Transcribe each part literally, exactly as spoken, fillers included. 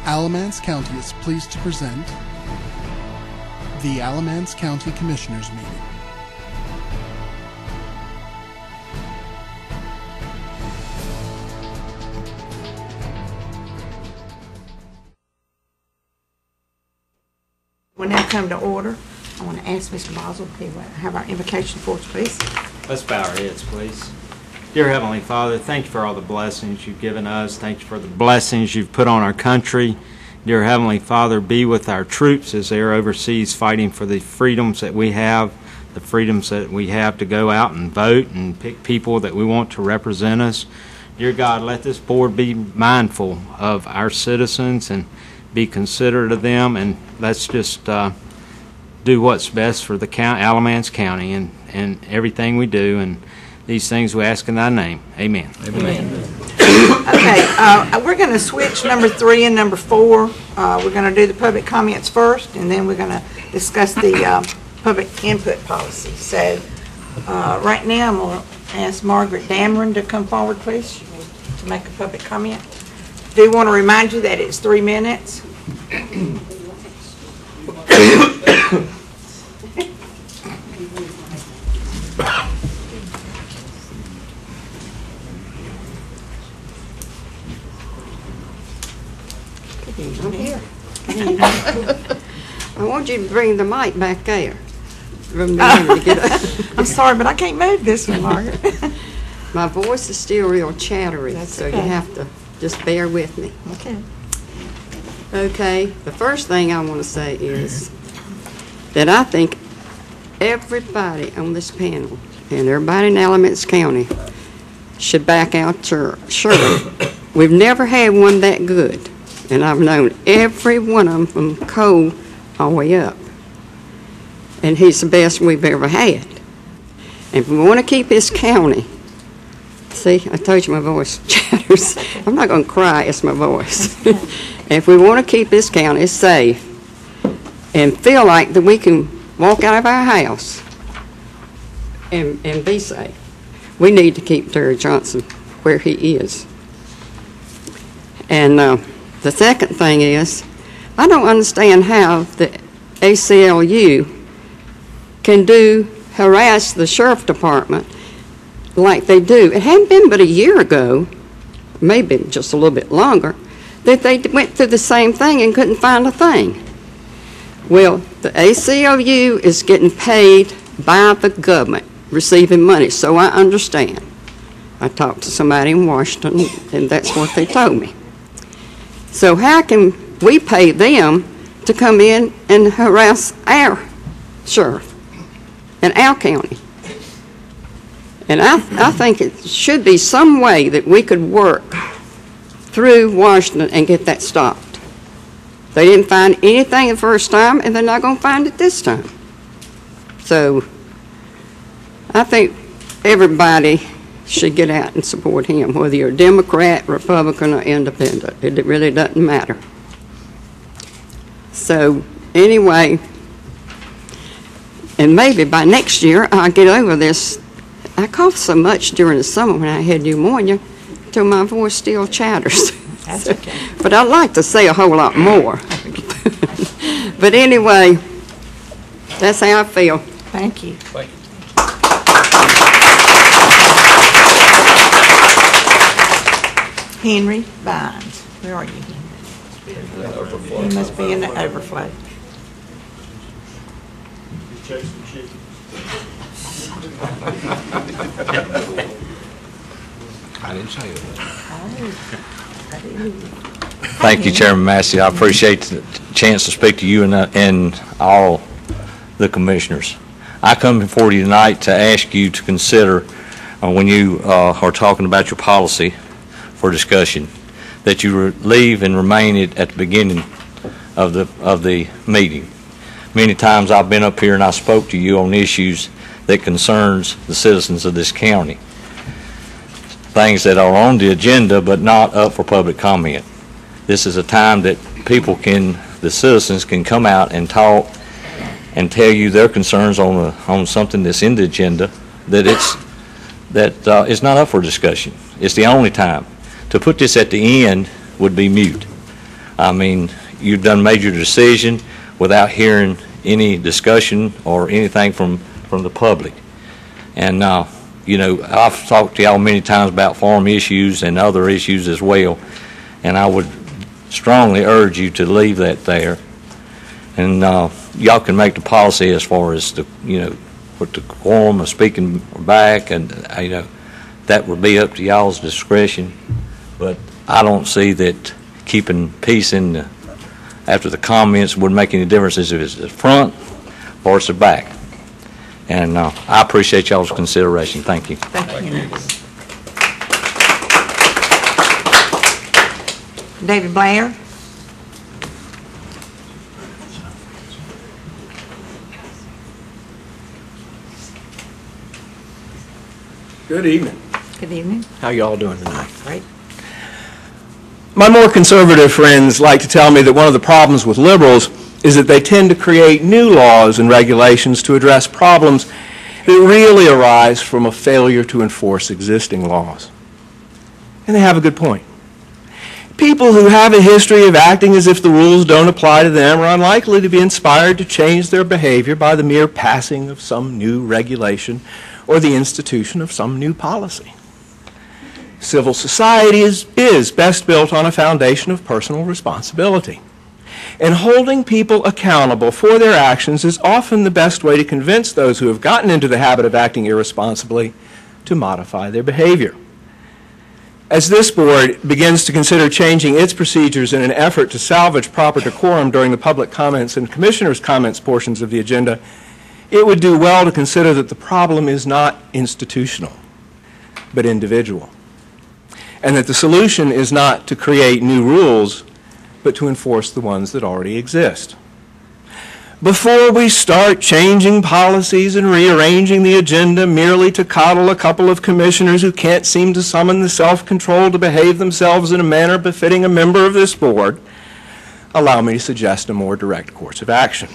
Alamance County is pleased to present the Alamance County Commissioners Meeting. We'll now come to order. I want to ask Mister Boswell to have our invocation for us, please. Let's bow our heads, please. Dear Heavenly Father, thank you for all the blessings you've given us. Thank you for the blessings you've put on our country. Dear Heavenly Father, be with our troops as they're overseas fighting for the freedoms that we have, the freedoms that we have to go out and vote and pick people that we want to represent us. Dear God, let this board be mindful of our citizens and be considerate of them, and let's just uh, do what's best for the count, Alamance County and, and everything we do. And these things we ask in thy name. Amen. Amen. Okay, uh, we're going to switch number three and number four. Uh, we're going to do the public comments first, and then we're going to discuss the uh, public input policy. So uh, right now I'm going to ask Margaret Dameron to come forward, please, to make a public comment. Do want to remind you that it's three minutes. I'm here. I want you to bring the mic back there. From the end to get up. I'm sorry, but I can't move this one, Margaret. My voice is still real chattery, That's so okay. you have to just bear with me. Okay. Okay, the first thing I want to say is that I think everybody on this panel and everybody in Alamance County should back out Shirley. We've never had one that good, and I've known every one of them from Cole all the way up, and he's the best we've ever had. And if we want to keep this county, see, I told you my voice chatters. I'm not going to cry, it's my voice. If we want to keep this county safe and feel like that we can walk out of our house and, and be safe, we need to keep Terry Johnson where he is. And uh, the second thing is, I don't understand how the A C L U can do harass the sheriff department like they do. It hadn't been but a year ago, maybe just a little bit longer, that they went through the same thing and couldn't find a thing. Well, the A C L U is getting paid by the government, receiving money, so I understand. I talked to somebody in Washington, and that's what they told me. So how can we pay them to come in and harass our sheriff in our county? And I, I think it should be some way that we could work through Washington and get that stopped. They didn't find anything the first time, and they're not going to find it this time. So I think everybody should get out and support him, whether you're a Democrat, Republican, or Independent. It really doesn't matter. So anyway, and maybe by next year I'll get over this. I coughed so much during the summer when I had pneumonia till my voice still chatters. That's okay. But I'd like to say a whole lot more. But anyway, that's how I feel. Thank you. Thank you. Henry Vines. Where are you, Henry? He must be in the overflow. I didn't say that. Thank you, Chairman Massey. I appreciate the chance to speak to you and, uh, and all the commissioners. I come before you tonight to ask you to consider, uh, when you uh, are talking about your policy for discussion, that you re leave and remain it at the beginning of the of the meeting. Many times I've been up here and I spoke to you on issues that concerns the citizens of this county, things that are on the agenda but not up for public comment. This is a time that people can, the citizens can come out and talk and tell you their concerns on a, on something that's in the agenda that it's that uh, is not up for discussion. It's the only time. To put this at the end would be mute. I mean, you've done made your decision without hearing any discussion or anything from, from the public. And, uh, you know, I've talked to y'all many times about farm issues and other issues as well, and I would strongly urge you to leave that there. And uh, y'all can make the policy as far as the, you know, with the quorum of speaking back, and, uh, you know, that would be up to y'all's discretion. But I don't see that keeping peace in the, after the comments would make any difference if it's the front or it's the back. And uh, I appreciate y'all's consideration. Thank you. Thank you. David Blair. Good evening. Good evening. How y'all doing tonight? Great. My more conservative friends like to tell me that one of the problems with liberals is that they tend to create new laws and regulations to address problems that really arise from a failure to enforce existing laws. And they have a good point. People who have a history of acting as if the rules don't apply to them are unlikely to be inspired to change their behavior by the mere passing of some new regulation or the institution of some new policy. Civil society is, is best built on a foundation of personal responsibility. And holding people accountable for their actions is often the best way to convince those who have gotten into the habit of acting irresponsibly to modify their behavior. As this board begins to consider changing its procedures in an effort to salvage proper decorum during the public comments and commissioners' comments portions of the agenda, it would do well to consider that the problem is not institutional, but individual, and that the solution is not to create new rules, but to enforce the ones that already exist. Before we start changing policies and rearranging the agenda merely to coddle a couple of commissioners who can't seem to summon the self-control to behave themselves in a manner befitting a member of this board, allow me to suggest a more direct course of action.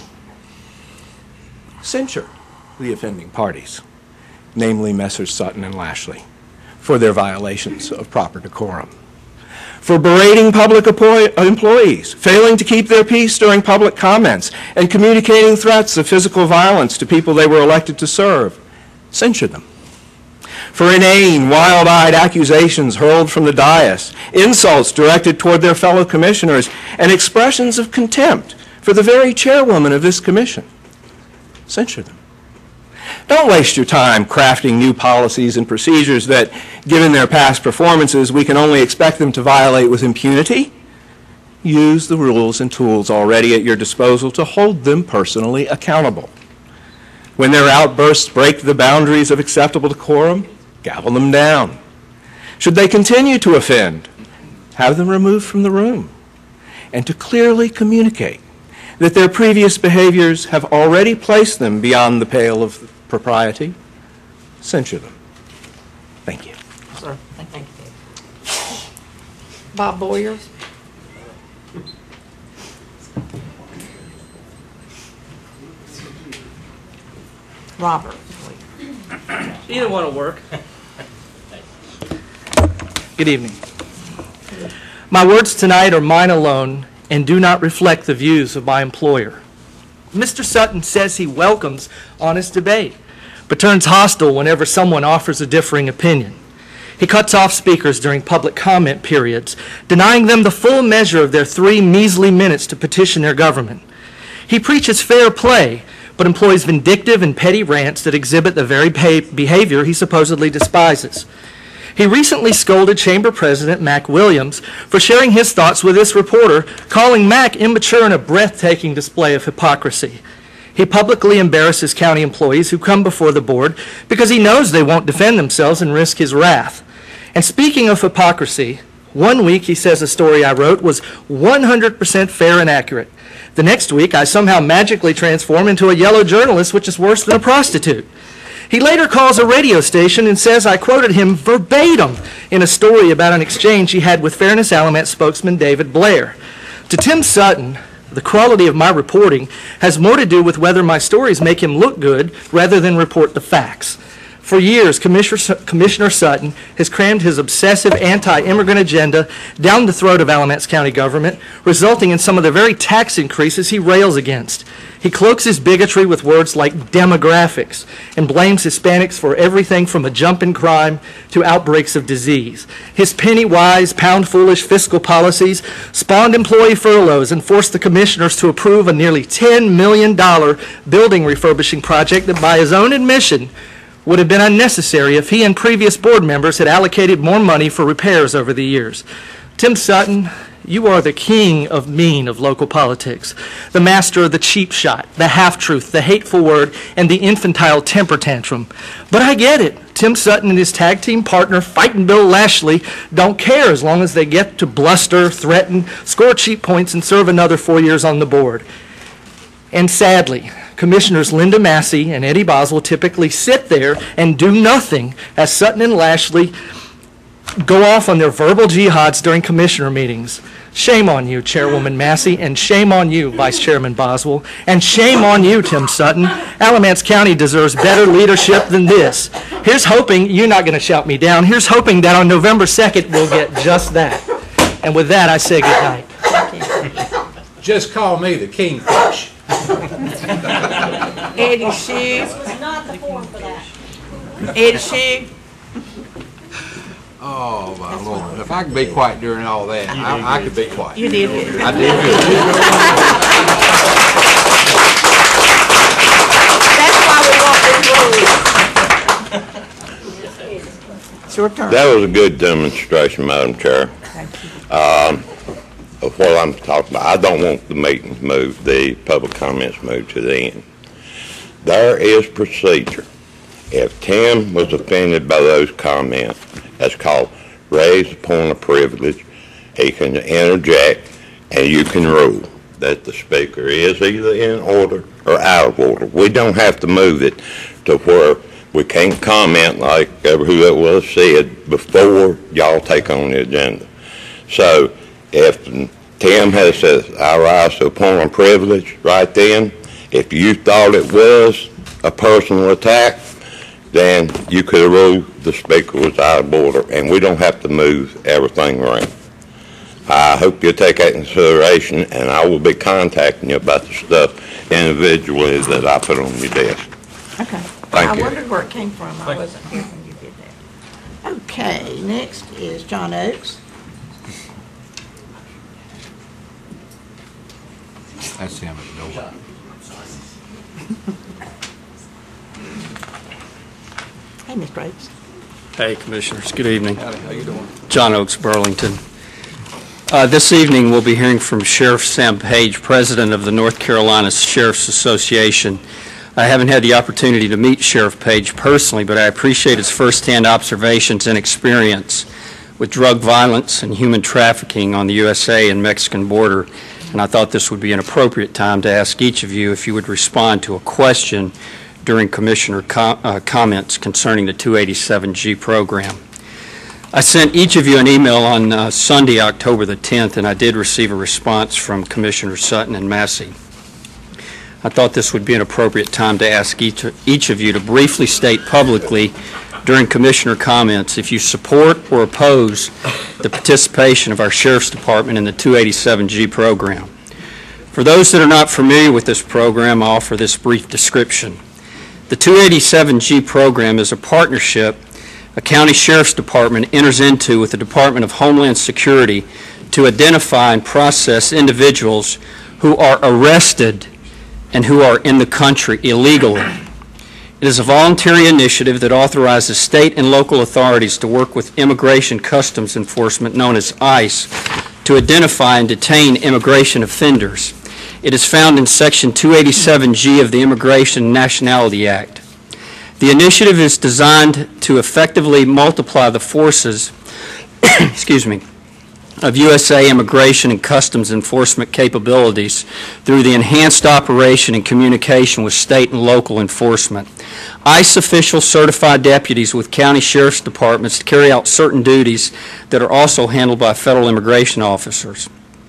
Censure the offending parties, namely Messrs. Sutton and Lashley, for their violations of proper decorum, for berating public employees, failing to keep their peace during public comments, and communicating threats of physical violence to people they were elected to serve. Censure them. For inane, wild-eyed accusations hurled from the dais, insults directed toward their fellow commissioners, and expressions of contempt for the very chairwoman of this commission. Censure them. Don't waste your time crafting new policies and procedures that, given their past performances, we can only expect them to violate with impunity. Use the rules and tools already at your disposal to hold them personally accountable. When their outbursts break the boundaries of acceptable decorum, gavel them down. Should they continue to offend, have them removed from the room, and to clearly communicate that their previous behaviors have already placed them beyond the pale of propriety, censure them. Thank you. Sir, thank you. Bob Boyer. Robert. Either one will work. Good evening. My words tonight are mine alone and do not reflect the views of my employer. Mister Sutton says he welcomes honest debate, but turns hostile whenever someone offers a differing opinion. He cuts off speakers during public comment periods, denying them the full measure of their three measly minutes to petition their government. He preaches fair play, but employs vindictive and petty rants that exhibit the very behavior he supposedly despises. He recently scolded Chamber President Mac Williams for sharing his thoughts with this reporter, calling Mac immature in a breathtaking display of hypocrisy. He publicly embarrasses county employees who come before the board because he knows they won't defend themselves and risk his wrath. And speaking of hypocrisy, one week he says a story I wrote was one hundred percent fair and accurate. The next week I somehow magically transform into a yellow journalist, which is worse than a prostitute. He later calls a radio station and says I quoted him verbatim in a story about an exchange he had with Fairness Alamance spokesman David Blair. To Tim Sutton, the quality of my reporting has more to do with whether my stories make him look good rather than report the facts. For years, Commissioner Commissioner Sutton has crammed his obsessive anti-immigrant agenda down the throat of Alamance County government, resulting in some of the very tax increases he rails against. He cloaks his bigotry with words like demographics and blames Hispanics for everything from a jump in crime to outbreaks of disease. His penny-wise, pound-foolish fiscal policies spawned employee furloughs and forced the commissioners to approve a nearly ten million dollars building refurbishing project that, by his own admission, would have been unnecessary if he and previous board members had allocated more money for repairs over the years. Tim Sutton, you are the king of mean of local politics, the master of the cheap shot, the half-truth, the hateful word, and the infantile temper tantrum. But I get it. Tim Sutton and his tag team partner, Fightin' Bill Lashley, don't care as long as they get to bluster, threaten, score cheap points, and serve another four years on the board. And sadly, Commissioners Linda Massey and Eddie Boswell typically sit there and do nothing as Sutton and Lashley go off on their verbal jihads during commissioner meetings. Shame on you, Chairwoman Massey, and shame on you, Vice Chairman Boswell, and shame on you, Tim Sutton. Alamance County deserves better leadership than this. Here's hoping, you're not going to shout me down, here's hoping that on November second we'll get just that. And with that, I say good night. Just call me the kingfish. Eddie Shue. was not the form for that. Eddie Shue. Oh, my Lord. If I could be quiet during all that, I, I could be quiet. You did it. I did That's why we want this rule. It's your turn. That was a good demonstration, Madam Chair. Thank you. Um, of what I'm talking about, I don't want the meetings moved, the public comments moved to the end. There is procedure. If Tim was offended by those comments, that's called raise the point of privilege. He can interject, and you can rule that the speaker is either in order or out of order. We don't have to move it to where we can't comment like whoever was said before y'all take on the agenda. So if Tim has said, I rise to a point of privilege right then, if you thought it was a personal attack, then you could have ruled the speaker was out of order, and we don't have to move everything around. I hope you'll take that into consideration, and I will be contacting you about the stuff individually that I put on your desk. Okay. Thank I you. wondered where it came from. I wasn't here when you did that. Okay, next is John Oakes. That's him at the door. Hey, Mister Oakes. Hey, Commissioners. Good evening. Howdy, how you doing? John Oakes, Burlington. Uh, This evening, we'll be hearing from Sheriff Sam Page, President of the North Carolina Sheriff's Association. I haven't had the opportunity to meet Sheriff Page personally, but I appreciate his firsthand observations and experience with drug violence and human trafficking on the U S A and Mexican border, and I thought this would be an appropriate time to ask each of you if you would respond to a question during Commissioner com uh, comments concerning the two eighty-seven G program. I sent each of you an email on uh, Sunday, October the tenth, and I did receive a response from Commissioners Sutton and Massey. I thought this would be an appropriate time to ask each, each of you to briefly state publicly during Commissioner comments if you support or oppose the participation of our Sheriff's Department in the two eighty-seven G program. For those that are not familiar with this program, I'll offer this brief description. The two eighty-seven G program is a partnership a county sheriff's department enters into with the Department of Homeland Security to identify and process individuals who are arrested and who are in the country illegally. It is a voluntary initiative that authorizes state and local authorities to work with Immigration Customs Enforcement, known as ICE, to identify and detain immigration offenders. It is found in Section two eighty-seven G of the Immigration and Nationality Act. The initiative is designed to effectively multiply the forces excuse me, of U S A immigration and customs enforcement capabilities through the enhanced operation and communication with state and local enforcement. ICE officials certify deputies with county sheriff's departments to carry out certain duties that are also handled by federal immigration officers.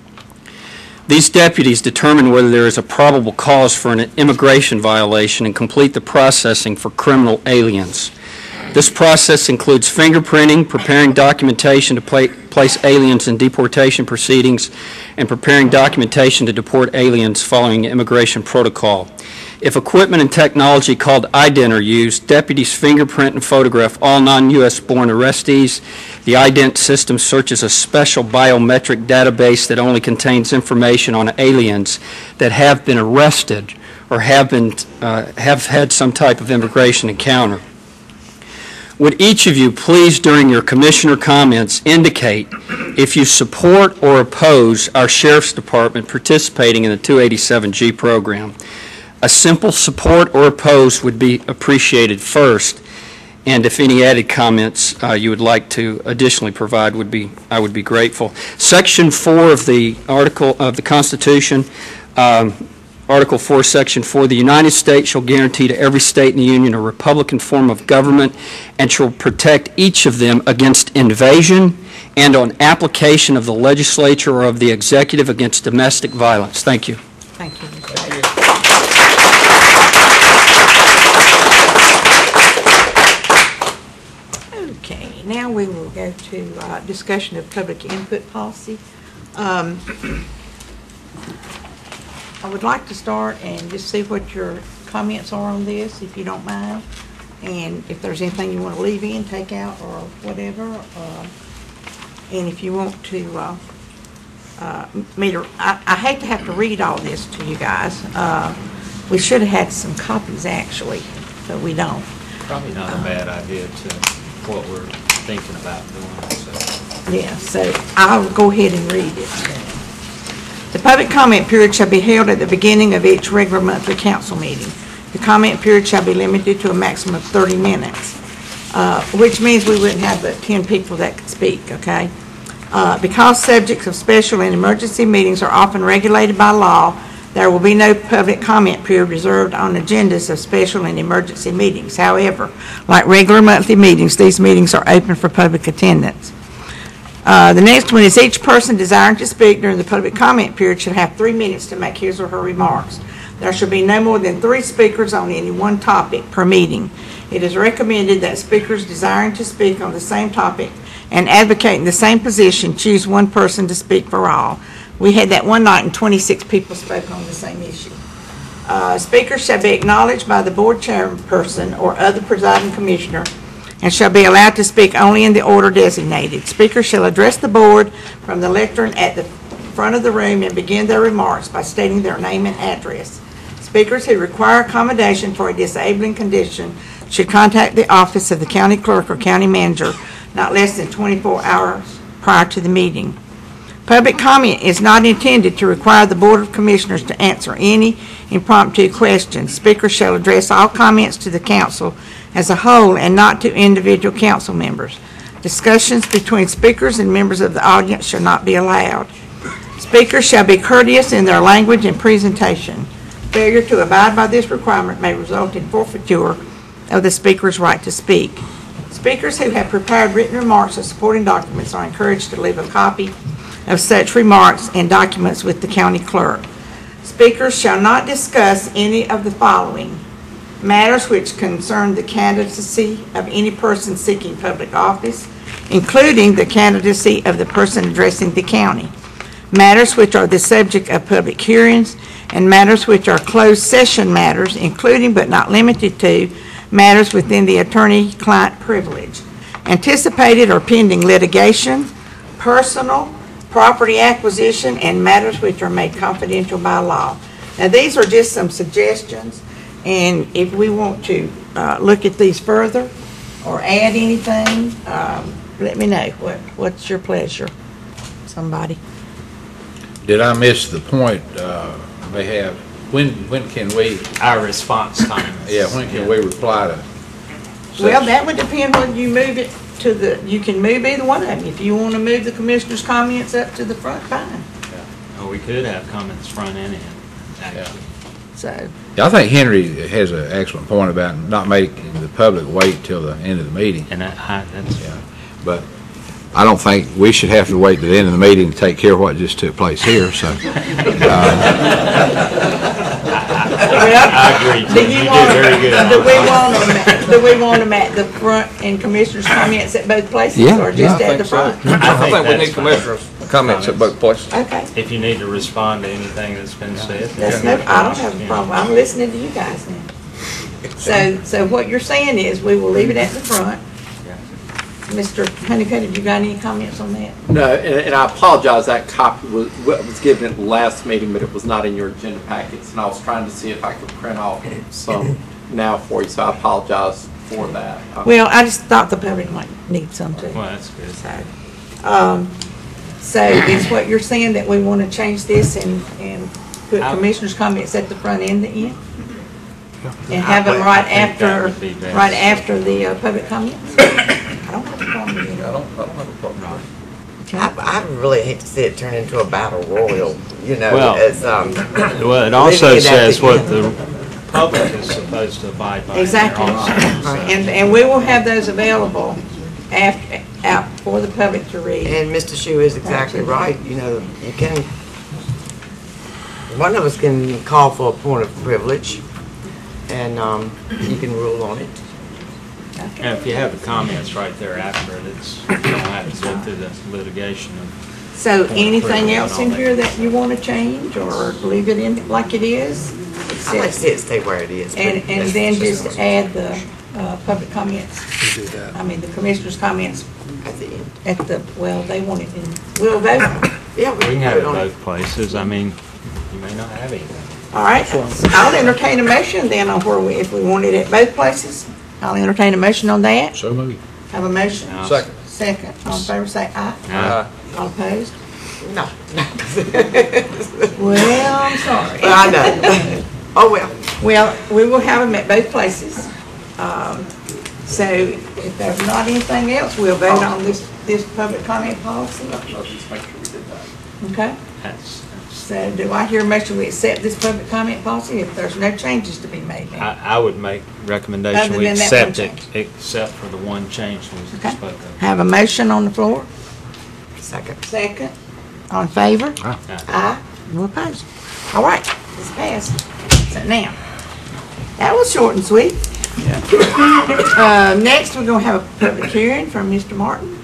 These deputies determine whether there is a probable cause for an immigration violation and complete the processing for criminal aliens. This process includes fingerprinting, preparing documentation to pla- place aliens in deportation proceedings, and preparing documentation to deport aliens following immigration protocol. If equipment and technology called ident are used, deputies fingerprint and photograph all non-U S born arrestees. The ident system searches a special biometric database that only contains information on aliens that have been arrested or have been uh, have had some type of immigration encounter. Would each of you please, during your commissioner comments, indicate if you support or oppose our Sheriff's Department participating in the two eighty-seven G program? A simple support or oppose would be appreciated first, and if any added comments uh, you would like to additionally provide would be, I would be grateful. Section four of the article of the Constitution, um, Article four, Section four, the United States shall guarantee to every state in the Union a republican form of government and shall protect each of them against invasion and on application of the legislature or of the executive against domestic violence. Thank you. Thank you. Okay, now we will go to uh, discussion of public input policy. Um, I would like to start and just see what your comments are on this, if you don't mind. And if there's anything you want to leave in, take out, or whatever. Uh, and if you want to, uh, uh, me to, I, I hate to have to read all this to you guys. Uh, we should have had some copies, actually, but we don't. Probably not a bad idea to what we're thinking about doing. So. Yeah, so I'll go ahead and read it. The public comment period shall be held at the beginning of each regular monthly council meeting. The comment period shall be limited to a maximum of thirty minutes, uh, which means we wouldn't have but ten people that could speak, okay? Uh, because subjects of special and emergency meetings are often regulated by law, there will be no public comment period reserved on agendas of special and emergency meetings. However, like regular monthly meetings, these meetings are open for public attendance. Uh, the next one is each person desiring to speak during the public comment period should have three minutes to make his or her remarks. There should be no more than three speakers on any one topic per meeting. It is recommended that speakers desiring to speak on the same topic and advocating the same position choose one person to speak for all. We had that one night and twenty-six people spoke on the same issue. Uh, speakers shall be acknowledged by the board chairperson or other presiding commissioner and shall be allowed to speak only in the order designated. Speakers shall address the board from the lectern at the front of the room and begin their remarks by stating their name and address. Speakers who require accommodation for a disabling condition should contact the office of the county clerk or county manager not less than twenty-four hours prior to the meeting. Public comment is not intended to require the Board of Commissioners to answer any impromptu questions. Speakers shall address all comments to the council as a whole and not to individual council members. Discussions between speakers and members of the audience shall not be allowed. Speakers shall be courteous in their language and presentation. Failure to abide by this requirement may result in forfeiture of the speaker's right to speak. Speakers who have prepared written remarks or supporting documents are encouraged to leave a copy of such remarks and documents with the county clerk. Speakers shall not discuss any of the following: matters which concern the candidacy of any person seeking public office, including the candidacy of the person addressing the county; matters which are the subject of public hearings; and matters which are closed session matters, including but not limited to matters within the attorney-client privilege, anticipated or pending litigation, personal, property acquisition, and matters which are made confidential by law. Now, these are just some suggestions, and if we want to uh, look at these further or add anything, um, let me know. What, what's your pleasure? Somebody? Did I miss the point uh, they have? When when can we? Our response time. Yeah, when can we reply to? Well, such- that would depend whether you move it to the, you can move either one of them. If you want to move the commissioner's comments up to the front, fine. Or we could have comments front and end, actually. So, Yeah, I think Henry has an excellent point about not making the public wait till the end of the meeting. And that, I, that's, Yeah, but I don't think we should have to wait to the end of the meeting to take care of what just took place here, so. uh, I agree, Do Tim. you You want did very good. Do we want them, do we want them at the front and commissioners' comments at both places? Yeah, Or just yeah. at the front? I think we that's need fine. commissioners' comments at both places. Okay. If you need to respond to anything that's been said. That's no, I don't have a problem. I'm listening to you guys now. So, so what you're saying is we will leave it at the front. Mister Honeycutt, have you got any comments on that? No, and, and I apologize, that copy was, was given at the last meeting, but it was not in your agenda packets, and I was trying to see if I could print off some now for you, so I apologize for that. Well, I just thought the public might need some too. Well, that's good. So, um, so is what you're saying that we want to change this and, and put commissioners' comments at the front and the end? And have them right I think that after, would be best. right after the uh, public comments? I don't have a problem with I it. don't, I don't have a problem. I, I really hate to see it turn into a battle royal, you know, Well, as, um. Well, it also leaving it at says the what end. the public is supposed to abide by. in their Exactly. own state, so. And, and we will have those available after, out for the public to read. And Mister Shu is exactly right, you know, you can, one of us can call for a point of privilege, and, um, you can rule on it. And if you have the comments right there after it, it's, you don't have to go through the litigation of. So anything else in here that you want to change or leave it in like it is? I'd like to see it stay where it is. but- And, and then just add the, uh, public comments, I mean, the commissioners' comments At the end. at the, well, they want it in, we'll vote on it. Yeah, We can have put it on both places. I mean, you may not have anything. All right, I'll entertain a motion then on where we, if we want it at both places. I'll entertain a motion on that. So moved. Have a motion? Now, Second. Second. All in favor, say aye. uh, All opposed? No. Well, I'm sorry. Well, I know. Oh, well. Well, we will have them at both places. Um, So if there's not anything else, we'll vote on this, this public comment policy. Let's just make sure we did that. Okay? That's, that's, So do I hear a motion we accept this public comment policy if there's no changes to be made now? I, I would make recommendation Other we than that one accept it, except for the one change we Okay. spoke of. Have a motion on the floor? Second. Second. All in favor? Aye. Aye. No opposed. All right, it's passed. So now, that was short and sweet. Uh, next, we're gonna have a public hearing from Mister Martin.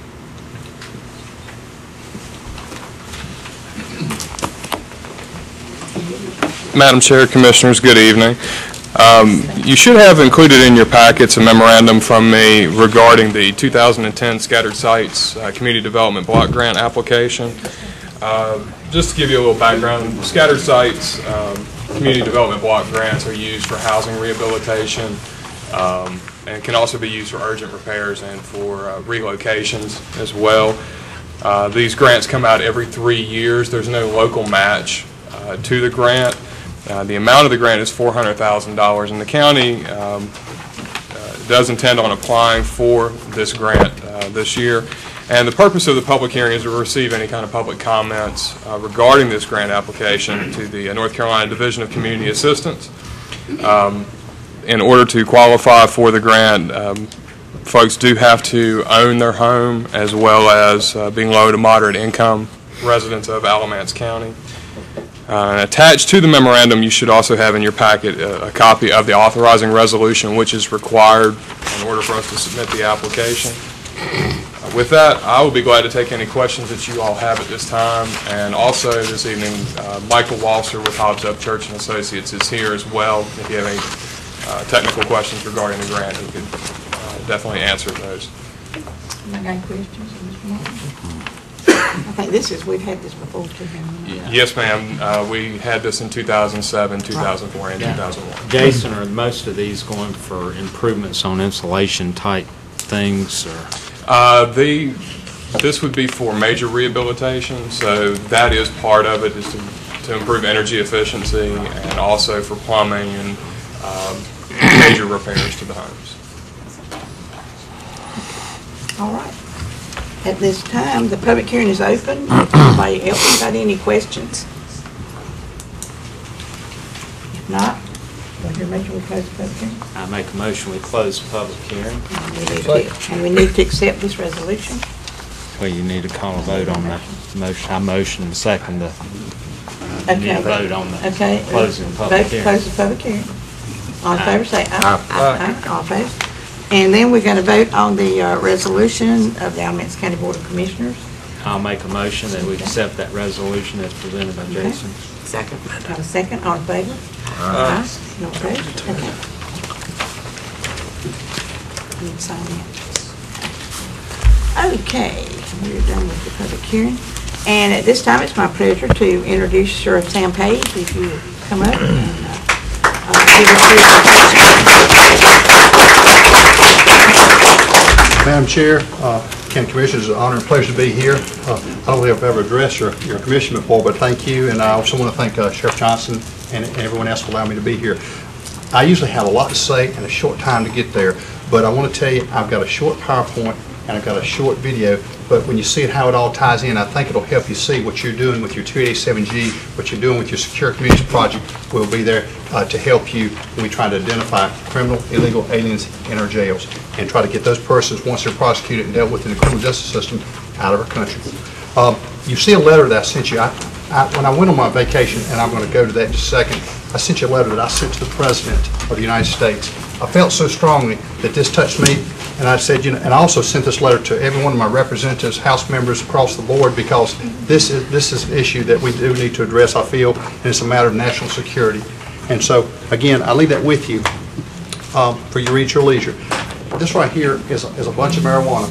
Madam Chair, Commissioners, good evening. Um, You should have included in your packets a memorandum from me regarding the two thousand ten Scattered Sites uh, Community Development Block Grant application. Uh, Just to give you a little background, Scattered Sites um, Community Development Block Grants are used for housing rehabilitation um, and can also be used for urgent repairs and for uh, relocations as well. Uh, These grants come out every three years. There's no local match uh, to the grant. Uh, The amount of the grant is four hundred thousand dollars, and the county um, uh, does intend on applying for this grant uh, this year. And the purpose of the public hearing is to receive any kind of public comments uh, regarding this grant application to the uh, North Carolina Division of Community Assistance. Um, In order to qualify for the grant, um, folks do have to own their home as well as uh, being low to moderate income residents of Alamance County. Uh, and attached to the memorandum, you should also have in your packet a, a copy of the authorizing resolution, which is required in order for us to submit the application. Uh, with that, I will be glad to take any questions that you all have at this time. And also this evening, uh, Michael Walser with Hobbs Up Church and Associates is here as well. If you have any uh, technical questions regarding the grant, he could uh, definitely answer those. Am I got questions, Mister Martin? I think this is, we've had this before too. haven't we? Yes, ma'am. Uh, we had this in two thousand seven, two thousand four, and two thousand one. Jason, are most of these going for improvements on insulation type things, or? Uh, the, this would be for major rehabilitation, so that is part of it, is to, to improve energy efficiency and also for plumbing and um, major repairs to the homes. All right. At this time, the public hearing is open. Anybody else got any questions? If not, do I hear a motion we close the public hearing? I make a motion, we close the public hearing. And we need to- And we need to accept this resolution. Well, you need to call a vote on the motion. I motion and second the, you need Okay. to vote on the Okay. closing the public Vote to hearing. close the public hearing. All in favor, say aye. Aye. All opposed? And then we're going to vote on the uh, resolution of the Alamance County Board of Commissioners. I'll make a motion that we accept that resolution as presented by Jason. Second. Got a second, all in favor? Aye. No opposed? Okay. You can sign that. Okay, we're done with the public hearing. And at this time, it's my pleasure to introduce Sheriff Sam Page, if you would come up and uh, uh, give us your Madam Chair, uh, County Commissioners, it's an honor and pleasure to be here. Uh, I don't think I've ever addressed your, your commission before, but thank you, and I also want to thank uh, Sheriff Johnson and, and everyone else for allowing me to be here. I usually have a lot to say and a short time to get there, but I want to tell you I've got a short PowerPoint and I've got a short video, but when you see it, how it all ties in, I think it'll help you see what you're doing with your two eighty-seven G, what you're doing with your Secure Communities Project. Will be there uh, to help you when we try to identify criminal, illegal aliens in our jails and try to get those persons, once they're prosecuted and dealt with in the criminal justice system, out of our country. Um, you see a letter that I sent you. I, I, when I went on my vacation, and I'm going to go to that in just a second, I sent you a letter that I sent to the President of the United States. I felt so strongly that this touched me, and I said, you know, and I also sent this letter to every one of my representatives, House members across the board, because this is this is an issue that we do need to address, I feel, and it's a matter of national security. And so, again, I leave that with you um, for you to read at your leisure. This right here is a, is a bunch of marijuana.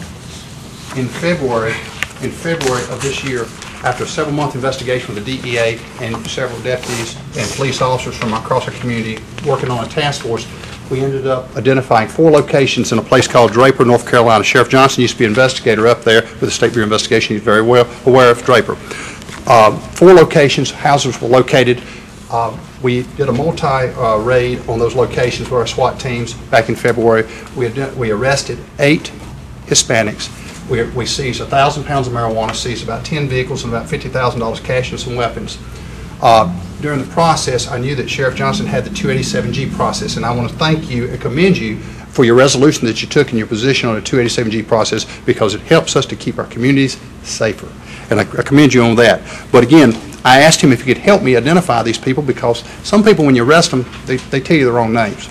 In February, in February of this year, after a several-month investigation with the D E A and several deputies and police officers from across our community working on a task force, we ended up identifying four locations in a place called Draper, North Carolina. Sheriff Johnson used to be an investigator up there with the State Bureau of Investigation. He's very well aware of Draper. Uh, four locations, houses were located. Uh, we did a multi-raid uh, on those locations with our SWAT teams back in February. We, we arrested eight Hispanics. We, we seized one thousand pounds of marijuana, seized about ten vehicles and about fifty thousand dollars cash and some weapons. Uh, during the process, I knew that Sheriff Johnson had the two eighty-seven G process, and I want to thank you and commend you for your resolution that you took in your position on the two eighty-seven G process, because it helps us to keep our communities safer. And I, I commend you on that. But again, I asked him if he could help me identify these people, because some people, when you arrest them, they, they tell you the wrong names.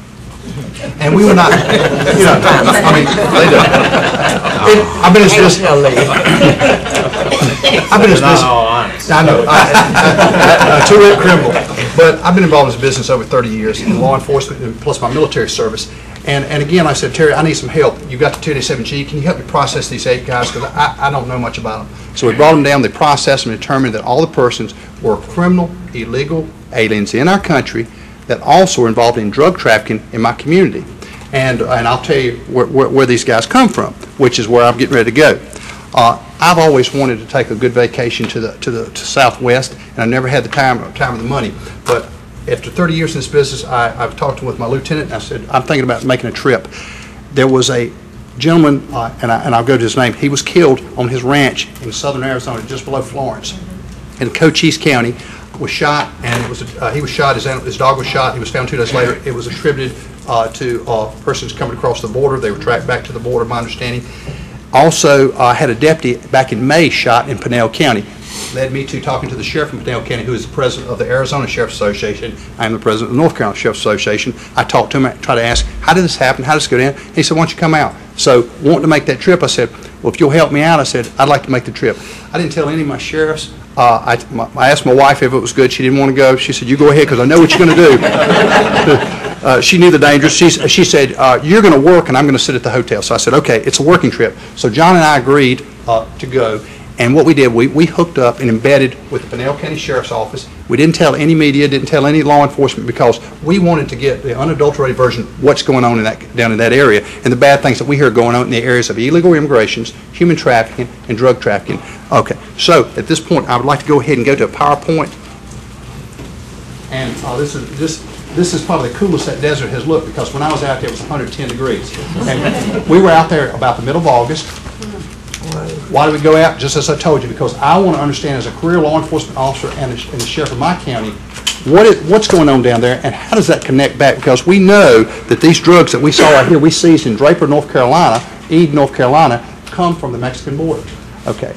And we were not, you know, I mean, they do. It, I've been in this business. I've been in this business. I know, I, I, I, two-rate criminal. But I've been involved in this business over thirty years in law enforcement, and plus my military service. And, and again, I said, Terry, I need some help. You've got the two eighty-seven G. Can you help me process these eight guys? Because I, I don't know much about them. So we brought them down. They processed them and determined that all the persons were criminal, illegal aliens in our country that also were involved in drug trafficking in my community. And, and I'll tell you where, where, where these guys come from, which is where I'm getting ready to go. Uh, I've always wanted to take a good vacation to the to the to Southwest, and I never had the time time or the money. But after thirty years in this business, I, I've talked with my lieutenant, and I said, I'm thinking about making a trip. There was a gentleman, uh, and, I, and I'll go to his name, he was killed on his ranch in southern Arizona, just below Florence, in Cochise County. Was shot, and it was uh, he was shot. His, his dog was shot. He was found two days later. It was attributed uh, to uh, persons coming across the border. They were tracked back to the border, my understanding. Also, I uh, had a deputy back in May shot in Pinal County. Led me to talking to the sheriff in Pinal County, who is the president of the Arizona Sheriff's Association. I am the president of the North Carolina Sheriff's Association. I talked to him, I tried to ask, how did this happen? How did this go down? He said, why don't you come out? So, wanting to make that trip, I said, well, if you'll help me out, I said, I'd like to make the trip. I didn't tell any of my sheriffs. Uh, I, my, I asked my wife if it was good. She didn't want to go. She said, you go ahead, because I know what you're going to do. uh, she knew the dangers. She, she said, uh, you're going to work, and I'm going to sit at the hotel. So I said, okay, it's a working trip. So John and I agreed uh, to go. And what we did, we, we hooked up and embedded with the Pinal County Sheriff's Office. We didn't tell any media, didn't tell any law enforcement, because we wanted to get the unadulterated version of what's going on in that, down in that area, and the bad things that we hear going on in the areas of illegal immigrations, human trafficking, and drug trafficking. Okay, so at this point, I would like to go ahead and go to a PowerPoint. And uh, this is this this is probably the coolest that desert has looked, because when I was out there, it was one hundred ten degrees. And we were out there about the middle of August. Why did we go out? Just as I told you, because I want to understand, as a career law enforcement officer and, a, and the sheriff of my county, what is, what's going on down there, and how does that connect back? Because we know that these drugs that we saw right here, we seized in Draper, North Carolina, Ede, North Carolina, come from the Mexican border. Okay.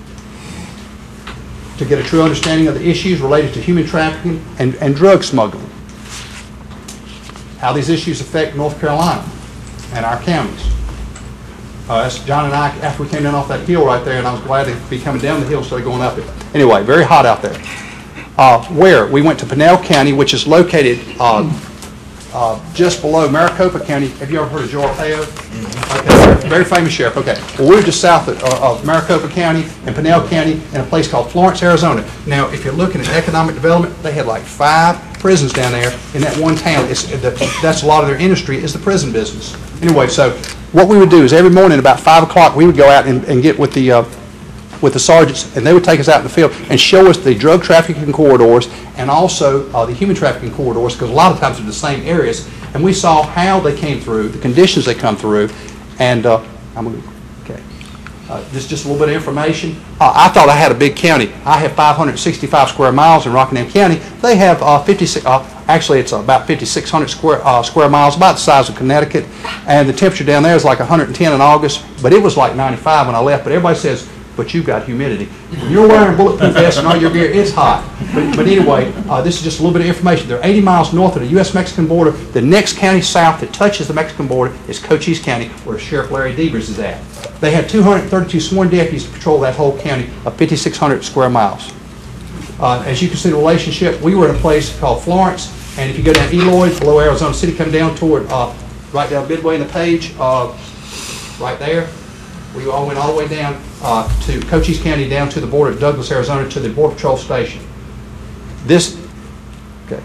To get a true understanding of the issues related to human trafficking and, and drug smuggling. How these issues affect North Carolina and our counties. Uh, that's John and I, after we came down off that hill right there, and I was glad to be coming down the hill instead of going up it. Anyway, very hot out there. Uh, where? We went to Pinell County, which is located uh, uh, just below Maricopa County. Have you ever heard of Joe Arpaio? Okay, very famous sheriff. Okay. Well, we were just south of, uh, of Maricopa County and Pinell County in a place called Florence, Arizona. Now, if you're looking at economic development, they had like five prisons down there in that one town. It's, the, that's a lot of their industry is the prison business. Anyway, so what we would do is every morning about five o'clock we would go out and, and get with the uh, with the sergeants, and they would take us out in the field and show us the drug trafficking corridors and also uh, the human trafficking corridors, because a lot of times they're the same areas, and we saw how they came through, the conditions they come through, and uh, I'm gonna, okay. Uh, this is just a little bit of information. Uh, I thought I had a big county. I have five hundred sixty-five square miles in Rockingham County. They have uh, fifty-six. Uh, actually, it's about fifty-six hundred square uh, square miles, about the size of Connecticut. And the temperature down there is like one hundred ten in August, but it was like ninety-five when I left. But everybody says, but you've got humidity. When you're wearing bulletproof vests and all your gear, it's hot. But, but anyway, uh, this is just a little bit of information. They're eighty miles north of the U S Mexican border. The next county south that touches the Mexican border is Cochise County, where Sheriff Larry Devers is at. They had two hundred thirty-two sworn deputies to patrol that whole county of fifty-six hundred square miles. Uh, as you can see the relationship, we were in a place called Florence, and if you go down Eloy, below Arizona City, come down toward, uh, right down midway in the page, uh, right there, we all went all the way down uh, to Cochise County, down to the border of Douglas, Arizona, to the Border Patrol Station. This, okay.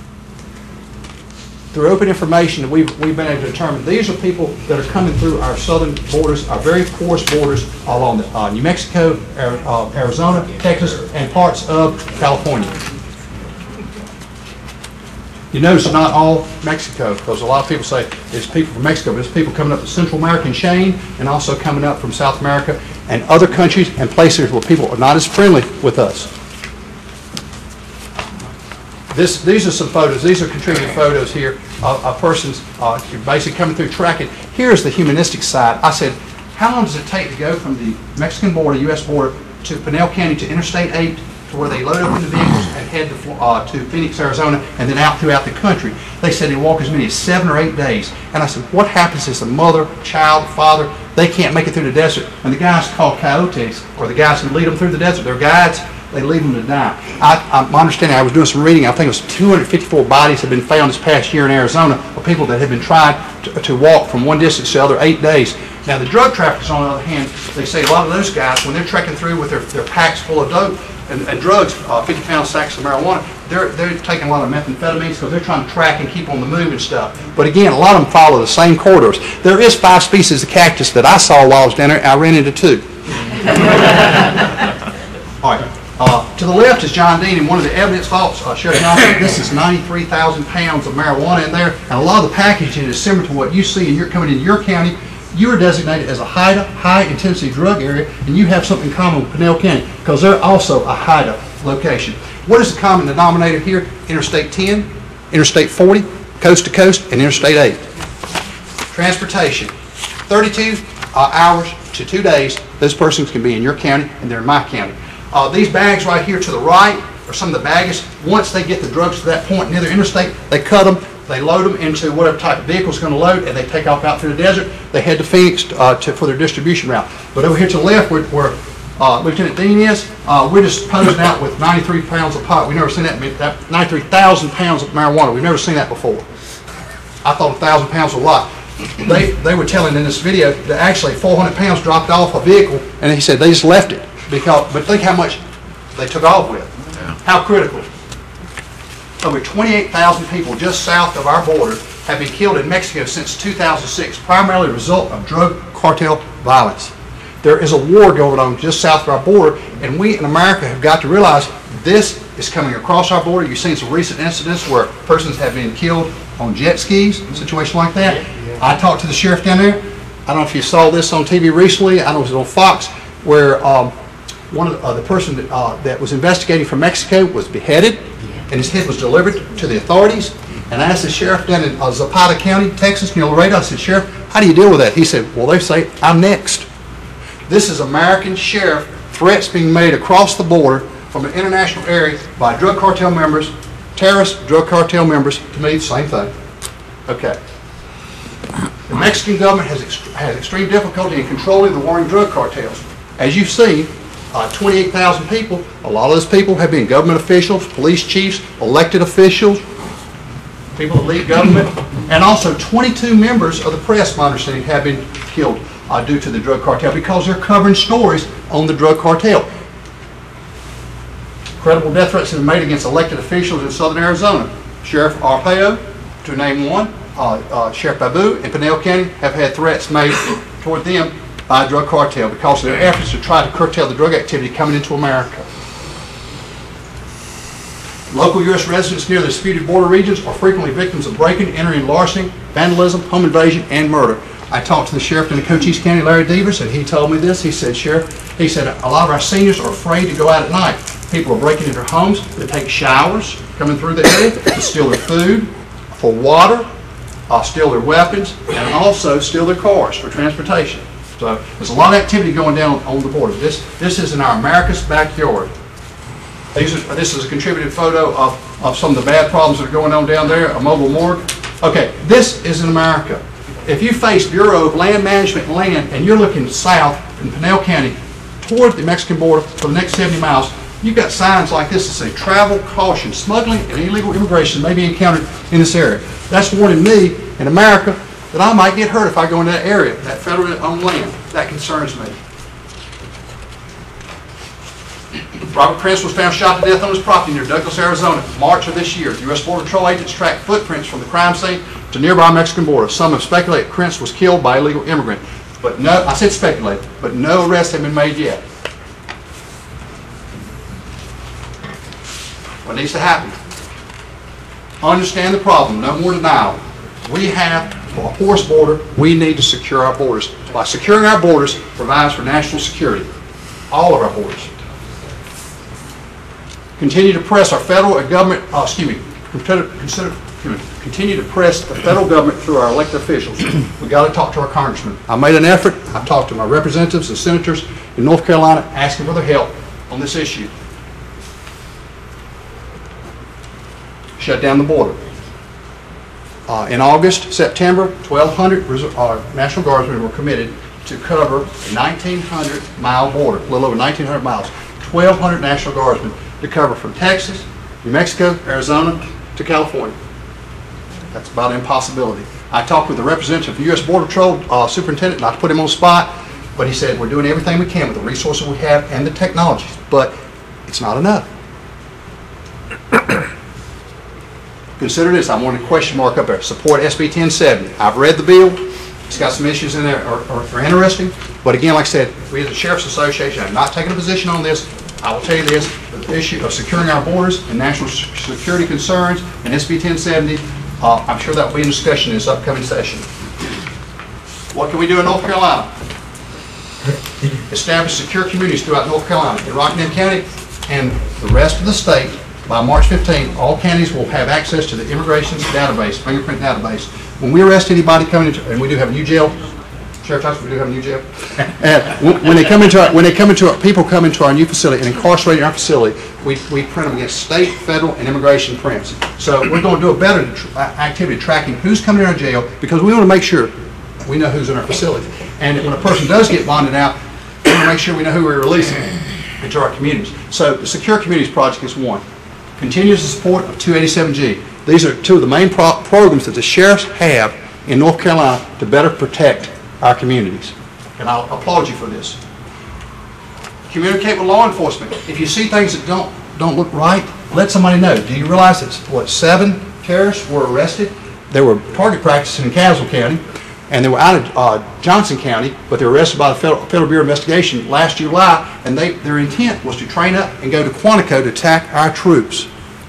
Through open information that we've, we've been able to determine, these are people that are coming through our southern borders, our very porous borders along the, uh, New Mexico, uh, Arizona, Texas, and parts of California. You notice not all Mexico, because a lot of people say it's people from Mexico, but it's people coming up the Central American chain and also coming up from South America and other countries and places where people are not as friendly with us. This, these are some photos. These are contributing photos here of, of persons uh, basically coming through tracking. Here's the humanistic side. I said, how long does it take to go from the Mexican border, U S border, to Pinell County to Interstate eight, to where they load up in the vehicles and head to, uh, to Phoenix, Arizona, and then out throughout the country? They said they walk as many as seven or eight days. And I said, what happens is the mother, child, father, they can't make it through the desert. And the guys called coyotes, or the guys who lead them through the desert, they're guides, they leave them to die. I, I, my understanding, I was doing some reading, I think it was two hundred fifty-four bodies have been found this past year in Arizona of people that have been trying to, to walk from one distance to the other eight days. Now the drug traffickers, on the other hand, they say a lot of those guys, when they're trekking through with their, their packs full of dope and, and drugs, uh, fifty pound sacks of marijuana, they're, they're taking a lot of methamphetamines because they're trying to track and keep on the move and stuff. But again, a lot of them follow the same corridors. There is five species of cactus that I saw while I was down there, I ran into two. All right. Uh, to the left is John Dean, and one of the evidence vaults, uh, Sheriff Johnson, this is ninety-three thousand pounds of marijuana in there, and a lot of the packaging is similar to what you see and you're coming into your county. You are designated as a high, high intensity drug area, and you have something in common with Pinell County, because they're also a H I D A location. What is the common denominator here? Interstate ten, Interstate forty, coast to coast, and Interstate eight. Transportation, thirty-two uh, hours to two days, those persons can be in your county and they're in my county. Uh, these bags right here to the right are some of the baggage. Once they get the drugs to that point near the interstate, they cut them, they load them into whatever type of vehicle is going to load, and they take off out through the desert. They head to Phoenix uh, to, for their distribution route. But over here to the left, where, where uh, Lieutenant Dean is, uh, we're just posing out with ninety-three pounds of pot. We've never seen that, that ninety-three thousand pounds of marijuana. We've never seen that before. I thought a thousand pounds was a lot. They, they were telling in this video that actually four hundred pounds dropped off a vehicle, and he said they just left it. Because, but think how much they took off with. Yeah. How critical. Over twenty-eight thousand people just south of our border have been killed in Mexico since two thousand six, primarily a result of drug cartel violence. There is a war going on just south of our border, and we in America have got to realize this is coming across our border. You've seen some recent incidents where persons have been killed on jet skis, a situation like that. Yeah, yeah. I talked to the sheriff down there. I don't know if you saw this on T V recently. I know it was on Fox, where um, one of the, uh, the person that, uh, that was investigating from Mexico was beheaded, and his head was delivered to the authorities. And I asked the sheriff down in uh, Zapata County, Texas, near Laredo, I said, Sheriff, how do you deal with that? He said, well, they say, I'm next. This is American sheriff threats being made across the border from an international area by drug cartel members, terrorist drug cartel members. To me, same thing. Okay. The Mexican government has, ext has extreme difficulty in controlling the warring drug cartels. As you've seen, uh, twenty-eight thousand people, a lot of those people have been government officials, police chiefs, elected officials, people that lead government, and also twenty-two members of the press, my understanding, have been killed uh, due to the drug cartel because they're covering stories on the drug cartel. Credible death threats have been made against elected officials in southern Arizona. Sheriff Arpaio, to name one, uh, uh, Sheriff Babu in Pinal County have had threats made toward them by a drug cartel because of their efforts to try to curtail the drug activity coming into America. Local U S residents near the disputed border regions are frequently victims of breaking, entering, larceny, vandalism, home invasion, and murder. I talked to the sheriff in the Cochise County, Larry Devers, and he told me this. He said, Sheriff, he said, a lot of our seniors are afraid to go out at night. People are breaking into their homes to take showers coming through the area, to steal their food, for water, uh, steal their weapons, and also steal their cars for transportation. So there's a lot of activity going down on the border. This, this is in our America's backyard. These are, this is a contributed photo of, of some of the bad problems that are going on down there, a mobile morgue. Okay, this is in America. If you face Bureau of Land Management and Land and you're looking south in Pinal County toward the Mexican border for the next seventy miles, you've got signs like this that say travel caution, smuggling and illegal immigration may be encountered in this area. That's warning me in America that I might get hurt if I go into that area, that federally owned land. That concerns me. Robert Prince was found shot to death on his property near Douglas, Arizona, March of this year. U S Border Patrol agents tracked footprints from the crime scene to nearby Mexican border. Some have speculated Prince was killed by illegal immigrant. But no, I said speculate, but no arrests have been made yet. What needs to happen? Understand the problem, no more denial. We have a porous border, we need to secure our borders. By securing our borders provides for national security, all of our borders. Continue to press our federal and government, uh, excuse me, consider, consider, continue to press the federal government through our elected officials. We've got to talk to our congressmen. I made an effort, I've talked to my representatives and senators in North Carolina asking for their help on this issue. Shut down the border. Uh, in August, September, twelve hundred uh, National Guardsmen were committed to cover a nineteen hundred mile border, a little over nineteen hundred miles. twelve hundred National Guardsmen to cover from Texas, New Mexico, Arizona, to California. That's about an impossibility. I talked with the representative of the U S Border Patrol uh, Superintendent, not to put him on the spot, but he said we're doing everything we can with the resources we have and the technologies, but it's not enough. Consider this, I'm on a question mark up there. Support S B ten seventy. I've read the bill. It's got some issues in there that are, are, are interesting. But again, like I said, we as the Sheriff's Association have not taken a position on this. I will tell you this, the issue of securing our borders and national security concerns and S B ten seventy, uh, I'm sure that will be in discussion in this upcoming session. What can we do in North Carolina? Establish secure communities throughout North Carolina. In Rockingham County and the rest of the state, by March fifteenth, all counties will have access to the immigration database, fingerprint database. When we arrest anybody coming into, and we do have a new jail, Sheriff Thompson, we do have a new jail. And when they come into our, when they come into our, people come into our new facility and incarcerate in our facility, we, we print them against state, federal, and immigration prints. So we're going to do a better tr activity tracking who's coming in our jail because we want to make sure we know who's in our facility. And when a person does get bonded out, we want to make sure we know who we're releasing into our communities. So the Secure Communities Project is one. Continues the support of two eighty-seven G. These are two of the main pro programs that the sheriffs have in North Carolina to better protect our communities. And I'll applaud you for this. Communicate with law enforcement. If you see things that don't, don't look right, let somebody know. Do you realize that, what, seven terrorists were arrested? They were target practicing in Caswell County, and they were out of uh, Johnson County, but they were arrested by the Federal, Federal Bureau of Investigation last July, and they, their intent was to train up and go to Quantico to attack our troops.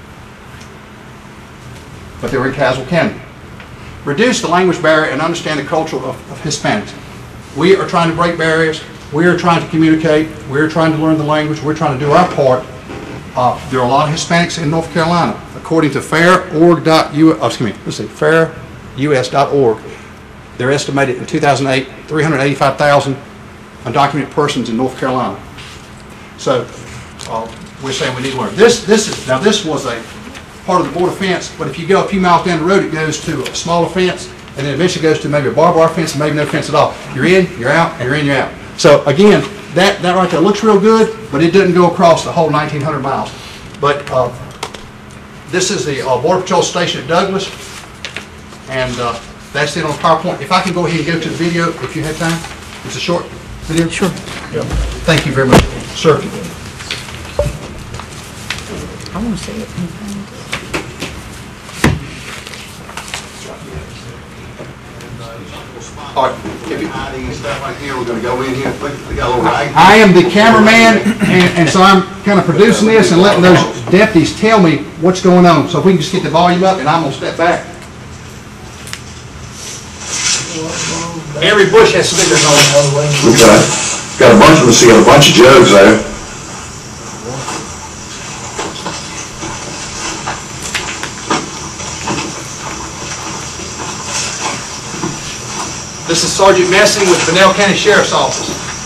But they were in Caswell County. Reduce the language barrier and understand the culture of, of Hispanics. We are trying to break barriers. We are trying to communicate. We're trying to learn the language. We're trying to do our part. Uh, there are a lot of Hispanics in North Carolina. According to fair org dot U S, oh, excuse me, let's see, fair U S dot org, they're estimated in two thousand eight, three hundred eighty-five thousand undocumented persons in North Carolina. So uh, we're saying we need one. This, this is, now this was a part of the border fence, but if you go a few miles down the road, it goes to a smaller fence, and then eventually goes to maybe a barbed wire fence and maybe no fence at all. You're in, you're out, and you're in, you're out. So again, that, that right there looks real good, but it doesn't go across the whole nineteen hundred miles. But uh, this is the uh, Border Patrol station at Douglas, and uh, that's it on PowerPoint. If I can go ahead and go to the video, if you have time. It's a short video. Sure. Yeah. Thank you very much, sir. I want to see it. All right, if you hiding stuff right here, we're going to go in here. We got a little rag. I am the cameraman, and, and so I'm kind of producing this and letting those deputies tell me what's going on. So if we can just get the volume up, and I'm going to step back. Every bush has stickers on it. Okay. Got a bunch of us, got a bunch of jugs there. This is Sergeant Messing with the Bunnell County Sheriff's Office.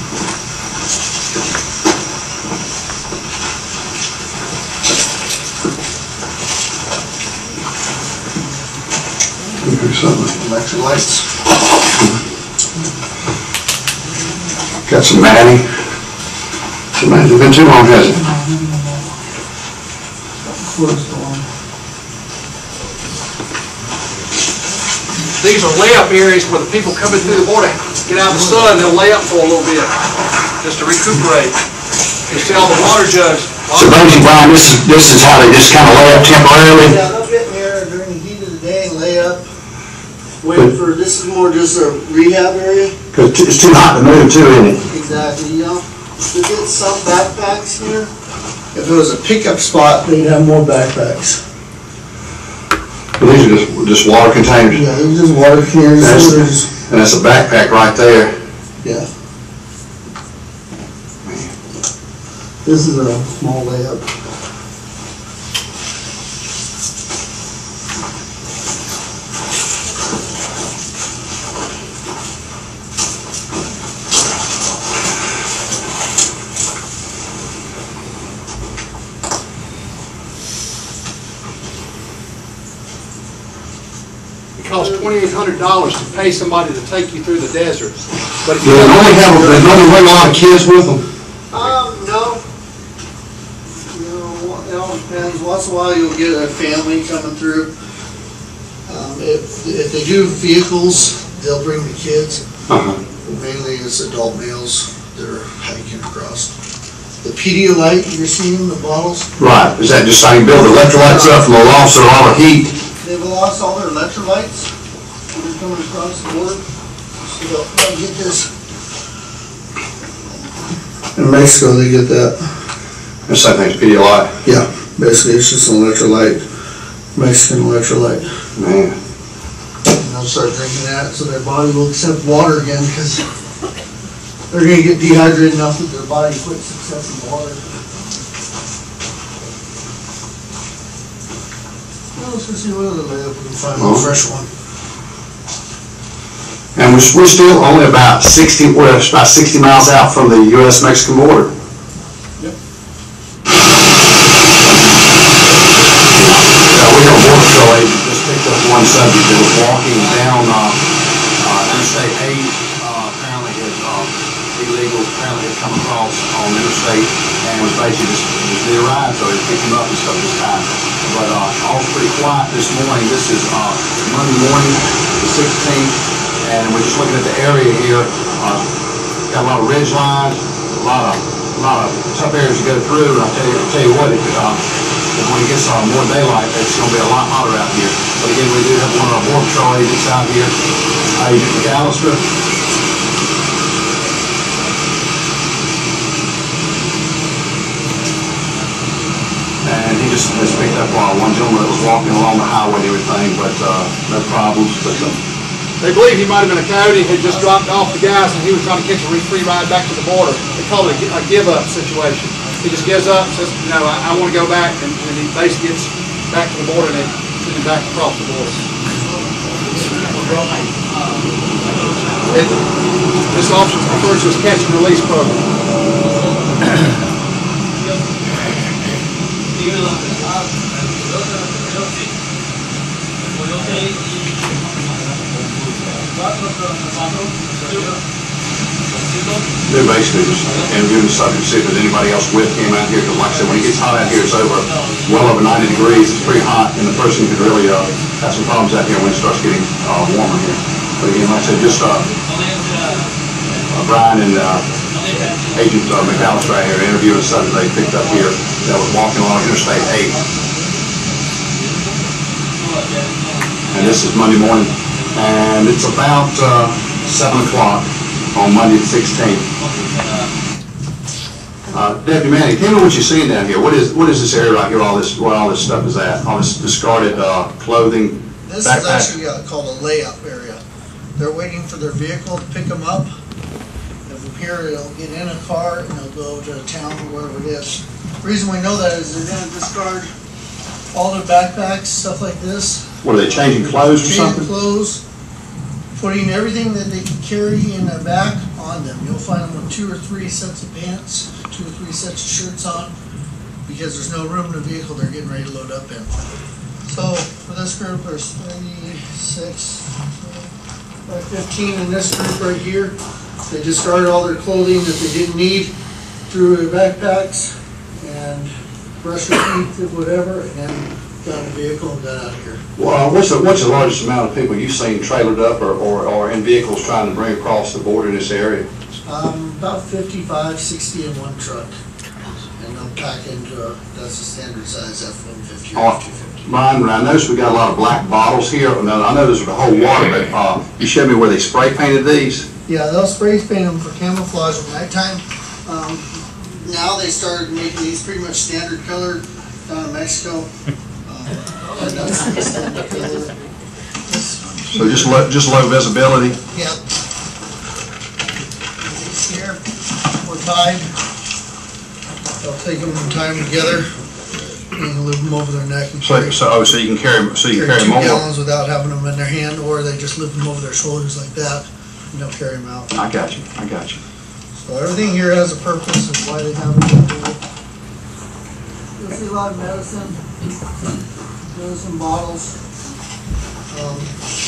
Do something. Electric lights. Got some Manny. Some Manny. It's been too long, hasn't it? These are layup areas where the people coming through the border get out of the sun, they'll lay up for a little bit, just to recuperate. You see all the water jugs. So basically, Brian, this is, this is how they just kind of lay up temporarily? Yeah, they'll get in there during the heat of the day and lay up. Waiting for, this is more just a rehab area. Because it's too hot to move too, isn't it? Exactly, you know. To get some backpacks here, if it was a pickup spot, they'd have more backpacks. Well, these are just, just water containers. Yeah, they're just water containers. That's, and that's a backpack right there. Yeah. This is a small layup. It costs twenty-eight hundred dollars to pay somebody to take you through the desert. But if Do you they normally have, they normally bring a lot of kids with them? Um, no. You know, it all depends. Once in a while you'll get a family coming through. Um, if, if they do vehicles, they'll bring the kids. Uh-huh. Mainly it's adult males that are hiking across. The Pedialyte, you're seeing the bottles? Right. Is that just how you build electrolytes up from the loss of a lot of heat? They've lost all their electrolytes when they're coming across the border. So they'll, they'll get this. In Mexico, they get that. The same thing's Pedialyte. Yeah, basically it's just an electrolyte, Mexican electrolyte. Man. And they'll start drinking that so their body will accept water again because they're going to get dehydrated enough that their body quits accepting water. Well, let's just see what other layup we can find, a Oh. fresh one. And we're, we're still only about sixty, we're about sixty miles out from the U S Mexican border. Yep. Uh, we have a border patrol agent just picked up one subject that was walking down uh, uh, Interstate eight. Uh, apparently had uh, illegal, apparently had come across on Interstate and was basically just, just the arrived, so he picked him up and stuff this time. But uh, all pretty quiet this morning. This is uh, Monday morning, the sixteenth. And we're just looking at the area here. Uh, got a lot of ridge lines, a lot of, a lot of tough areas to go through. And I'll tell you, I'll tell you what, if, uh, if when it gets uh, more daylight, it's going to be a lot hotter out here. But again, we do have one of our border patrol agents out here, Agent McAllister. And he just, just picked up uh, one gentleman that was walking along the highway and everything, but uh, no problems. But uh, They believe he might have been a coyote, had just dropped off the guys, and he was trying to catch a free ride back to the border. They call it a, a give-up situation. He just gives up, says, you know, I, I want to go back, and, and he basically gets back to the border, and they send him back across the border. It, this officer refers to as catch and release program. They're basically just interviewing the subject, see if there's anybody else with him out here, because like I said, when it gets hot out here, it's over, well over ninety degrees, it's pretty hot, and the person could really, uh, have some problems out here when it starts getting, uh, warmer here. But again, like I said, just, uh, uh, Brian and, uh, Agent uh, McAllister right here interviewing the subject they picked up here that was walking along Interstate eight. And this is Monday morning, and it's about, uh, seven o'clock on Monday the sixteenth. Uh, Deputy Manning, tell me what you're seeing down here. What is what is this area right here? All this, what all this stuff is at? All this discarded uh, clothing, This backpack. is actually uh, called a layup area. They're waiting for their vehicle to pick them up. And from here, they'll get in a car and they'll go to town or wherever it is. The reason we know that is they're going to discard all their backpacks, stuff like this. What are they changing clothes or Changing something? clothes, putting everything that they can carry in their back on them. You'll find them with two or three sets of pants, two or three sets of shirts on, because there's no room in the vehicle they're getting ready to load up in. So for this group, there's thirty-six, uh, fifteen in this group right here. They discarded all their clothing that they didn't need, threw their backpacks, and brushed their teeth or whatever, and got in the vehicle and got out of here. Well, uh, what's the what's the largest amount of people you've seen trailered up or, or, or in vehicles trying to bring across the border in this area? Um, about fifty-five, sixty in one truck. And they'll pack into a, that's a standard size F one fifty or Oh, F two fifty. Brian, I noticed we got a lot of black bottles here. Now, I know those are the whole water, but uh, you showed me where they spray painted these. Yeah, they'll spray paint them for camouflage at nighttime. Um, now they started making these pretty much standard color down in Mexico. Um, and that's the standard color. So just low, just low visibility. Yep. These here were tied. They'll take them and tie them together and lift them over their neck and So, carry, so, oh, so you can carry, so you can carry two more. gallons without having them in their hand, or they just lift them over their shoulders like that and they'll carry them out. I got you, I got you. So everything here has a purpose of why they have it. You'll see a lot of medicine, medicine bottles. Um,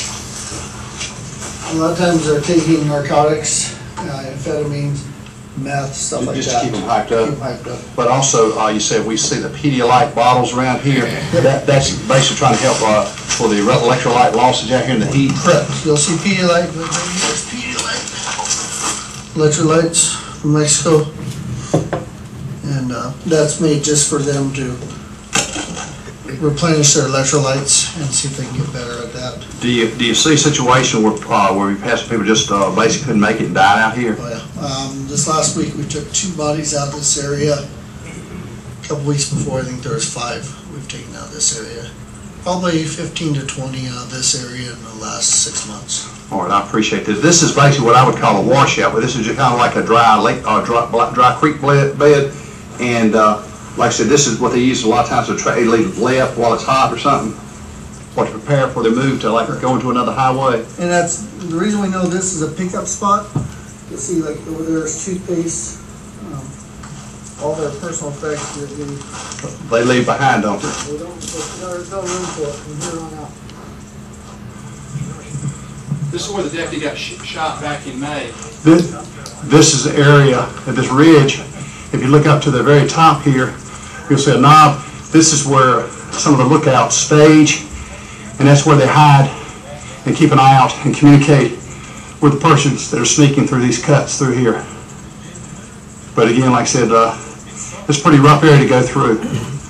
a lot of times they're taking narcotics, uh, amphetamines, meth, stuff like Just that. to keep them hyped up. Keep 'em hyped up. But also, uh, you said we see the Pedialyte bottles around here. That, that's basically trying to help uh, for the electrolyte losses out here in the heat. Correct. You'll see Pedialyte, but there's Pedialyte. Electrolytes from Mexico. And uh, that's made just for them to replenish their electrolytes and see if they can get better at that. Do you do you see a situation where uh, where we've had some people just uh, basically couldn't make it and died out here? Oh, yeah. Um, this last week, we took two bodies out of this area. A couple weeks before, I think there was five we've taken out of this area. Probably fifteen to twenty out of this area in the last six months. All right, I appreciate this. This is basically what I would call a washout, but this is just kind of like a dry lake, uh, dry, dry creek bed. And uh, like I said, this is what they use a lot of times to try to leave left while it's hot or something, or to prepare for the move to like go into another highway. And that's the reason we know this is a pickup spot. You see, like over there is toothpaste, um, all their personal effects that we, They leave behind, don't they? we don't, there's no room for it from here on out. This is where the deputy got sh shot back in May. This, this is the area of this ridge. If you look up to the very top here, you'll see a knob. This is where some of the lookouts stage, and that's where they hide and keep an eye out and communicate with the persons that are sneaking through these cuts through here. But again, like I said, uh, it's a pretty rough area to go through.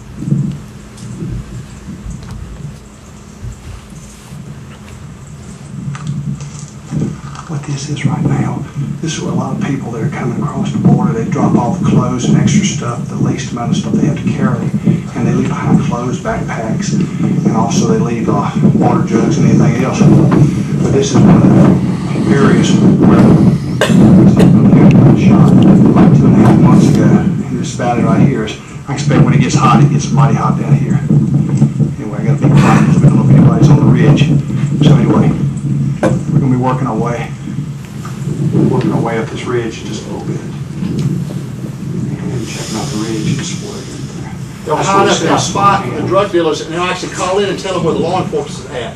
What this is right now, this is where a lot of people that are coming across the border, they drop off clothes and extra stuff, the least amount of stuff they have to carry, and they leave behind clothes, backpacks, and also they leave uh, water jugs and anything else. But this is one of the areas where somebody got shot like two and a half months ago, and this valley right here is, I expect when it gets hot, it gets mighty hot down here. Anyway, I got a big problem because we don't know if anybody's on the ridge. So anyway, we're going to be working our way. working our way up this ridge just a little bit. And checking out the ridge just a little bit. They'll high enough in a spot, the drug dealers, and they'll actually call in and tell them where the law enforcement is at.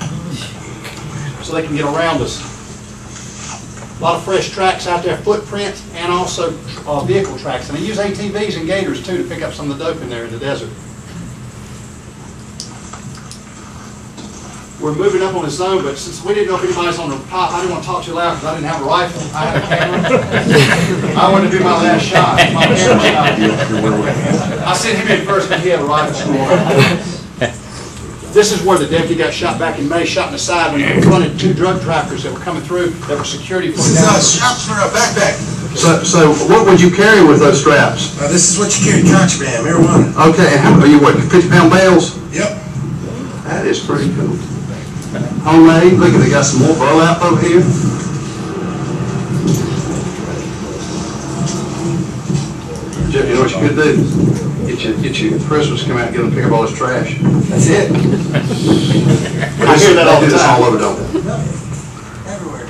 So they can get around us. A lot of fresh tracks out there, footprints, and also uh, vehicle tracks. And they use A T Vs and gators too to pick up some of the dope in there in the desert. We're moving up on the zone, but since we didn't know if anybody's on the pipe, I didn't want to talk too loud because I didn't have a rifle. I had a camera. I wanted to do my last shot. My camera shot. I sent him in first because he had a rifle. This is where the deputy got shot back in May, shot in the side when he confronted two drug traffickers that were coming through that were security for the down. Straps for a backpack. So, so what would you carry with those straps? Uh, this is what you carry contraband, marijuana. Okay, and how, are you what, fifty pound bales? Yep. That is pretty cool. Homemade, look at, they got some more burlap over here. Jeff, you know what you could do? Get you, get you prisoners, come out and get them to pick up all this trash. That's it. I hear that all the time. All over, don't they? Everywhere.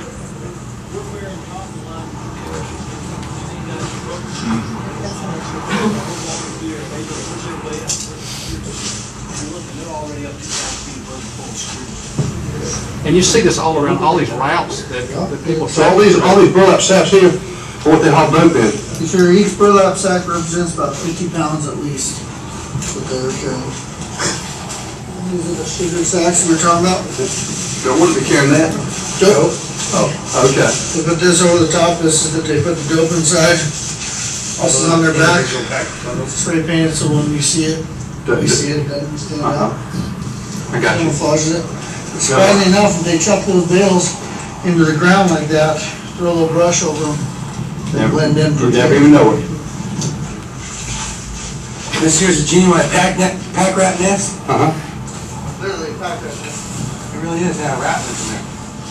And you see this all around, all these routes that, that people. So all these, all these burlap sacks here, are what they haul dope in. You sure each burlap sack represents about fifty pounds at least. What they're carrying. These are the sugar sacks we're talking about. Don't want to be carrying that. Dope. Oh, okay. They put this over the top. This is that they put the dope inside. This is on their back. Spray painted so when you see it, you see it, it doesn't stand out. I got you. Camouflages it. Surprisingly enough, if they chuck those bales into the ground like that, throw a little brush over them, they blend in. You never even know it. This here's a genuine pack, net, pack rat nest. Uh-huh. Literally a pack rat nest. It really is, yeah, a rat nest in there.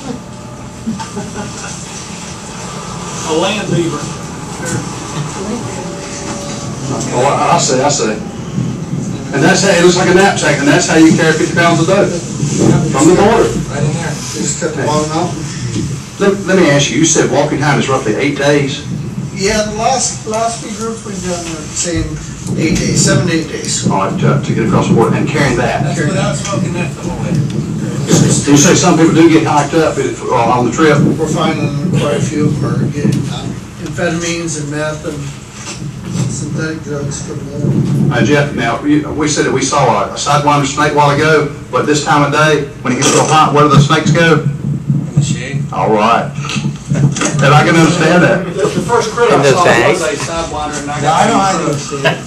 A land beaver. Oh, I, I see, I see. And that's how, it looks like a knapsack, and that's how you carry fifty pounds of dope from the border. Right in there. They just cut the bottom out. Let, let me ask you, you said walking time is roughly eight days? Yeah, the last, last few groups we've done are saying eight days, seven to eight days. All right, to, to get across the border and carrying that. That's without smoking that the whole way. You say some people do get hiked up uh, on the trip? We're finding quite a few of them are getting uh, amphetamines and meth and synthetic drugs from there. Uh, Jeff, now, you, we said that we saw a, a sidewinder snake a while ago, but this time of day, when it gets real hot, where do the snakes go? In the shade. All right. And I can understand that. The, the first critter I saw was a sidewinder, and I got. I know how to see it.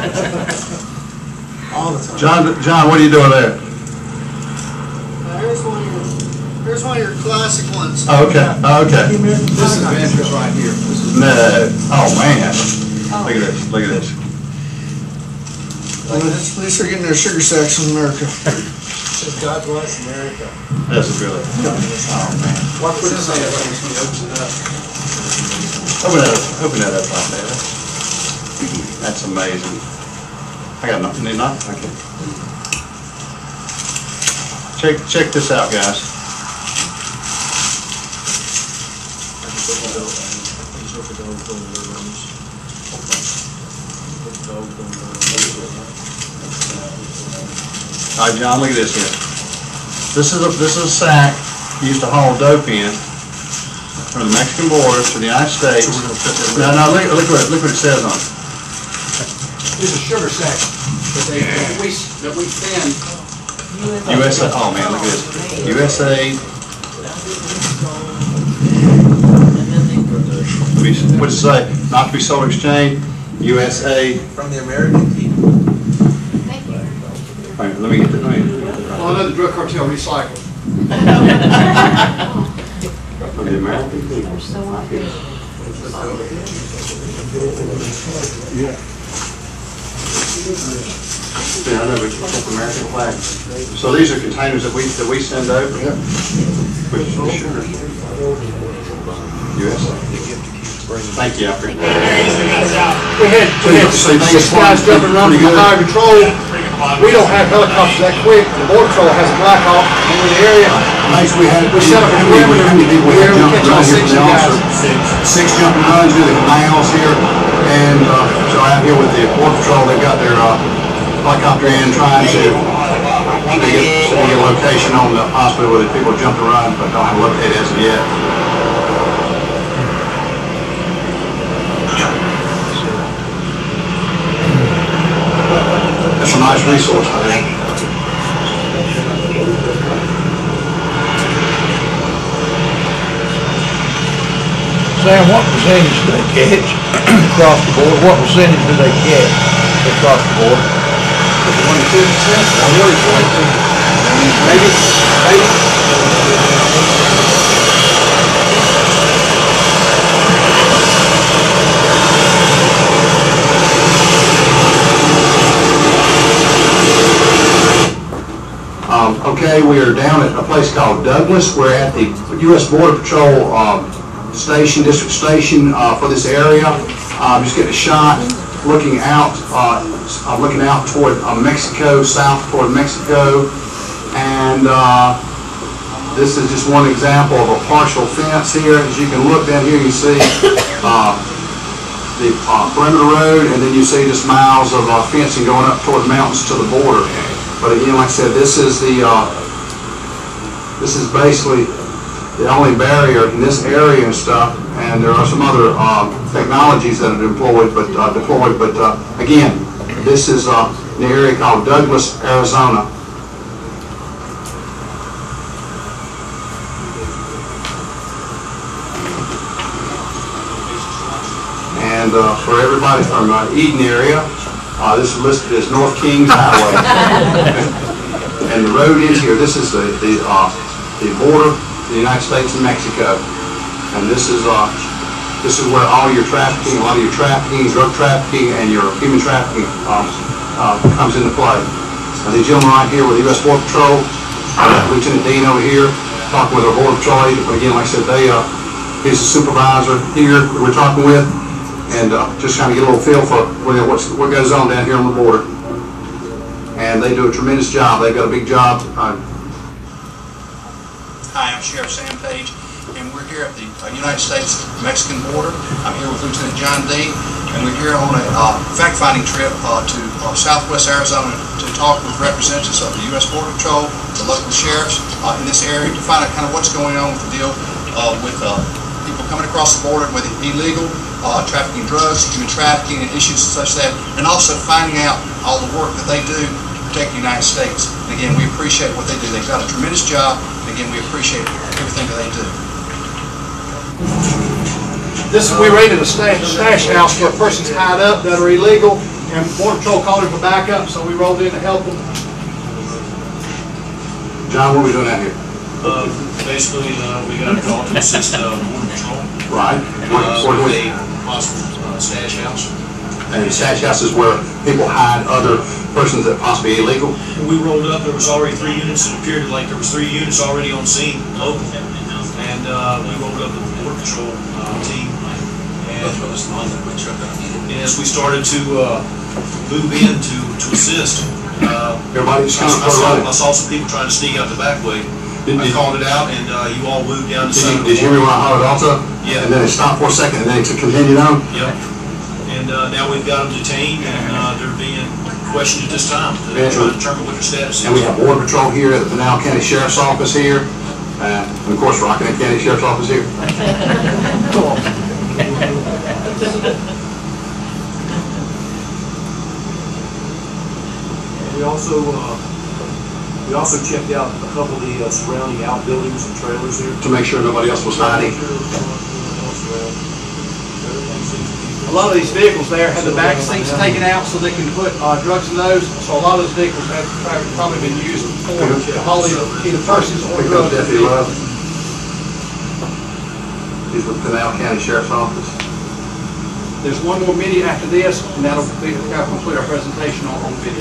All the time. John, John, what are you doing there? Uh, here's one of your, here's one of your classic ones. Oh, okay, oh, okay. This is Ventures right here. This is No, oh, man. Look at this, look at this. At least they're getting their sugar sacks from America. Says God bless America. That's really, oh, man. Watch what this is when he opens it up. Open that up, open that up like that. That's amazing. I got nothing, need nothing, okay. Check, check this out, guys. All right, John, look at this here. This is a, this is a sack used to haul dope in from the Mexican border to the United States. No, no, look, look what, look what it says on it. These are sugar sacks that they, that we, that we thin. U S A, oh man, look at this. U S A. What's it say? Not to be sold or exchanged. U S A. From the American people. Wait, let me get the, let me get the. Well, I know the drug cartel recycles. From the American people. Yeah. Yeah, I know, but it's the American flag. So these are containers that we, that we send over? Yeah. Which is sugar. U S A. Thank you, I appreciate it. We had, we had six guys jumping around from higher control. We don't have helicopters that quick. The Border Patrol has a Blackhawk in the area. Basically, we had, We set up a perimeter how many people we had here, we jumping catch all around here six from the guys. officer? Six jumping runs near the canals here, and, uh, so out here with the Border Patrol, they've got their, uh, helicopter in trying to, to get, to get a location on the hospital where the people jumped around, but don't have a locate as of yet. That's a nice resource, I think. Sam, what percentage do they catch across the board? What percentage do they catch across the board? One to two percent, really twenty. Maybe, maybe. Um, okay, we are down at a place called Douglas. We're at the U S Border Patrol um, station, district station uh, for this area. Uh, just getting a shot, looking out, uh, uh, looking out toward uh, Mexico, south toward Mexico, and uh, this is just one example of a partial fence here. As you can look down here, you see uh, the uh, perimeter road, and then you see just miles of uh, fencing going up toward the mountains to the border. But again, like I said, this is the uh, this is basically the only barrier in this area and stuff. And there are some other uh, technologies that are deployed, but uh, deployed. But uh, again, this is uh, the area called Douglas, Arizona. And uh, for everybody from uh, Eden area, uh, this is listed as North Kings Highway. And the road ends here. This is the the, uh, the border of the United States and Mexico. And this is uh, this is where all your trafficking, a lot of your trafficking, drug trafficking, and your human trafficking um, uh, comes into play. And the gentleman right here with the U S Border Patrol, uh, Lieutenant Dean over here, talking with our Border Patrol agent. But again, like I said, they uh, he's the supervisor here that we're talking with. And uh, just kind of get a little feel for what's, what goes on down here on the border. And they do a tremendous job. They've got a big job. Uh, Hi, I'm Sheriff Sam Page, and we're here at the uh, United States-Mexican border. I'm here with Lieutenant John Dean, and we're here on a uh, fact-finding trip uh, to uh, southwest Arizona to talk with representatives of the U S Border Patrol, the local sheriffs uh, in this area to find out kind of what's going on with the deal uh, with uh, people coming across the border, whether illegal, Uh, trafficking drugs, human trafficking, and issues such as that, and also finding out all the work that they do to protect the United States. And again, we appreciate what they do. They've got a tremendous job, and again, we appreciate everything that they do. This is, we raided a stash, stash house where a person's tied up that are illegal, and Border Patrol called him for backup, so we rolled in to help them. John, what are we doing out here? Uh, basically, uh, we got a call to assist uh, Border Patrol. Right. Uh, with a possible uh, stash house. And stash house is where people hide other persons that possibly illegal. When we rolled up, there was already three units. It appeared like there was three units already on scene, local. And uh, we rolled up with the Border Patrol uh, team. And, and as we started to uh, move in to, to assist, uh, Everybody just I, kind of I, saw, right. I saw some people trying to sneak out the back way. Did, I did, called it out, and uh, you all moved down to did, side you, of the did you hear me when I hollered also? Yeah. And then it stopped for a second, and then it continued on? Yep. And uh, now we've got them detained, and uh, they're being questioned at this time to Yeah. try to determine what their status is. And we have Border Patrol here at the Pinal County Sheriff's Office here. Uh, and of course, Rockingham County Sheriff's Office here. We also, uh, we also checked out a couple of the uh, surrounding outbuildings and trailers here. To make sure nobody else was hiding. A lot of these vehicles there have the back seats taken out so they can put uh, drugs in those. So a lot of those vehicles have probably been used for hauling either persons or Pick up drugs. Deputy Love. He's with Pinal County Sheriff's Office. There's one more video after this, and that'll be, that'll complete our presentation on, on video.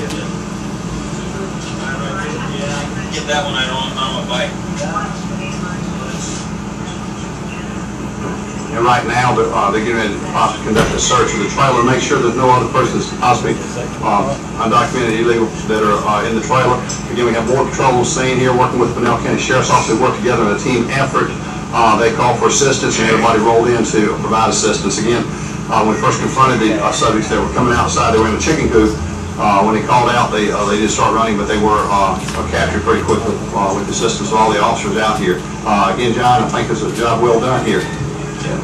Get that one out on, on my bike. and right now, they're, uh, they're getting ready to possibly conduct a search of the trailer, make sure there's no other persons possibly uh, undocumented, illegal that are uh, in the trailer. Again, we have Border Patrol on scene here, working with the Pinal County Sheriff's Office. They work together in a team effort. Uh, they called for assistance, and everybody rolled in to provide assistance. Again, uh, when we first confronted the uh, subjects that were coming outside, they were in the chicken coop. Uh, when they called out, they uh, they did start running, but they were uh, captured pretty quickly uh, with the assistance of all the officers out here. Uh, again, John, I think this is a job well done here. Yeah.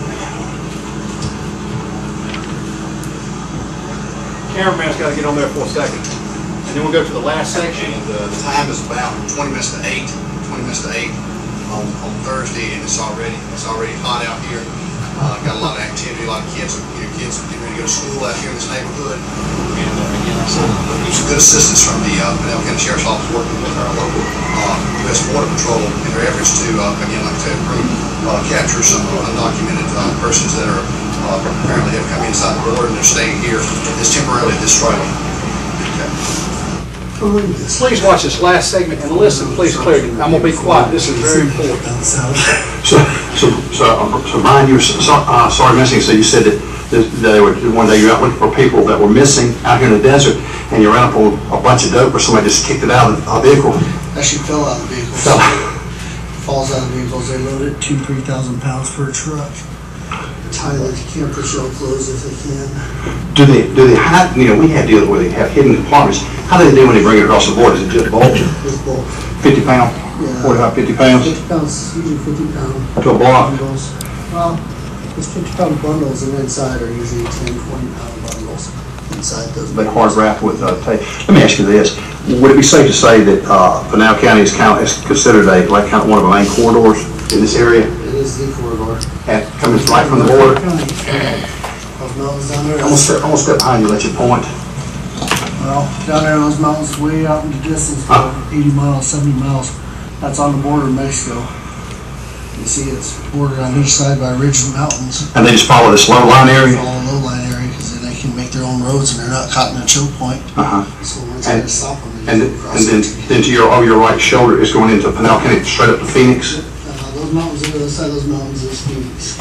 Cameraman's got to get on there for a second. And then we'll go to the last section. And uh, the time is about twenty minutes to eight, twenty minutes to eight on, on Thursday, and it's already it's already hot out here. Uh, got a lot of activity, a lot of kids, you know, kids getting ready to go to school out here in this neighborhood. And uh, again, like I said, there's some good assistance from the uh, Pinal County Sheriff's Office working with our local uh, U S Border Patrol in their efforts to, uh, again, like I said, uh, capture some undocumented uh, persons that are uh, apparently have come inside the border and they're staying here this temporarily at this trailer. Okay. Please watch this last segment and listen, please, clearly. I'm going to be quiet. This is very important. So, so, so, uh, so Brian, you were so, uh, sorry missing. So you said that that they were one day you were out looking for people that were missing out here in the desert, and you ran up on a bunch of dope, or somebody just kicked it out of the vehicle. Actually fell out of the vehicle. Fell. Falls out of vehicles. They load it two, three thousand pounds per truck. Tyler can't put your clothes if they can. Do they, do they hide, you know, we have deals where they have hidden compartments. How do they do when they bring it across the border? Is it just bulk? It's bulk. fifty pound? Yeah. forty-five, fifty pounds? fifty pounds, usually fifty pound. To a block? Bundles. Well, it's fifty pound bundles, and inside are usually ten, twenty pound bundles inside those. They hard wrapped with uh, tape. Let me ask you this. Would it be safe to say that uh, Pinal County is, kind of, is considered a, like kind of one of the main corridors in this area? It is the corridor. At, coming right from the border? Those mountains down there. Almost step, almost step behind you, let you point. Well, down there, those mountains way out in the distance, about eighty miles, seventy miles. That's on the border of Mexico. You see, it's bordered on each side by ridges and mountains. And they just follow this low line area? Follow a low line area because then they can make their own roads and they're not caught in a choke point. Uh-huh. So once And, they stop them, they and, can then- cross and then, it. then to your, oh, your right shoulder is going into Pinal County, straight up to Phoenix? Uh, those mountains, on the other side of those mountains is Phoenix.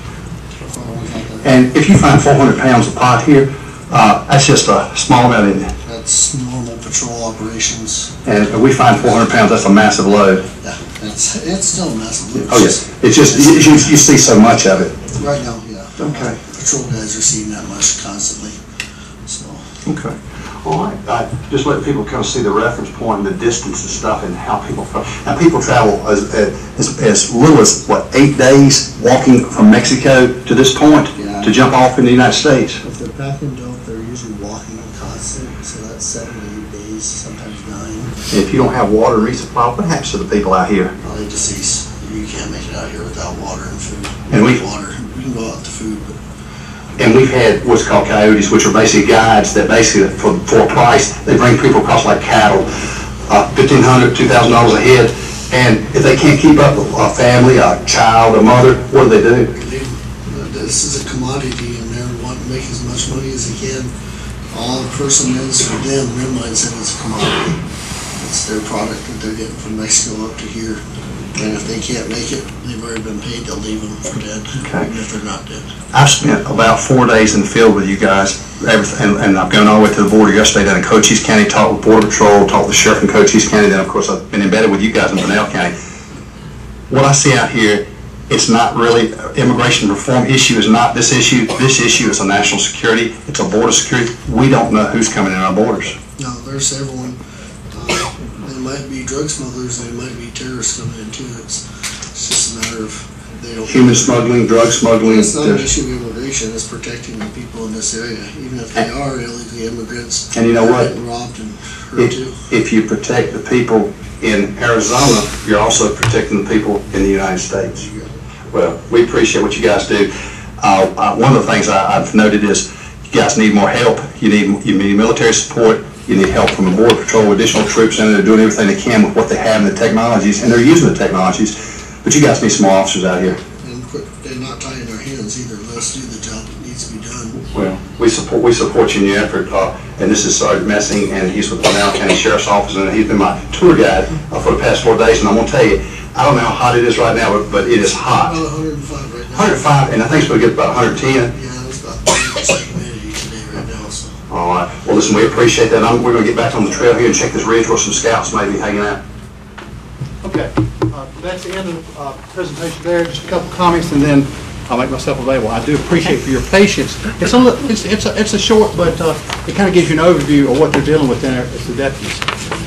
And if you find four hundred pounds of pot here, uh, that's just a small amount, isn't it? That's normal patrol operations. And if we find four hundred pounds, that's a massive load. Yeah, it's, it's still massive. Oh, yes. It's just, you, you you see so much of it. Right now, yeah. Okay. Patrol guys are seeing that much constantly, so. Okay. All right. I just let people kind of see the reference point and the distance and stuff and how people, now people travel as, as, as little as, what, eight days walking from Mexico to this point Yeah. to jump off in the United States? If they're packing dope, they're usually walking constant, so that's seven to eight days, sometimes nine. If you don't have water and resupply, what happens to the people out here? Well, they decease. You can't make it out here without water and food. And we- Water, we can go out to food, but And we've had what's called coyotes, which are basically guides that basically, for, for a price, they bring people across like cattle, uh, fifteen hundred dollars, two thousand dollars a head. And if they can't keep up with a family, a child, a mother, what do they do? they, uh, this is a commodity and they're wanting to make as much money as they can. All the person is for them, their mindset is a commodity. It's their product that they're getting from Mexico up to here. And if they can't make it, they've already been paid, they'll leave them for dead, Okay. even if they're not dead. I've spent about four days in the field with you guys, everything, and, and I've gone all the way to the border yesterday down in Cochise County, talked with Border Patrol, talked with the Sheriff in Cochise County, then of course I've been embedded with you guys in Pinal County. What I see out here, it's not really, immigration reform issue is not this issue, this issue is a national security, it's a border security. We don't know who's coming in our borders. No, there's everyone. Uh, They might be drug smugglers, they might be terrorists coming in too. It's, it's just a matter of, they don't. Human smuggling, drug smuggling. It's not an there's- issue of immigration, it's protecting the people in this area, even if they are illegal immigrants. And you know what? They're getting robbed and hurt too. If, if you protect the people in Arizona, you're also protecting the people in the United States. Well, we appreciate what you guys do. Uh, uh, one of the things I, I've noted is you guys need more help. You need, you need military support. You need help from the Border Patrol, additional troops, and they're doing everything they can with what they have in the technologies, and they're using the technologies. But you guys need some more officers out here. And quit, and not tying our hands either, let us do the job that needs to be done. Well, we support we support you in your effort, uh, and this is Sergeant Messing, and he's with the Pinal County Sheriff's Office, and he's been my tour guide uh, for the past four days. And I'm gonna tell you, I don't know how hot it is right now, but, but it is hot. About one hundred and five right one hundred five, and I think it's going to get about one hundred ten. Yeah, it's about thirty percent humidity today right now, so. All right. Well, listen, we appreciate that. I'm, we're going to get back on the trail here and check this ridge where some scouts may be hanging out. Okay, uh, that's the end of the uh, presentation there. Just a couple comments, and then I'll make myself available. I do appreciate for your patience. It's a, li- it's, it's a, it's a short, but uh, it kind of gives you an overview of what they're dealing with there as the deputies.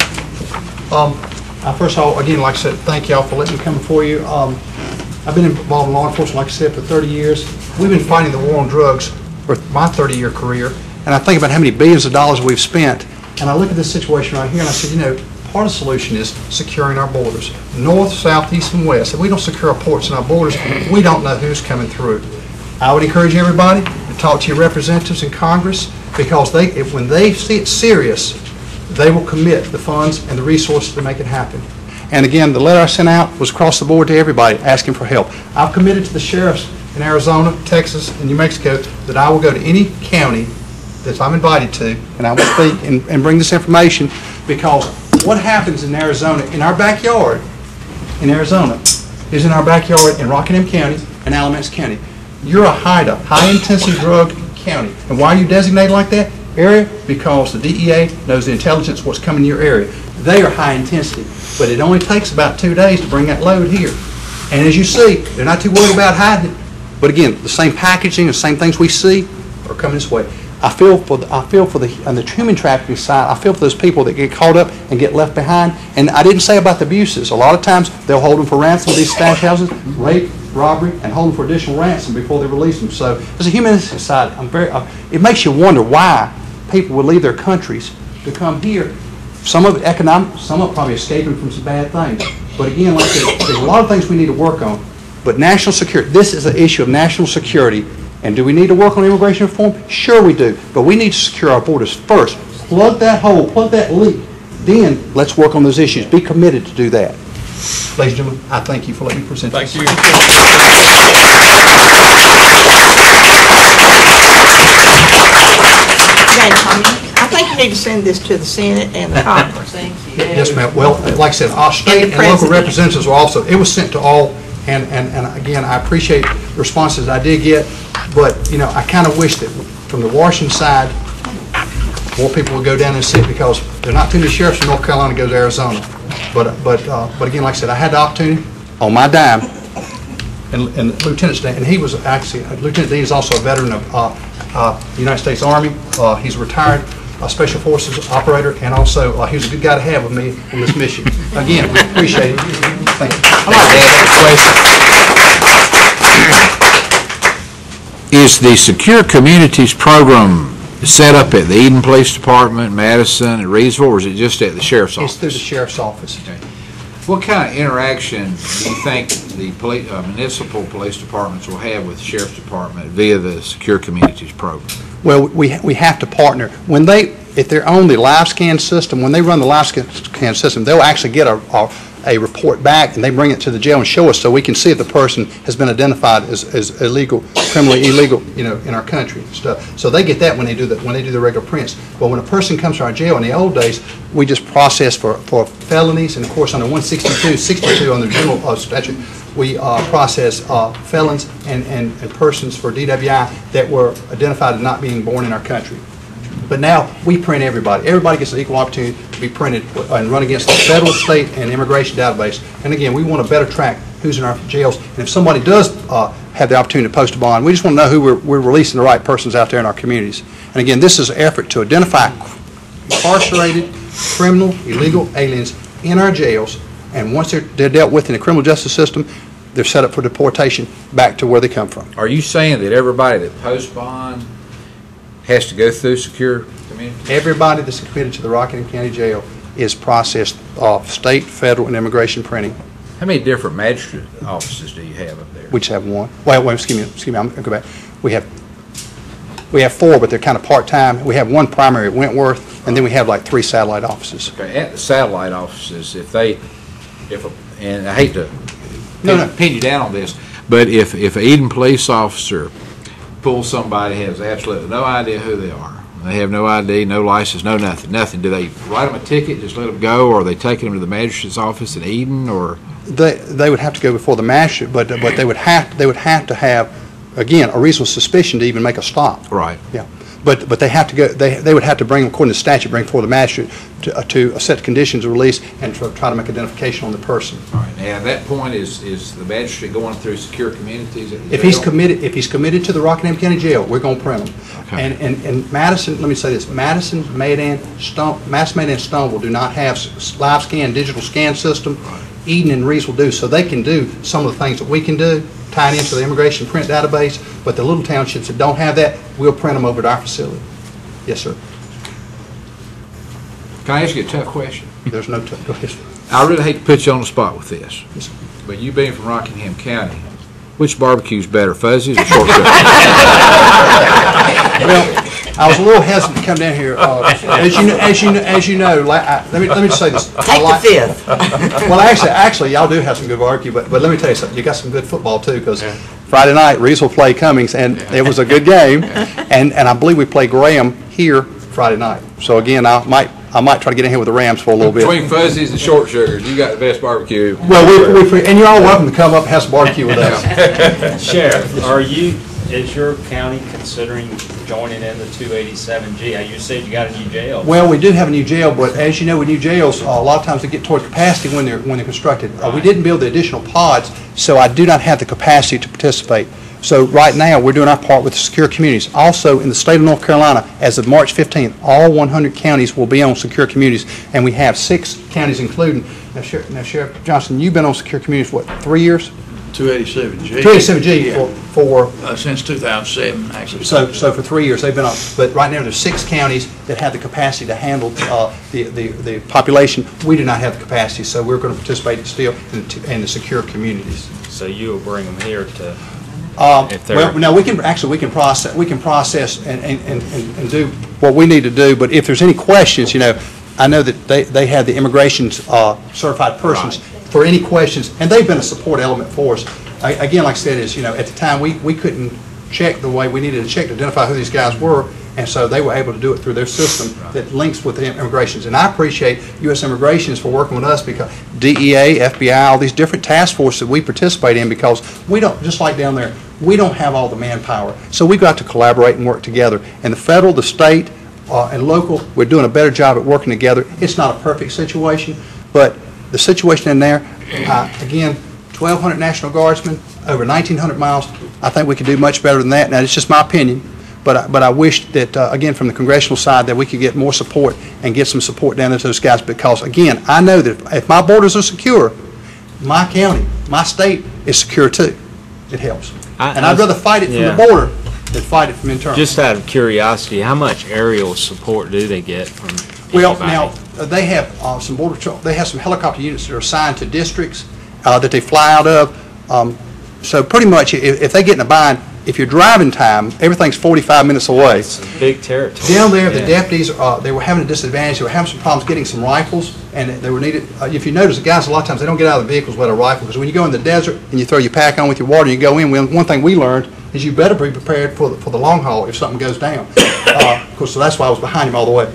Um, I first of all, again, like I said, thank y'all for letting me come before you. Um, I've been involved in law enforcement, like I said, for thirty years. We've been fighting the war on drugs for my thirty-year career, and I think about how many billions of dollars we've spent, and I look at this situation right here, and I said, you know, part of the solution is securing our borders, north, south, east, and west. If we don't secure our ports and our borders, we don't know who's coming through. I would encourage everybody to talk to your representatives in Congress, because they, if, when they see it serious, they will commit the funds and the resources to make it happen. And again, the letter I sent out was across the board to everybody asking for help. I've committed to the sheriffs in Arizona, Texas, and New Mexico that I will go to any county that I'm invited to, and I will speak and, and bring this information, because what happens in Arizona, in our backyard, in Arizona, is in our backyard in Rockingham County and Alamance County. You're a HIDTA, high-intensity drug county. And why are you designated like that area? Because the D E A knows the intelligence of what's coming in your area. They are high intensity, but it only takes about two days to bring that load here. And as you see, they're not too worried about hiding it. But again, the same packaging, the same things we see are coming this way. I feel for the, I feel for the, on the human trafficking side, I feel for those people that get caught up and get left behind. And I didn't say about the abuses. A lot of times they'll hold them for ransom, these stash houses, rape, robbery, and hold them for additional ransom before they release them. So as a humanistic side, I'm very, uh, it makes you wonder why people would leave their countries to come here. Some of it economic, some of it probably escaping from some bad things. But again, like I said, there's a lot of things we need to work on. But national security, this is an issue of national security. And do we need to work on immigration reform? Sure we do. But we need to secure our borders first. Plug that hole, plug that leak. Then let's work on those issues. Be committed to do that. Ladies and gentlemen, I thank you for letting me present this. Thank you. I think you need to send this to the Senate and the Congress. Thank you. Yes, ma'am. Well, like I said, our state and, and local representatives were also, it was sent to all, and, and, and again, I appreciate the responses I did get, but, you know, I kind of wish that from the Washington side, more people would go down and see it, because there are not too many sheriffs from North Carolina go to Arizona. But, but, uh, but again, like I said, I had the opportunity on my dime, and, and Lieutenant Stan, and he was actually, Lieutenant Dean is also a veteran of uh, uh, the United States Army. Uh, he's a retired uh, Special Forces operator, and also uh, he was a good guy to have with me on this mission. Again, we appreciate it. Thank you. I'd like to ask a question. Is the Secure Communities program set up at the Eden Police Department, Madison, and Reedsville, or is it just at the Sheriff's Office? It's through the Sheriff's Office. Okay. What kind of interaction do you think the poli- uh, municipal police departments will have with the Sheriff's Department via the Secure Communities program? Well, we, we have to partner. When they, if they're on the live scan system, when they run the live scan system, they'll actually get a, a, a report back, and they bring it to the jail and show us, so we can see if the person has been identified as, as illegal, criminally illegal, you know, in our country and stuff. So they get that when they do the, when they do the regular prints. But when a person comes to our jail, in the old days, we just process for, for felonies, and of course under one sixty-two, sixty-two on the general uh, statute, we uh, process uh, felons and, and, and persons for D W I that were identified as not being born in our country. But now we print everybody. Everybody gets an equal opportunity to be printed and run against the federal, state, and immigration database. And again, we want to better track who's in our jails. And if somebody does uh, have the opportunity to post a bond, we just want to know who we're, we're releasing the right persons out there in our communities. And again, this is an effort to identify incarcerated, criminal, illegal aliens in our jails. And once they're, they're dealt with in the criminal justice system, they're set up for deportation back to where they come from. Are you saying that everybody that posts bond has to go through Secure Communities? Everybody that's committed to the Rockingham County Jail is processed off state, federal, and immigration printing. How many different magistrate offices do you have up there? We just have one. Wait, wait, excuse me, excuse me, I'm going to go back. We have, we have four, but they're kind of part-time. We have one primary at Wentworth, and then we have like three satellite offices. Okay, at the satellite offices, if they, if, a, and I hate to No, pin, no. pin you down on this, but if, if an Eden police officer pulls somebody who has absolutely no idea who they are, they have no I D, no license, no nothing, nothing, do they write them a ticket, just let them go, or are they taking them to the magistrate's office in Eden, or? They, they would have to go before the magistrate, but, but they would have, they would have to have, again, a reasonable suspicion to even make a stop. Right. Yeah. But, but they have to go, they, they would have to bring, according to statute, bring before the magistrate to, uh, to set the conditions of release and to try to make identification on the person. All right. And at that point, is, is the magistrate going through secure communities? at the If he's jail? committed, if he's committed to the Rockingham County Jail, we're going to print him. Okay. And, and, and Madison, let me say this, Madison, Madan, Stone, Madison, Madan, and Stoneville do not have s- live scan, digital scan system. Eden and Reese will do, so they can do some of the things that we can do, tying into the immigration print database, but the little townships that don't have that, we'll print them over at our facility. Yes, sir. Can I ask you a tough question? There's no, t- go ahead. I really hate to put you on the spot with this, Yes, sir. but you being from Rockingham County, which barbecue's better, Fuzzy's or Short Cook? Well, I was a little hesitant to come down here. Uh, as you know, as you know, as you know, la- I, let me let me just say this. I Take the like- fifth. Well, actually, actually, y'all do have some good barbecue, but but let me tell you something. You got some good football too, because Friday night Reese will play Cummings, and it was a good game, and and I believe we play Graham here Friday night. So again, I might I might try to get in here with the Rams for a little bit. Between Fuzzy's and Short Sugars, you got the best barbecue. Well, we, we and you're all welcome to come up and have some barbecue with us. Sheriff, are you, is your county considering joining in the two eighty-seven G? You said you got a new jail. Well, we do have a new jail, but as you know, with new jails, uh, a lot of times they get toward capacity when they're when they're constructed. Uh, we didn't build the additional pods, so I do not have the capacity to participate. So right now, we're doing our part with the secure communities. Also, in the state of North Carolina, as of March fifteenth, all one hundred counties will be on secure communities, and we have six counties including. Now, Sheriff, now, Sheriff Johnson, you've been on secure communities, what, three years? two eighty-seven G. two eighty-seven G Yeah. for, for Uh, since two thousand seven, actually. So, so for three years, they've been on, but right now, there's six counties that have the capacity to handle uh, the, the, the population. We do not have the capacity, so we're going to participate still in the, in the secure communities. So you will bring them here to, Um, if they're... Well, no, we can, actually, we can process, we can process and, and, and, and do what we need to do, but if there's any questions, you know, I know that they, they have the immigration uh, certified persons for any questions, and they've been a support element for us. I, again, like I said, is, you know, at the time, we, we couldn't check the way we needed to check to identify who these guys were, and so they were able to do it through their system that links with the immigrations. And I appreciate U S Immigrations for working with us, because D E A, F B I, all these different task forces that we participate in, because we don't, just like down there, we don't have all the manpower. So we've got to collaborate and work together. And the federal, the state, uh, and local, we're doing a better job at working together. It's not a perfect situation, but the situation in there, uh, again, twelve hundred National Guardsmen, over nineteen hundred miles, I think we could do much better than that. Now, it's just my opinion. But, I- but I wish that, uh, again, from the congressional side, that we could get more support and get some support down to those guys, because, again, I know that if- if my borders are secure, my county, my state is secure too. It helps. I- And I'd rather fight it from Yeah. the border than fight it from internal. Just out of curiosity, how much aerial support do they get from Well, anybody? now, uh, they have uh, some border, patrol- they have some helicopter units that are assigned to districts uh, that they fly out of. Um, So pretty much, if if they get in a bind, if you're driving time, everything's forty-five minutes away. It's a big territory. Down there, the Yeah. deputies, uh, they were having a disadvantage. They were having some problems getting some rifles, and they were needed. Uh, if you notice, the guys, a lot of times, they don't get out of the vehicles with a rifle, because when you go in the desert and you throw your pack on with your water and you go in, well, one thing we learned is you better be prepared for the, for the long haul if something goes down. Uh, of course, so that's why I was behind him all the way.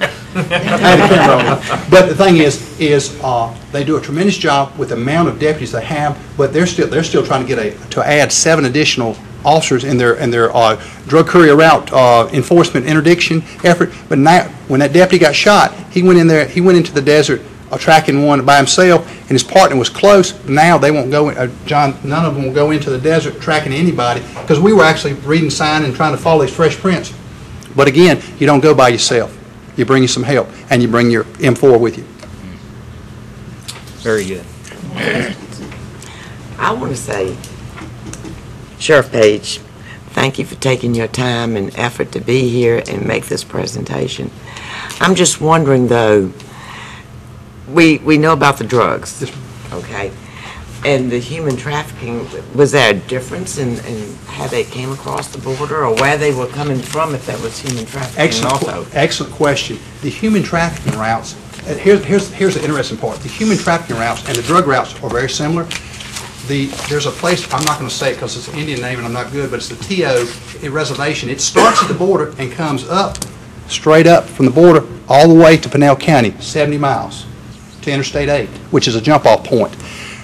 I had a camera on me. But the thing is, is uh, they do a tremendous job with the amount of deputies they have, but they're still they're still trying to get a to add seven additional officers in their in their uh, drug courier route uh, enforcement interdiction effort. But now, when that deputy got shot, he went in there. He went into the desert uh, tracking one by himself, and his partner was close. Now they won't go. In, uh, John, none of them will go into the desert tracking anybody, because we were actually reading sign and trying to follow these fresh prints. But again, you don't go by yourself. You bring you some help, and you bring your M four with you. Very good. I want to say, Sheriff Page, thank you for taking your time and effort to be here and make this presentation. I'm just wondering, though, we we know about the drugs, okay, and the human trafficking. Was there a difference in, in how they came across the border, or where they were coming from, if that was human trafficking Excellent, also? qu- excellent question. The human trafficking routes, uh, here's, here's, here's the interesting part. The human trafficking routes and the drug routes are very similar. The, there's a place, I'm not going to say it because it's an Indian name and I'm not good, but it's the T O reservation. It starts at the border and comes up, straight up from the border, all the way to Pinell County, seventy miles, to Interstate eight, which is a jump-off point.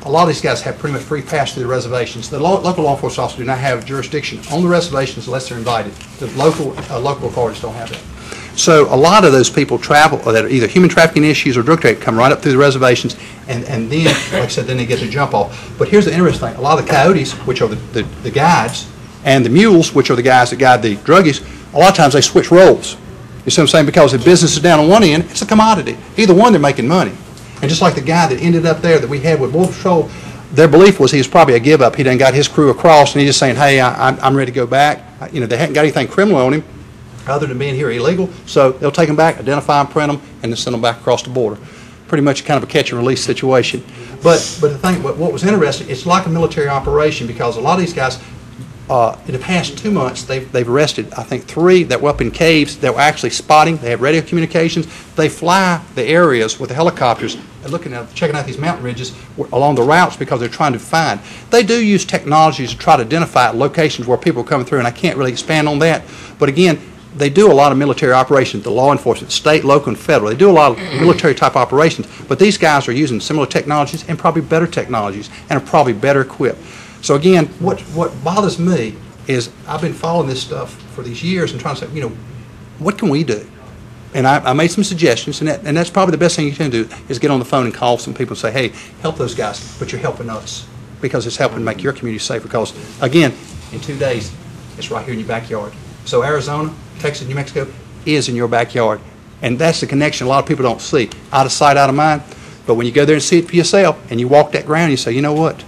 a lot of these guys have pretty much free pass through the reservations. The lo- local law enforcement officers do not have jurisdiction on the reservations unless they're invited. The local, uh, local authorities don't have that. So a lot of those people travel, that are either human trafficking issues or drug trade, come right up through the reservations, and, and then, like I said, then they get the jump off. But here's the interesting thing. A lot of the coyotes, which are the, the, the guides, and the mules, which are the guys that guide the druggies, a lot of times they switch roles. You see what I'm saying? Because if business is down on one end, it's a commodity. Either one, they're making money. And just like the guy that ended up there that we had with Border Patrol, their belief was he was probably a give-up. He done got his crew across, and he's just saying, hey, I, I'm, I'm ready to go back. You know, they hadn't got anything criminal on him other than being here illegal, so they'll take them back, identify them, print them, and then send them back across the border. Pretty much kind of a catch-and-release situation. But but the thing, what, what was interesting, it's like a military operation because a lot of these guys, uh, in the past two months, they've, they've arrested, I think, three that were up in caves that were actually spotting. They have radio communications. They fly the areas with the helicopters and looking at, checking out these mountain ridges along the routes because they're trying to find. They do use technologies to try to identify locations where people are coming through, and I can't really expand on that. But again, they do a lot of military operations, the law enforcement, state, local, and federal. They do a lot of military-type operations, but these guys are using similar technologies and probably better technologies and are probably better equipped. So again, what, what bothers me is I've been following this stuff for these years and trying to say, you know, what can we do? And I, I made some suggestions, and, that, and that's probably the best thing you can do is get on the phone and call some people and say, hey, help those guys, but you're helping us because it's helping make your community safer because, again, in two days, it's right here in your backyard. So Arizona, Texas, New Mexico is in your backyard. And that's the connection a lot of people don't see. Out of sight, out of mind. But when you go there and see it for yourself and you walk that ground, you say, you know what?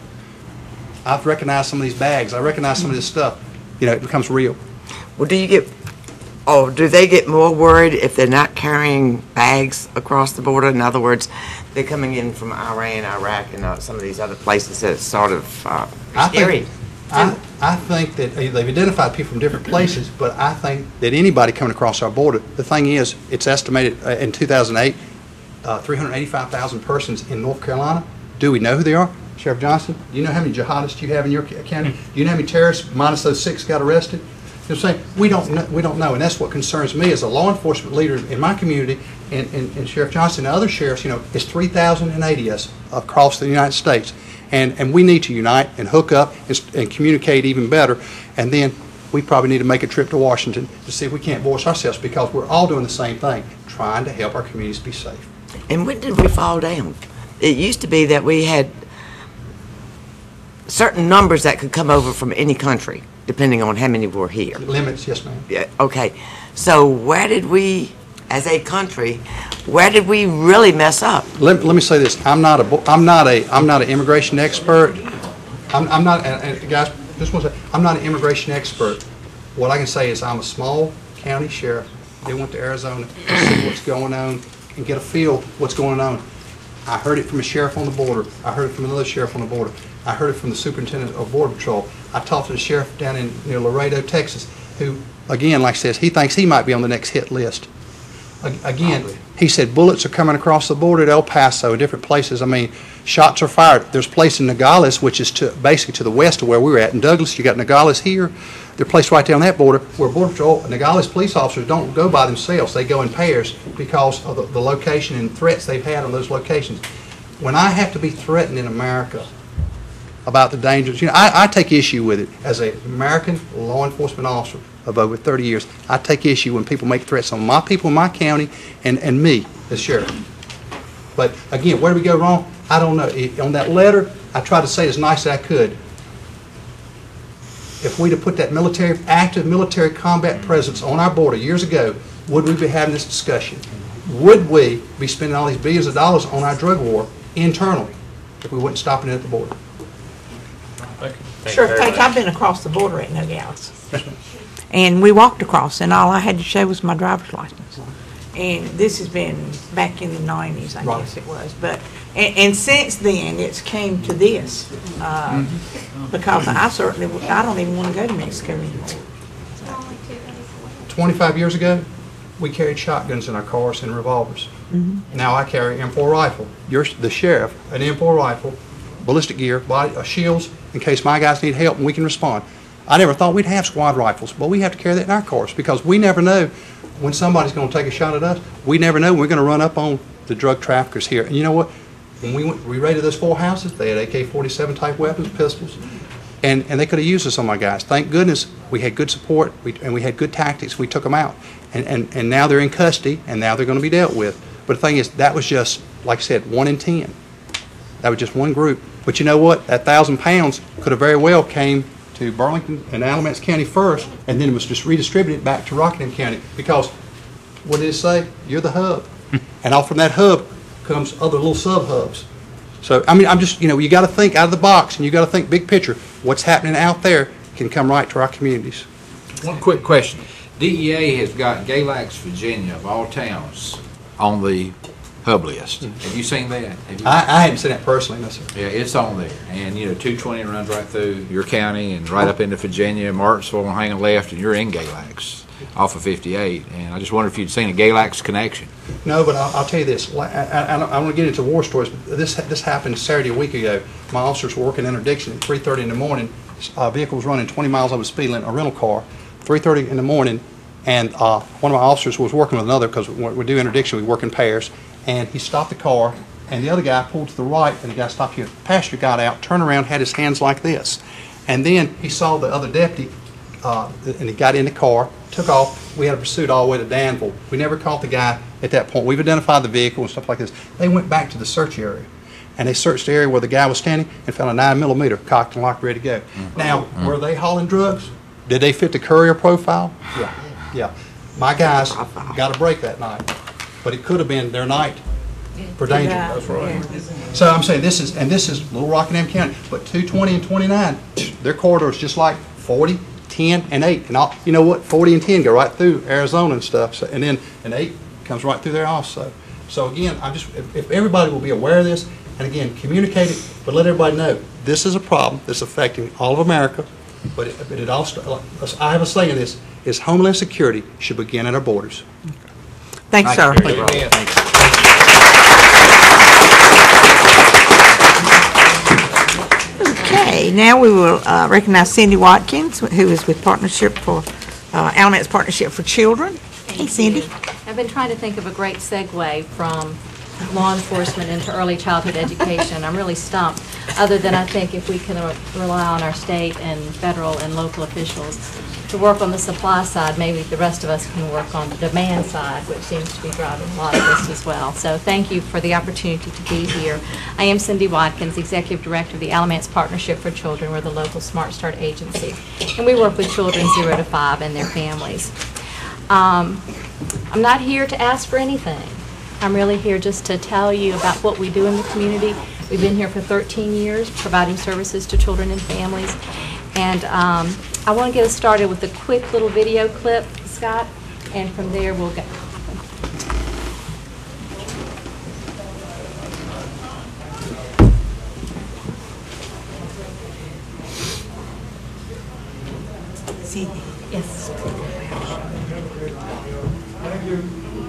I've recognized some of these bags. I recognize some of this stuff. You know, it becomes real. Well, do you get, oh, do they get more worried if they're not carrying bags across the border? In other words, they're coming in from Iran, Iraq, and uh, some of these other places that it's sort of uh, scary. Think, I, I think that they've identified people from different places, but I think that anybody coming across our border, the thing is, it's estimated uh, in two thousand eight, uh, three hundred eighty-five thousand persons in North Carolina. Do we know who they are? Sheriff Johnson, do you know how many jihadists you have in your county? Do you know how many terrorists, minus those six, got arrested? You know what I'm saying? We don't know, we don't know, and that's what concerns me as a law enforcement leader in my community, and, and, and Sheriff Johnson and other sheriffs. You know, it's three thousand eighty us across the United States. And, and we need to unite and hook up and, and communicate even better. And then we probably need to make a trip to Washington to see if we can't voice ourselves because we're all doing the same thing, trying to help our communities be safe. And when did we fall down? It used to be that we had certain numbers that could come over from any country, depending on how many were here. Limits, yes, ma'am. Yeah, okay. So where did we, as a country, where did we really mess up? Let, let me say this: I'm not a, I'm not a, I'm not an immigration expert. I'm, I'm not, and, and guys, just want to say, I'm not an immigration expert. What I can say is I'm a small county sheriff. They went to Arizona to see what's going on and get a feel what's going on. I heard it from a sheriff on the border. I heard it from another sheriff on the border. I heard it from the superintendent of Border Patrol. I talked to the sheriff down in near Laredo, Texas, who, again, like I says, he thinks he might be on the next hit list. Again, he said bullets are coming across the border at El Paso, different places. I mean, shots are fired. There's a place in Nogales, which is to, basically to the west of where we were at. In Douglas, you got Nogales here. They're placed right there on that border where Border Patrol, Nogales police officers don't go by themselves. They go in pairs because of the, the location and threats they've had on those locations. When I have to be threatened in America about the dangers, you know, I, I take issue with it as an American law enforcement officer of over thirty years. I take issue when people make threats on my people in my county and, and me as sheriff. But again, where do we go wrong? I don't know. It, on that letter, I tried to say it as nice as I could. If we'd have put that military, active military combat presence on our border years ago, would we be having this discussion? Would we be spending all these billions of dollars on our drug war internally if we weren't stopping it at the border? Sure, Take, I've been across the border at Nogales. And we walked across, and all I had to show was my driver's license. And this has been back in the nineties, I Right. guess it was. But and, and since then, it's came to this uh, because I certainly w- I don't even want to go to Mexico anymore. twenty-five years ago, we carried shotguns in our cars and revolvers. Mm-hmm. Now I carry an M four rifle. You're the sheriff, an M four rifle, ballistic gear, body, uh, shields, in case my guys need help and we can respond. I never thought we'd have squad rifles, but we have to carry that in our cars because we never know when somebody's going to take a shot at us. We never know when we're going to run up on the drug traffickers here. And you know what? when we went, we raided those four houses, they had A K forty-seven type weapons, pistols, and, and they could have used us on my guys. Thank goodness we had good support we, and we had good tactics. We took them out. And, and, and now they're in custody, and now they're going to be dealt with. But the thing is, that was just, like I said, one in ten. That was just one group. But you know what? That thousand pounds could have very well came to Burlington and Alamance County first, and then it was just redistributed back to Rockingham County. Because, what did it say? You're the hub. And off from that hub comes other little sub-hubs. So, I mean, I'm just, you know, you got to think out of the box, and you got to think big picture. What's happening out there can come right to our communities. One quick question. D E A has got Galax, Virginia, of all towns, on the hub list. Have you seen that? Have you? I, I hadn't seen that personally, no, sir. Yeah, it's on there. And, you know, two twenty runs right through your county and right up into Virginia, Martinsville, hang a left, and you're in Galax off of fifty-eight. And I just wonder if you'd seen a Galax connection. No, but I'll, I'll tell you this. I, I, I want to get into war stories, but this, this happened Saturday a week ago. My officers were working interdiction at three thirty in the morning. A vehicle was running twenty miles over the speed limit, a rental car, three thirty in the morning, and uh, one of my officers was working with another, because when we do interdiction, we work in pairs, and he stopped the car, and the other guy pulled to the right, and the guy stopped here. The passenger got out, turned around, had his hands like this. And then he saw the other deputy, uh, and he got in the car, took off. We had a pursuit all the way to Danville. We never caught the guy at that point. We've identified the vehicle and stuff like this. They went back to the search area, and they searched the area where the guy was standing and found a nine millimeter cocked and locked, ready to go. Mm-hmm. Now, mm-hmm. were they hauling drugs? Did they fit the courier profile? Yeah. Yeah, my guys got a break that night, but it could have been their night for danger. That's right. So I'm saying this is, and this is Little Rockingham County, but two twenty and twenty-nine, their corridors just like forty, ten, and eight. And all, you know what? forty and ten go right through Arizona and stuff, so, and then and eight comes right through there also. So again, I'm just, if, if everybody will be aware of this, and again, communicate it, but let everybody know this is a problem that's affecting all of America. But it, but it also, I have a saying this, is Homeland Security should begin at our borders. Thanks, sir. Thank you. Thank you. Okay, now we will uh, recognize Cindy Watkins, who is with Partnership for, uh, Alamance Partnership for Children. Hey, Cindy. I've been trying to think of a great segue from law enforcement into early childhood education. I'm really stumped, other than I think if we can rely on our state and federal and local officials to work on the supply side, maybe the rest of us can work on the demand side, which seems to be driving a lot of this as well. So thank you for the opportunity to be here. I am Cindy Watkins, Executive Director of the Alamance Partnership for Children. We're the local Smart Start agency, and we work with children zero to five and their families. Um, I'm not here to ask for anything. I'm really here just to tell you about what we do in the community. We've been here for thirteen years, providing services to children and families. And um, I want to get us started with a quick little video clip, Scott, and from there we'll go. See? Yes. Thank you.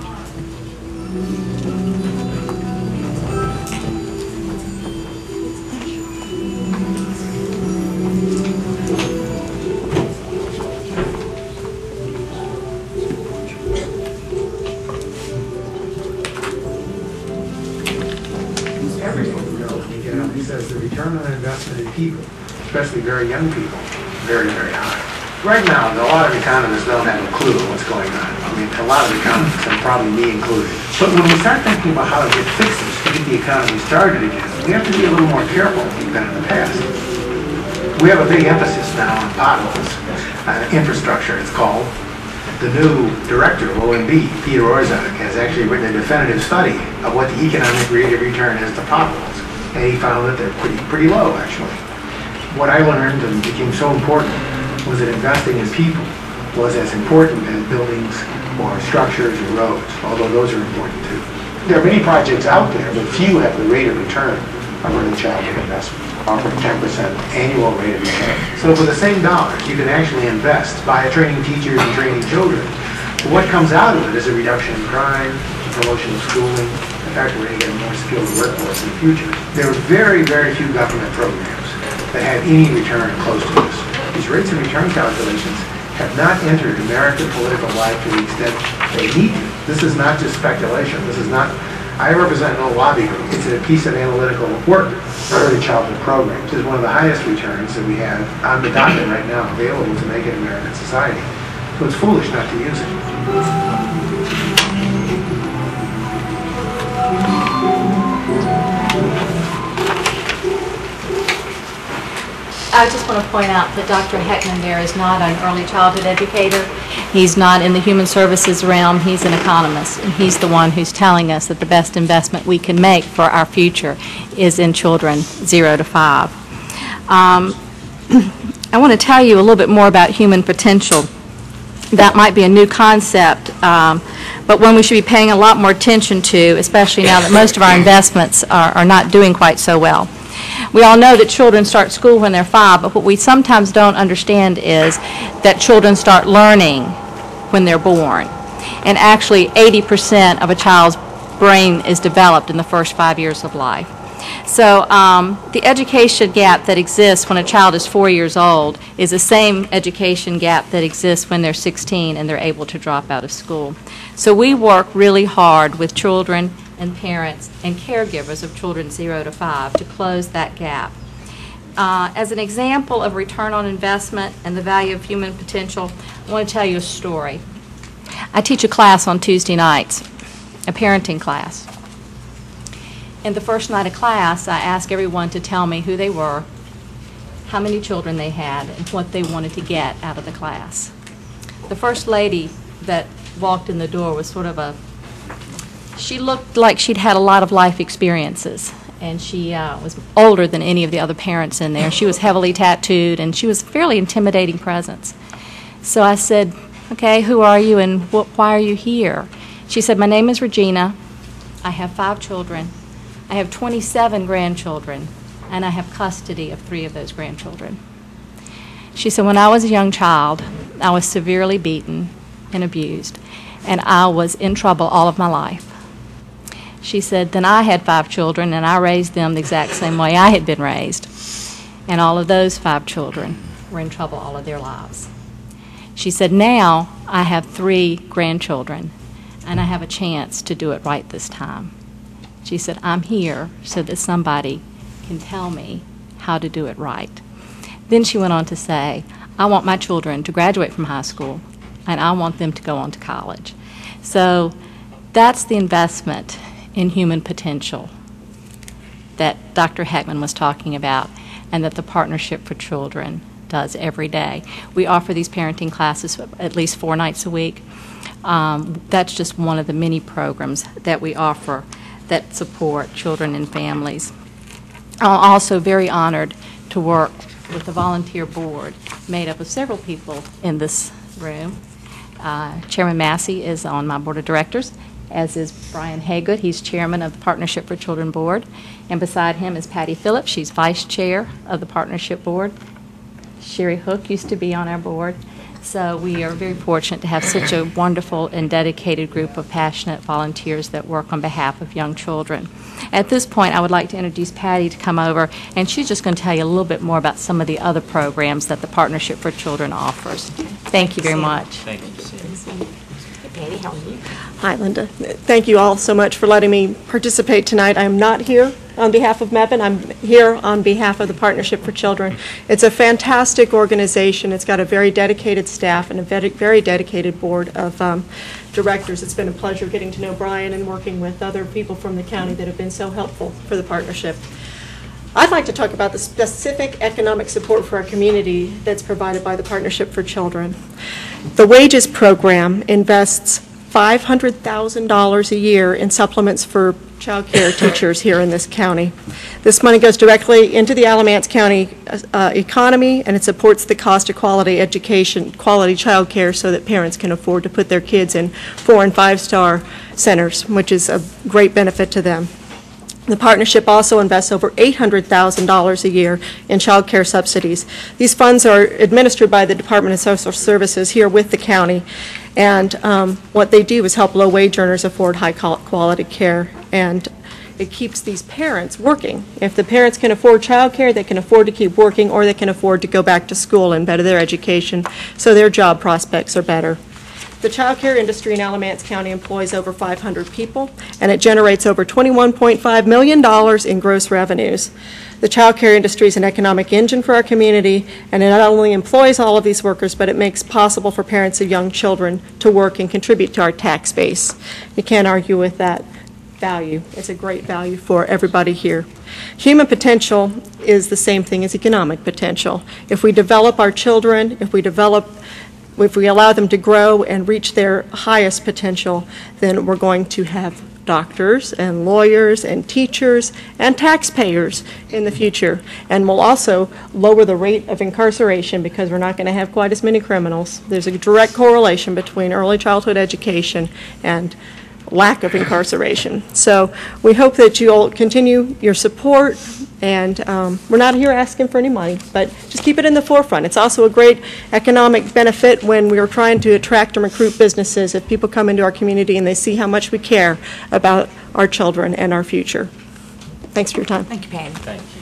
He says the return on investment in people, especially very young people, very, very high. Right now, a lot of economists don't have a clue what's going on. I mean, a lot of economists, and probably me included. But when we start thinking about how to get fixes to get the economy started again, we have to be a little more careful than we've been in the past. We have a big emphasis now on potholes, uh, infrastructure it's called. The new director of O M B, Peter Orzak, has actually written a definitive study of what the economic rate of return is to potholes. And he found that they're pretty, pretty low, actually. What I learned and became so important was that investing in people was as important as buildings or structures or roads, although those are important too. There are many projects out there, but few have the rate of return of early childhood investment, offering ten percent annual rate of return. So for the same dollars, you can actually invest by training teachers and training children. But what comes out of it is a reduction in crime, a promotion of schooling. In fact, we're going to get a more skilled workforce in the future. There are very, very few government programs that have any return close to this. These rates of return calculations have not entered American political life to the extent they need to. This is not just speculation. This is not I represent an old lobby group. It's a piece of analytical work for early childhood programs. It's one of the highest returns that we have on the docket right now available to make it American society. So it's foolish not to use it. I just want to point out that Doctor Heckman there is not an early childhood educator. He's not in the human services realm. He's an economist, and he's the one who's telling us that the best investment we can make for our future is in children zero to five. Um, I want to tell you a little bit more about human potential. That might be a new concept, um, but one we should be paying a lot more attention to, especially now that most of our investments are, are not doing quite so well. We all know that children start school when they're five, but what we sometimes don't understand is that children start learning when they're born. And actually, eighty percent of a child's brain is developed in the first five years of life. So um, the education gap that exists when a child is four years old is the same education gap that exists when they're sixteen and they're able to drop out of school. So we work really hard with children and parents and caregivers of children zero to five to close that gap. Uh, as an example of return on investment and the value of human potential, I want to tell you a story. I teach a class on Tuesday nights, a parenting class. In the first night of class, I ask everyone to tell me who they were, how many children they had, and what they wanted to get out of the class. The first lady that walked in the door was sort of a She looked like she'd had a lot of life experiences, and she uh, was older than any of the other parents in there. She was heavily tattooed, and she was a fairly intimidating presence. So I said, okay, who are you, and wh why are you here? She said, my name is Regina. I have five children. I have twenty-seven grandchildren, and I have custody of three of those grandchildren. She said, when I was a young child, I was severely beaten and abused, and I was in trouble all of my life. She said, then I had five children, and I raised them the exact same way I had been raised. And all of those five children were in trouble all of their lives. She said, now I have three grandchildren, and I have a chance to do it right this time. She said, I'm here so that somebody can tell me how to do it right. Then she went on to say, I want my children to graduate from high school, and I want them to go on to college. So that's the investment in human potential that Doctor Heckman was talking about, and that the Partnership for Children does every day. We offer these parenting classes at least four nights a week. Um, that's just one of the many programs that we offer that support children and families. I'm also very honored to work with the volunteer board made up of several people in this room. Uh, Chairman Massey is on my board of directors, as is Brian Haygood. He's chairman of the Partnership for Children board. And beside him is Patty Phillips. She's vice chair of the Partnership board. Sherry Hook used to be on our board. So we are very fortunate to have such a wonderful and dedicated group of passionate volunteers that work on behalf of young children. At this point, I would like to introduce Patty to come over, and she's just going to tell you a little bit more about some of the other programs that the Partnership for Children offers. Thank you very much. Thank you. Patty, how are you? Hi, Linda. Thank you all so much for letting me participate tonight. I'm not here on behalf of MEPIN. I'm here on behalf of the Partnership for Children. It's a fantastic organization. It's got a very dedicated staff and a very, very dedicated board of um, directors. It's been a pleasure getting to know Brian and working with other people from the county that have been so helpful for the partnership. I'd like to talk about the specific economic support for our community that's provided by the Partnership for Children. The Wages Program invests five hundred thousand dollars a year in supplements for child care teachers here in this county. This money goes directly into the Alamance County uh, economy, and it supports the cost of quality education, quality child care, so that parents can afford to put their kids in four and five star centers, which is a great benefit to them. The partnership also invests over eight hundred thousand dollars a year in child care subsidies. These funds are administered by the Department of Social Services here with the county, and um, what they do is help low-wage earners afford high-quality care, and it keeps these parents working. If the parents can afford child care, they can afford to keep working, or they can afford to go back to school and better their education, so their job prospects are better. The child care industry in Alamance County employs over five hundred people, and it generates over twenty-one point five million dollars in gross revenues. The child care industry is an economic engine for our community, and it not only employs all of these workers, but it makes possible for parents of young children to work and contribute to our tax base. You can't argue with that value. It's a great value for everybody here. Human potential is the same thing as economic potential. If we develop our children, if we develop if we allow them to grow and reach their highest potential, then we're going to have doctors and lawyers and teachers and taxpayers in the future. And we'll also lower the rate of incarceration because we're not going to have quite as many criminals. There's a direct correlation between early childhood education and lack of incarceration. So we hope that you'll continue your support, and um, we're not here asking for any money, but just keep it in the forefront. It's also a great economic benefit when we are trying to attract and recruit businesses. If people come into our community and they see how much we care about our children and our future. Thanks for your time. Thank you, Patty. Thank you.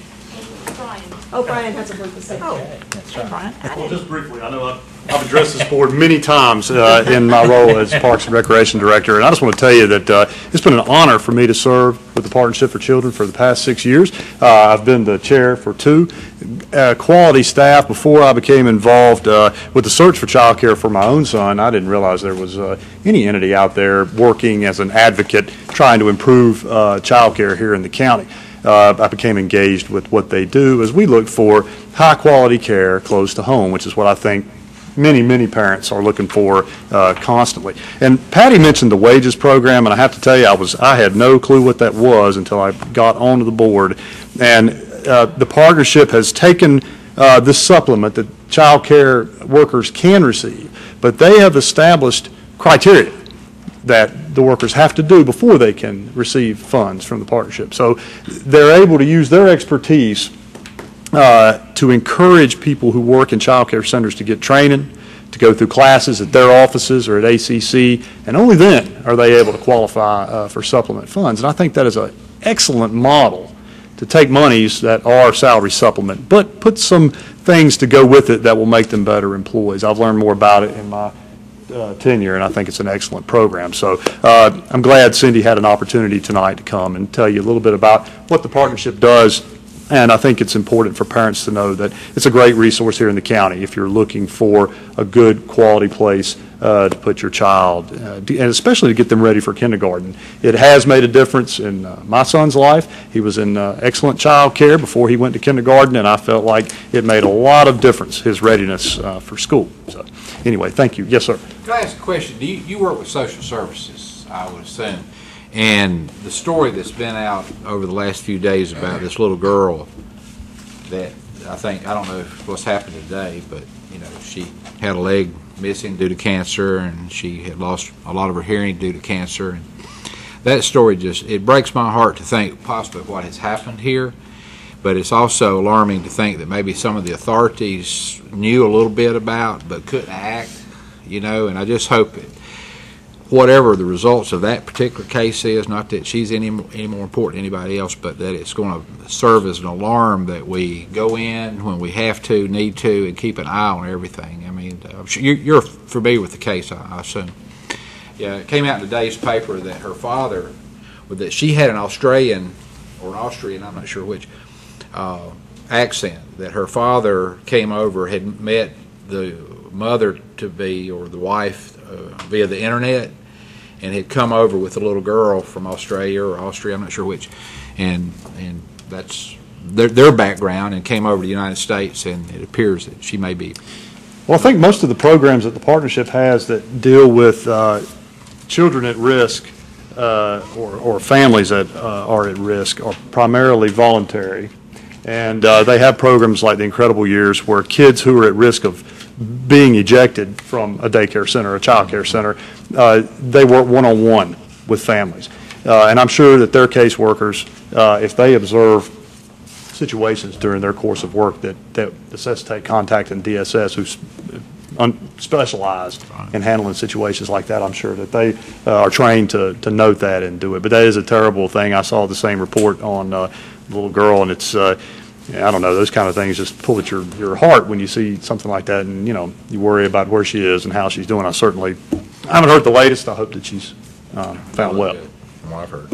Oh, Brian has a word to say. Oh, That's right. Brian. I Well, didn't- just briefly, I know I've I've addressed this board many times uh, in my role as Parks and Recreation Director, and I just want to tell you that uh, it's been an honor for me to serve with the Partnership for Children for the past six years. Uh, I've been the chair for two. Uh, quality staff. Before I became involved uh, with the search for child care for my own son, I didn't realize there was uh, any entity out there working as an advocate trying to improve uh, child care here in the county. Uh, I became engaged with what they do as we look for high-quality care close to home, which is what I think many, many parents are looking for uh, constantly. And Patty mentioned the wages program, and I have to tell you, I was I had no clue what that was until I got onto the board. And uh, the partnership has taken uh, this supplement that child care workers can receive, but they have established criteria that the workers have to do before they can receive funds from the partnership. So they're able to use their expertise uh, to encourage people who work in child care centers to get training, to go through classes at their offices or at A C C, and only then are they able to qualify uh, for supplement funds. And I think that is an excellent model to take monies that are salary supplement, but put some things to go with it that will make them better employees. I've learned more about it in my Uh, tenure, and I think it's an excellent program. So uh, I'm glad Cindy had an opportunity tonight to come and tell you a little bit about what the partnership does, and I think it's important for parents to know that it's a great resource here in the county if you're looking for a good quality place uh, to put your child, uh, and especially to get them ready for kindergarten. It has made a difference in uh, my son's life. He was in uh, excellent child care before he went to kindergarten, and I felt like it made a lot of difference, his readiness uh, for school. So anyway, thank you. Yes, sir. Can I ask a question? Do you, you work with social services, I would assume, and the story that's been out over the last few days about this little girl that I think, I don't know what's happened today, but, you know, she had a leg missing due to cancer, and she had lost a lot of her hearing due to cancer. And that story just, it breaks my heart to think possibly what has happened here, but it's also alarming to think that maybe some of the authorities knew a little bit about but couldn't act. You know, and I just hope that whatever the results of that particular case is, not that she's any, any more important than anybody else, but that it's going to serve as an alarm that we go in when we have to, need to, and keep an eye on everything. I mean, I'm sure you're familiar with the case, I, I assume. Yeah, it came out in today's paper that her father, that she had an Australian, or an Austrian, I'm not sure which, uh, accent, that her father came over, had met the mother to be, or the wife, uh, via the internet, and had come over with a little girl from Australia or Austria, I'm not sure which, and and that's their, their background, and came over to the United States, and it appears that she may be. Well, I think most of the programs that the partnership has that deal with uh, children at risk uh, or, or families that uh, are at risk are primarily voluntary, and uh, they have programs like the Incredible Years where kids who are at risk of being ejected from a daycare center, a child care center, uh, they work one-on-one with families. Uh, and I'm sure that their caseworkers, uh, if they observe situations during their course of work that, that necessitate contact in D S S, who un- specialize in handling situations like that, I'm sure that they uh, are trained to, to note that and do it. But that is a terrible thing. I saw the same report on uh, the little girl, and it's uh, I don't know, those kind of things just pull at your, your heart when you see something like that, and, you know, you worry about where she is and how she's doing. I certainly I haven't heard the latest. I hope that she's um, found well. From what I've heard.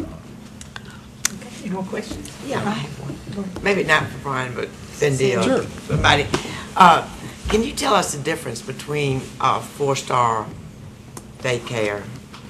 Any more questions? Yeah, I have one. Maybe not for Brian, but Cindy or Sure. somebody. Uh, Can you tell us the difference between uh, four-star daycare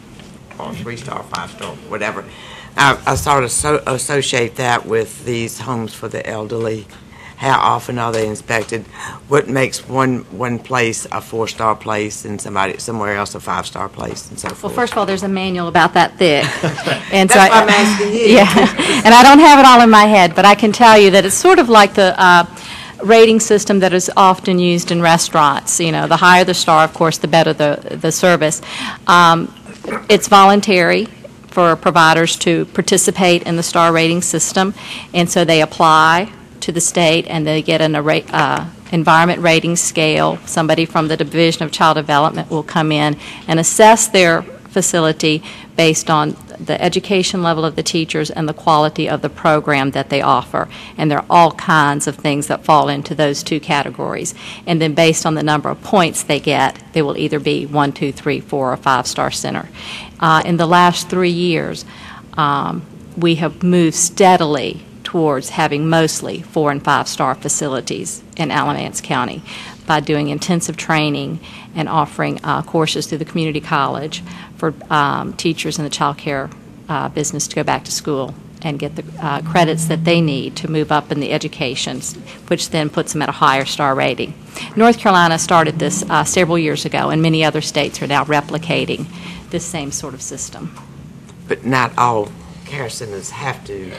or three-star, five-star, whatever? I, I sort of so associate that with these homes for the elderly. How often are they inspected? What makes one one place a four-star place and somebody somewhere else a five-star place and so forth? Well, first of all, there's a manual about that thick. And That's so I- why I'm asking you. Yeah, and I don't have it all in my head, but I can tell you that it's sort of like the uh, rating system that is often used in restaurants. You know, the higher the star, of course, the better the, the service. Um, it's voluntary for providers to participate in the star rating system, and so they apply to the state and they get an uh, environment rating scale. Somebody from the Division of Child Development will come in and assess their facility based on the education level of the teachers and the quality of the program that they offer. And there are all kinds of things that fall into those two categories. And then based on the number of points they get, they will either be one, two, three, four, or five-star center. Uh, in the last three years, um, we have moved steadily towards having mostly four and five-star facilities in Alamance County by doing intensive training and offering uh, courses through the community college for um, teachers in the child care uh, business to go back to school and get the uh, credits that they need to move up in the education, which then puts them at a higher star rating. North Carolina started this uh, several years ago, and many other states are now replicating this same sort of system. But not all care centers have to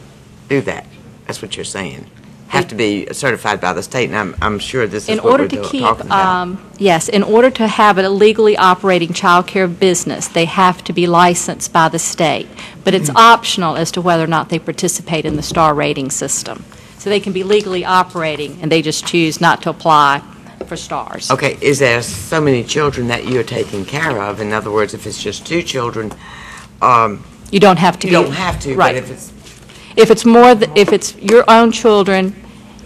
do that. That's what you're saying. Have to be certified by the state, and I'm, I'm sure this is In what order we're to do- keep, talking about. um, yes, in order to have a legally operating child care business, they have to be licensed by the state. But it's Mm-hmm. optional as to whether or not they participate in the star rating system. So they can be legally operating, and they just choose not to apply for stars. Okay, is there so many children that you're taking care of? In other words, if it's just two children, um, You don't have to you be. don't have to, Right. but if it's, If it's more, th- if it's your own children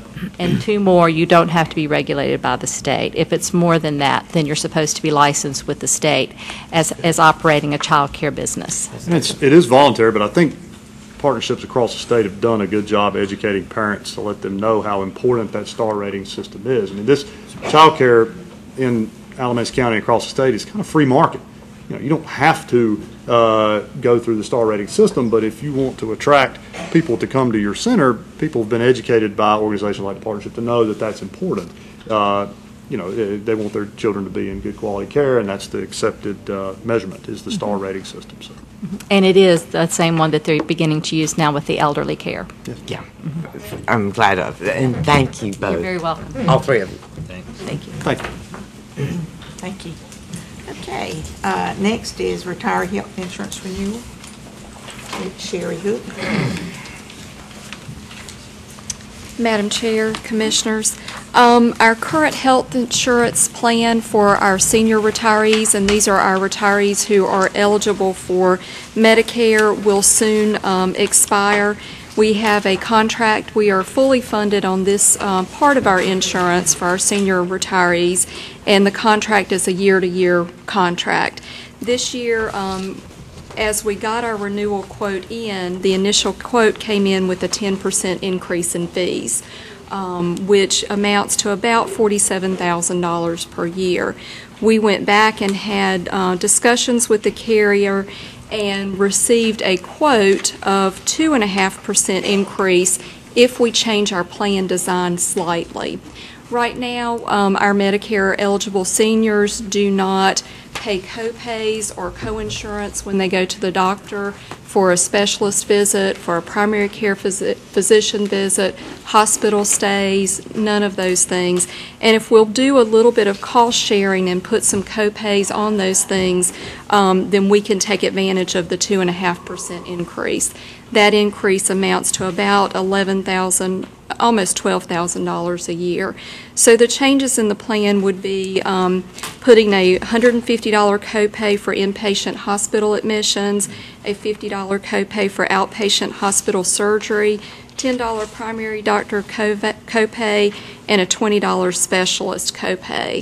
and two more, you don't have to be regulated by the state. If it's more than that, then you're supposed to be licensed with the state as, as operating a child care business. And it's, it is voluntary, but I think partnerships across the state have done a good job educating parents to let them know how important that star rating system is. I mean, this child care in Alamance County and across the state is kind of free market. You know, you don't have to uh, go through the star rating system, but if you want to attract people to come to your center, people have been educated by organizations like the Partnership to know that that's important. Uh, you know, they, they want their children to be in good quality care, and that's the accepted uh, measurement is the star rating system. So. And it is the same one that they're beginning to use now with the elderly care. yeah, I'm glad of it, and thank you both. You're very welcome. All three of you. Thank you. Thank you. Thank you. Okay, uh, next is retiree health insurance renewal. Sherry Hook. Madam Chair, Commissioners, um, our current health insurance plan for our senior retirees, and these are our retirees who are eligible for Medicare, will soon um, expire. We have a contract. We are fully funded on this uh, part of our insurance for our senior retirees, and the contract is a year-to-year contract. This year, um, as we got our renewal quote in, the initial quote came in with a ten percent increase in fees, um, which amounts to about forty-seven thousand dollars per year. We went back and had uh, discussions with the carrier and received a quote of two point five percent increase if we change our plan design slightly. Right now, um, our Medicare eligible seniors do not pay co-pays or co-insurance when they go to the doctor for a specialist visit, for a primary care phys- physician visit, hospital stays, none of those things. And if we'll do a little bit of cost sharing and put some co-pays on those things, um, then we can take advantage of the two point five percent increase. That increase amounts to about eleven thousand dollars, almost twelve thousand dollars a year. So the changes in the plan would be um, putting a one hundred fifty dollars copay for inpatient hospital admissions, a fifty dollars copay for outpatient hospital surgery, ten dollars primary doctor copay, and a twenty dollars specialist copay.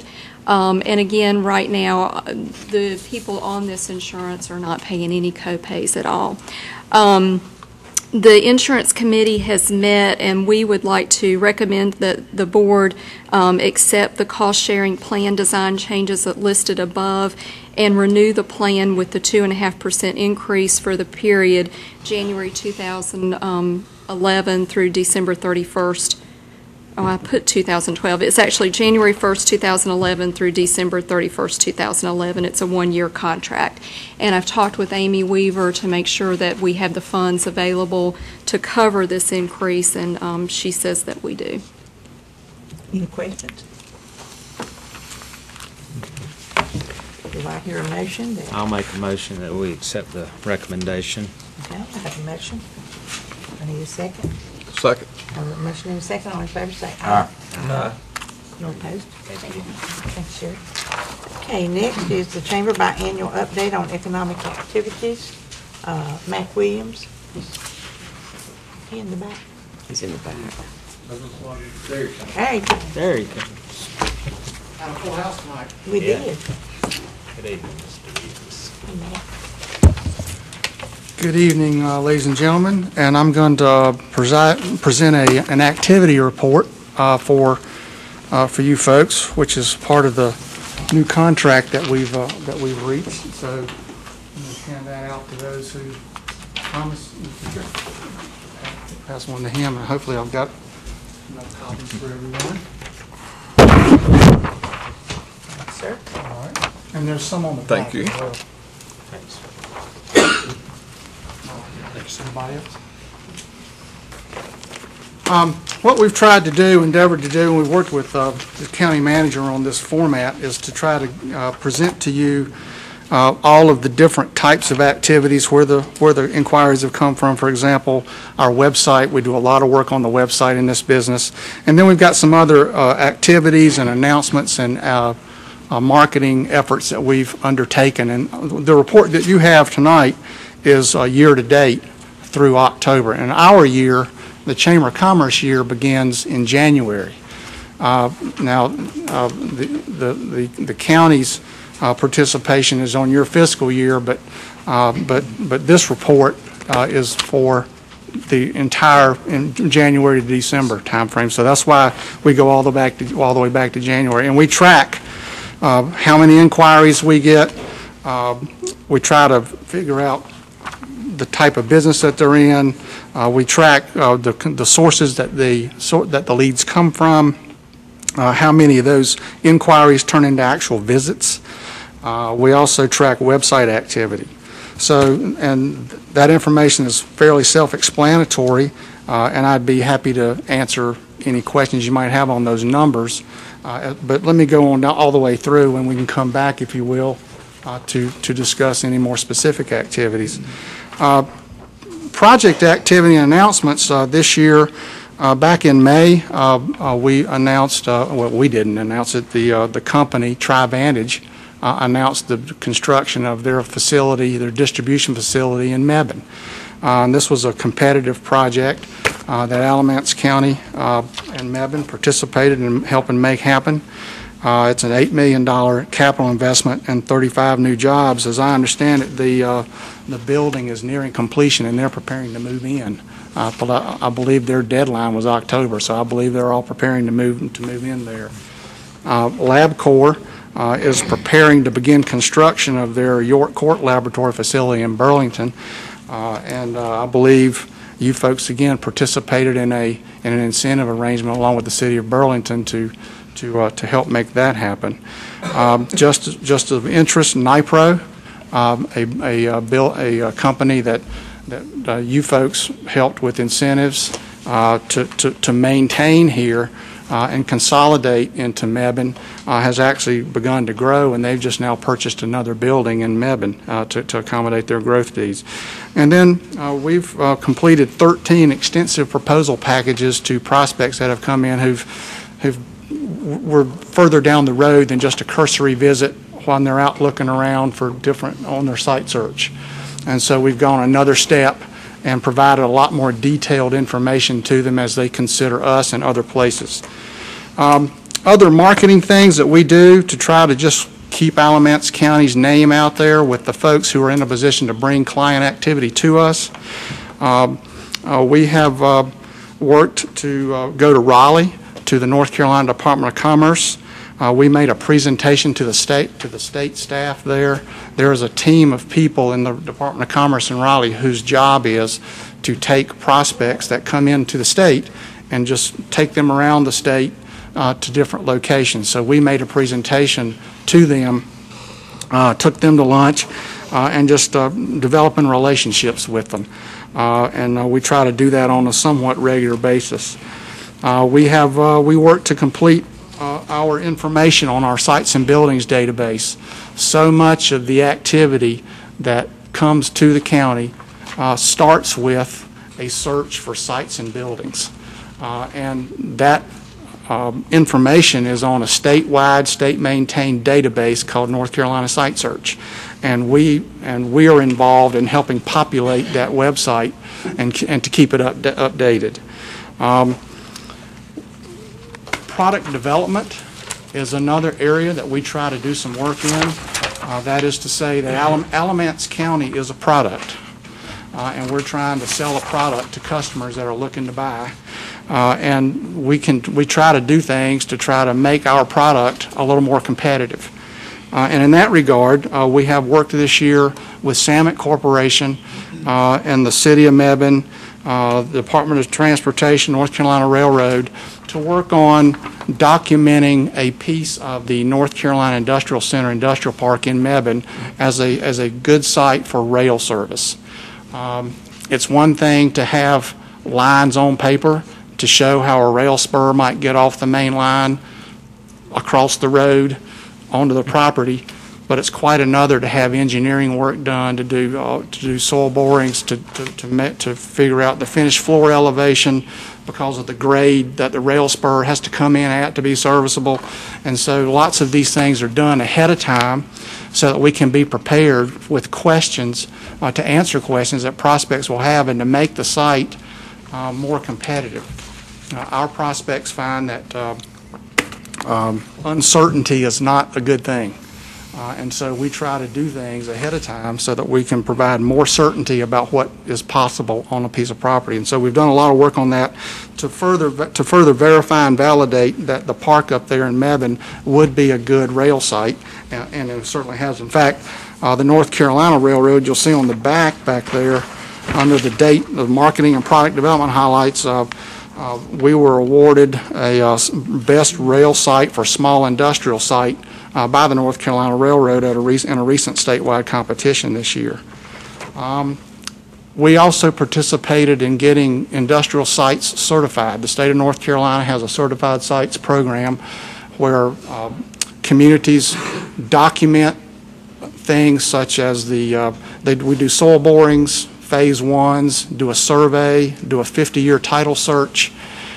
Um, And again, right now, uh, the people on this insurance are not paying any co-pays at all. Um, The insurance committee has met, and we would like to recommend that the board um, accept the cost-sharing plan design changes that listed above and renew the plan with the two and a half percent increase for the period January two thousand eleven through December thirty-first. Oh, I put two thousand twelve. It's actually January first, two thousand eleven through December thirty-first, two thousand eleven. It's a one-year contract. And I've talked with Amy Weaver to make sure that we have the funds available to cover this increase, and um, she says that we do. Any questions? Do I hear a motion? that- I'll make a motion that we accept the recommendation. Okay, I have a motion. I need a second. Second. I have a motion and a second. All in favor, say aye. Aye. No opposed? Thank you. Thanks, Sheriff. Okay, next is the Chamber biannual update on economic activities. Uh, Mac Williams. He's he in the back. He's in the back. Hey. There you go. Had a full house tonight. We Yeah. did. Good evening, Mister Williams. Good evening, uh, ladies and gentlemen, and I'm going to uh, presi- present a, an activity report uh, for uh, for you folks, which is part of the new contract that we've uh, that we've reached. So I'm going to hand that out to those who promise. Pass one to him, and hopefully I've got enough copies for everyone. Thanks, sir. All right, and there's some on the Thank back you. as well. Somebody else? Um, What we've tried to do, endeavored to do, and we've worked with uh, the county manager on this format, is to try to uh, present to you uh, all of the different types of activities, where the where the inquiries have come from. For example, our website, we do a lot of work on the website in this business. And then we've got some other uh, activities and announcements and uh, uh, marketing efforts that we've undertaken. And the report that you have tonight is uh, year-to-date through October. And our year, the Chamber of Commerce year, begins in January. Uh, Now, uh, the, the, the the county's uh, participation is on your fiscal year, but, uh, but, but this report uh, is for the entire in January to December timeframe. So that's why we go all the back to, all the way back to January. And we track uh, how many inquiries we get. Uh, we try to figure out the type of business that they're in. Uh, we track uh, the, the sources that the sort that the leads come from. Uh, how many of those inquiries turn into actual visits. Uh, we also track website activity. So, and that information is fairly self-explanatory, uh, and I'd be happy to answer any questions you might have on those numbers. Uh, but let me go on all the way through, and we can come back, if you will, uh, to to discuss any more specific activities. Uh, project activity and announcements uh, this year, uh, back in May, uh, uh, we announced, uh, well, we didn't announce it, the, uh, the company, TriVantage, uh, announced the construction of their facility, their distribution facility in Mebane. Uh, and this was a competitive project uh, that Alamance County uh, and Mebane participated in helping make happen. Uh, it's an eight million dollars capital investment and thirty-five new jobs. As I understand it, the uh, the building is nearing completion and they're preparing to move in. Uh, but I, I believe their deadline was October, so I believe they're all preparing to move to move in there. Uh, LabCorp uh, is preparing to begin construction of their York Court Laboratory facility in Burlington, uh, and uh, I believe you folks again participated in a in an incentive arrangement along with the city of Burlington to. to uh, to help make that happen. Um, just just of interest, Nipro, um, a a, uh, bill, a, a company that that uh, you folks helped with incentives uh, to, to to maintain here uh, and consolidate into Mebane, uh, has actually begun to grow, and they've just now purchased another building in Mebane uh, to to accommodate their growth needs. And then uh, we've uh, completed thirteen extensive proposal packages to prospects that have come in who've who've we're further down the road than just a cursory visit when they're out looking around for different on their site search. And so we've gone another step and provided a lot more detailed information to them as they consider us and other places. Um, other marketing things that we do to try to just keep Alamance County's name out there with the folks who are in a position to bring client activity to us. Uh, uh, we have uh, worked to uh, go to Raleigh, to the North Carolina Department of Commerce. Uh, we made a presentation to the state, to the state staff there. There is a team of people in the Department of Commerce in Raleigh whose job is to take prospects that come into the state and just take them around the state uh, to different locations. So we made a presentation to them, uh, took them to lunch, uh, and just uh, developing relationships with them. Uh, and uh, we try to do that on a somewhat regular basis. Uh, we have uh, we work to complete uh, our information on our sites and buildings database. So much of the activity that comes to the county uh, starts with a search for sites and buildings, uh, and that um, information is on a statewide, state-maintained database called North Carolina Site Search, and we and we are involved in helping populate that website and and to keep it up, updated. Um, Product development is another area that we try to do some work in. Uh, that is to say that Alam Alamance County is a product, uh, and we're trying to sell a product to customers that are looking to buy. Uh, and we can we try to do things to try to make our product a little more competitive. Uh, and in that regard, uh, we have worked this year with Samet Corporation uh, and the City of Mebane, uh, the Department of Transportation, North Carolina Railroad, to work on documenting a piece of the North Carolina Industrial Center Industrial Park in Mebane as a, as a good site for rail service. Um, it's one thing to have lines on paper to show how a rail spur might get off the main line across the road onto the property, but it's quite another to have engineering work done, to do uh, to do soil borings, to to to, met, to figure out the finished floor elevation because of the grade that the rail spur has to come in at to be serviceable. And so lots of these things are done ahead of time so that we can be prepared with questions, uh, to answer questions that prospects will have and to make the site uh, more competitive. Uh, our prospects find that uh, um, uncertainty is not a good thing. Uh, and so we try to do things ahead of time so that we can provide more certainty about what is possible on a piece of property. And so we've done a lot of work on that to further to further verify and validate that the park up there in Mebane would be a good rail site, and, and it certainly has. In fact, uh, the North Carolina Railroad, you'll see on the back back there, under the date of marketing and product development highlights, uh, uh, we were awarded a uh, best rail site for small industrial site Uh, by the North Carolina Railroad at a rec- in a recent statewide competition this year. Um, we also participated in getting industrial sites certified. The state of North Carolina has a certified sites program where uh, communities document things such as the, uh, they, we do soil borings, phase ones, do a survey, do a fifty-year title search,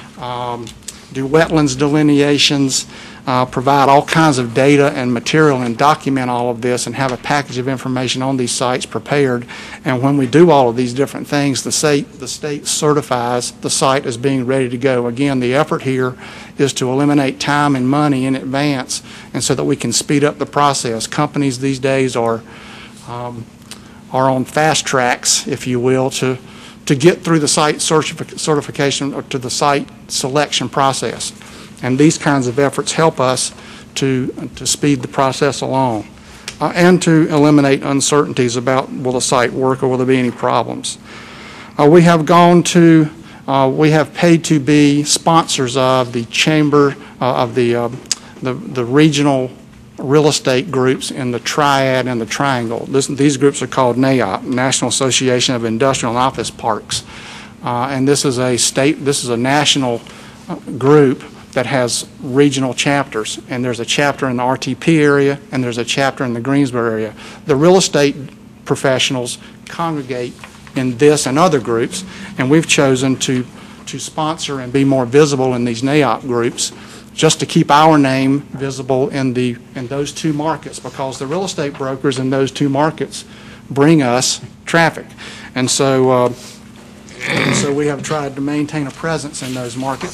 um, do wetlands delineations, Uh, provide all kinds of data and material and document all of this and have a package of information on these sites prepared. And when we do all of these different things, the state, the state certifies the site as being ready to go. Again, the effort here is to eliminate time and money in advance, and so that we can speed up the process. Companies these days are um, are on fast tracks, if you will, to to get through the site certific- certification or to the site selection process. And these kinds of efforts help us to, to speed the process along uh, and to eliminate uncertainties about will the site work or will there be any problems. Uh, we have gone to, uh, we have paid to be sponsors of the chamber, uh, of the, uh, the, the regional real estate groups in the Triad and the Triangle. This, these groups are called N A O P, National Association of Industrial and Office Parks. Uh, and this is a state, this is a national uh, group that has regional chapters, and there's a chapter in the R T P area and there's a chapter in the Greensboro area. The real estate professionals congregate in this and other groups, and we've chosen to to sponsor and be more visible in these N A O P groups, just to keep our name visible in the in those two markets, because the real estate brokers in those two markets bring us traffic. And so uh, and so we have tried to maintain a presence in those markets.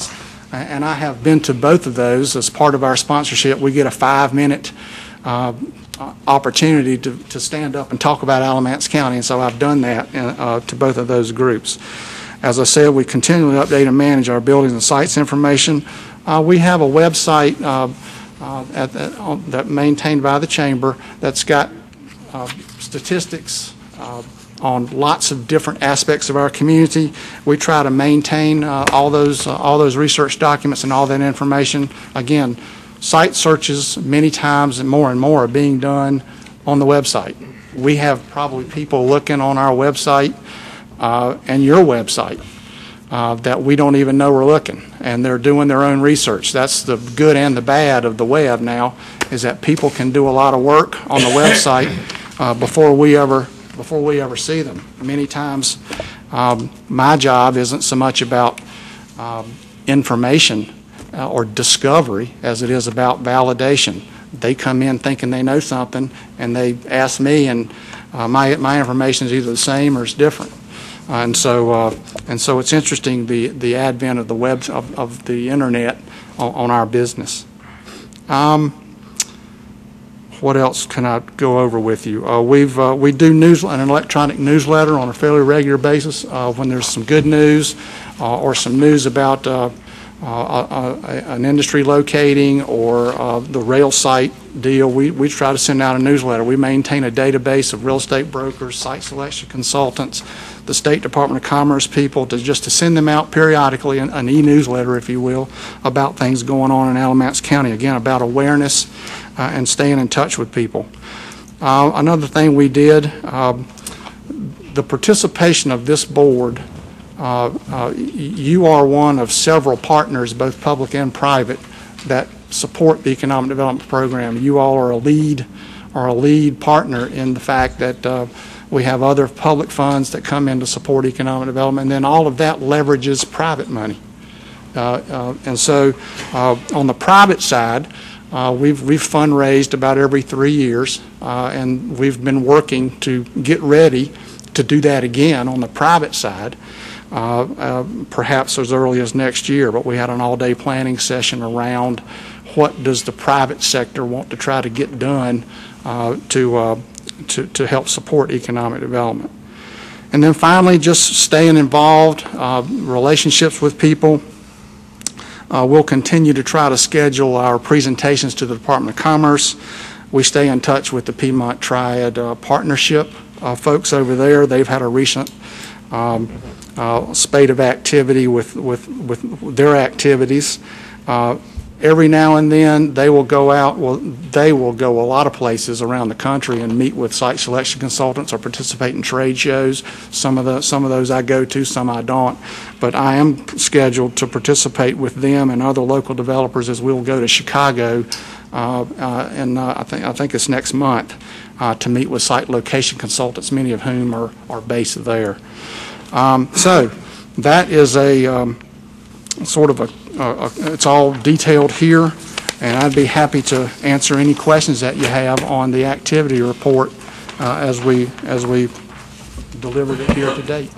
and I have been to both of those. As part of our sponsorship, we get a five-minute uh, opportunity to, to stand up and talk about Alamance County, and so I've done that uh, to both of those groups. As I said, we continually update and manage our buildings and sites information. Uh, we have a website uh, uh, at, at, on, that maintained by the Chamber that's got uh, statistics uh, on lots of different aspects of our community. We try to maintain uh, all those uh, all those research documents and all that information. Again, site searches many times and more and more are being done on the website. We have probably people looking on our website uh, and your website uh, that we don't even know we're looking, and they're doing their own research. That's the good and the bad of the web now, is that people can do a lot of work on the website uh, before we ever before we ever see them. Many times um, my job isn't so much about um, information uh, or discovery as it is about validation. They come in thinking they know something, and they ask me, and uh, my my information is either the same or it's different. Uh, and so uh, and so it's interesting, the the advent of the web of, of the internet on, on our business. Um, What else can I go over with you? Uh, we've uh, we do news an electronic newsletter on a fairly regular basis uh, when there's some good news uh, or some news about uh, uh, uh, an industry locating or uh, the rail site deal. We we try to send out a newsletter. We maintain a database of real estate brokers, site selection consultants, the State Department of Commerce people, to just to send them out periodically an, an e-newsletter, if you will, about things going on in Alamance County. Again, about awareness. Uh, and staying in touch with people. Uh, another thing we did, uh, the participation of this board, uh, uh, you are one of several partners, both public and private, that support the Economic Development Program. You all are a lead, are a lead partner in the fact that uh, we have other public funds that come in to support economic development, and then all of that leverages private money. Uh, uh, and so uh, on the private side, Uh, we've, we've fundraised about every three years, uh, and we've been working to get ready to do that again on the private side, uh, uh, perhaps as early as next year. But we had an all-day planning session around what does the private sector want to try to get done uh, to, uh, to, to help support economic development. And then finally, just staying involved, uh, relationships with people. Uh, we'll continue to try to schedule our presentations to the Department of Commerce. We stay in touch with the Piedmont Triad uh, Partnership uh, folks over there. They've had a recent um, uh, spate of activity with, with, with their activities. Uh, every now and then they will go out, well, they will go a lot of places around the country and meet with site selection consultants or participate in trade shows. Some of the, some of those I go to, some I don't. But I am scheduled to participate with them and other local developers as we'll go to Chicago, uh, uh, and uh, I think I think it's next month, uh, to meet with site location consultants, many of whom are, are based there. Um, so that is a um, sort of a, a, it's all detailed here, and I'd be happy to answer any questions that you have on the activity report uh, as we as we delivered it here to date.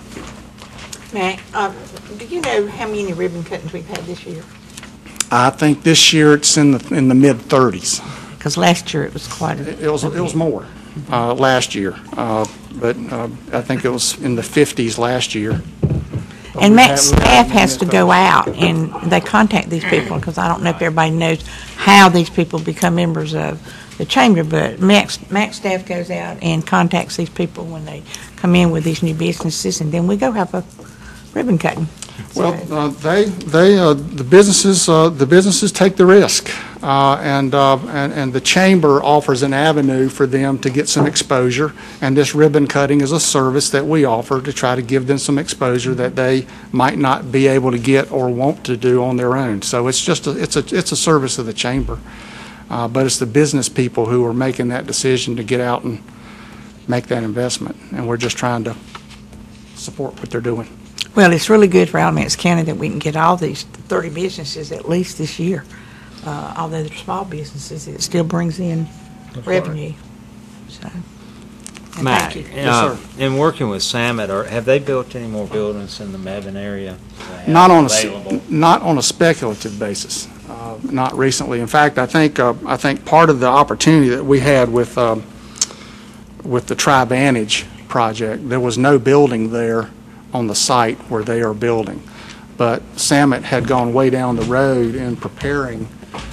Mac, uh, do you know how many ribbon cuttings we've had this year? I think this year it's in the in the mid thirties. Because last year it was quite a It, it was it was more uh, last year, uh, but uh, I think it was in the fifties last year. But And we Mac's had- we had staff in the has to go mid-thirties. out and they contact these people, because I don't know if everybody knows how these people become members of the chamber, but Mac's, Mac's staff goes out and contacts these people when they come in with these new businesses, and then we go have a ribbon cutting. Well, uh, they, they, uh, the businesses, uh, the businesses take the risk, uh, and, uh, and, and the chamber offers an avenue for them to get some exposure, and this ribbon cutting is a service that we offer to try to give them some exposure that they might not be able to get or want to do on their own. So it's just, a, it's a, it's a service of the chamber, uh, but it's the business people who are making that decision to get out and make that investment, and we're just trying to support what they're doing. Well, it's really good for Alamance County that we can get all these thirty businesses at least this year. Uh, although they're small businesses, it still brings in revenue. So, And Matt, thank you. uh, in working with Samet, or have they built any more buildings in the Mebane area? that they Not have on a, s- available? not on a speculative basis, uh, not recently. In fact, I think, uh, I think part of the opportunity that we had with, um, with the Tri-Vantage project, there was no building there on the site where they are building. But Samet had gone way down the road in preparing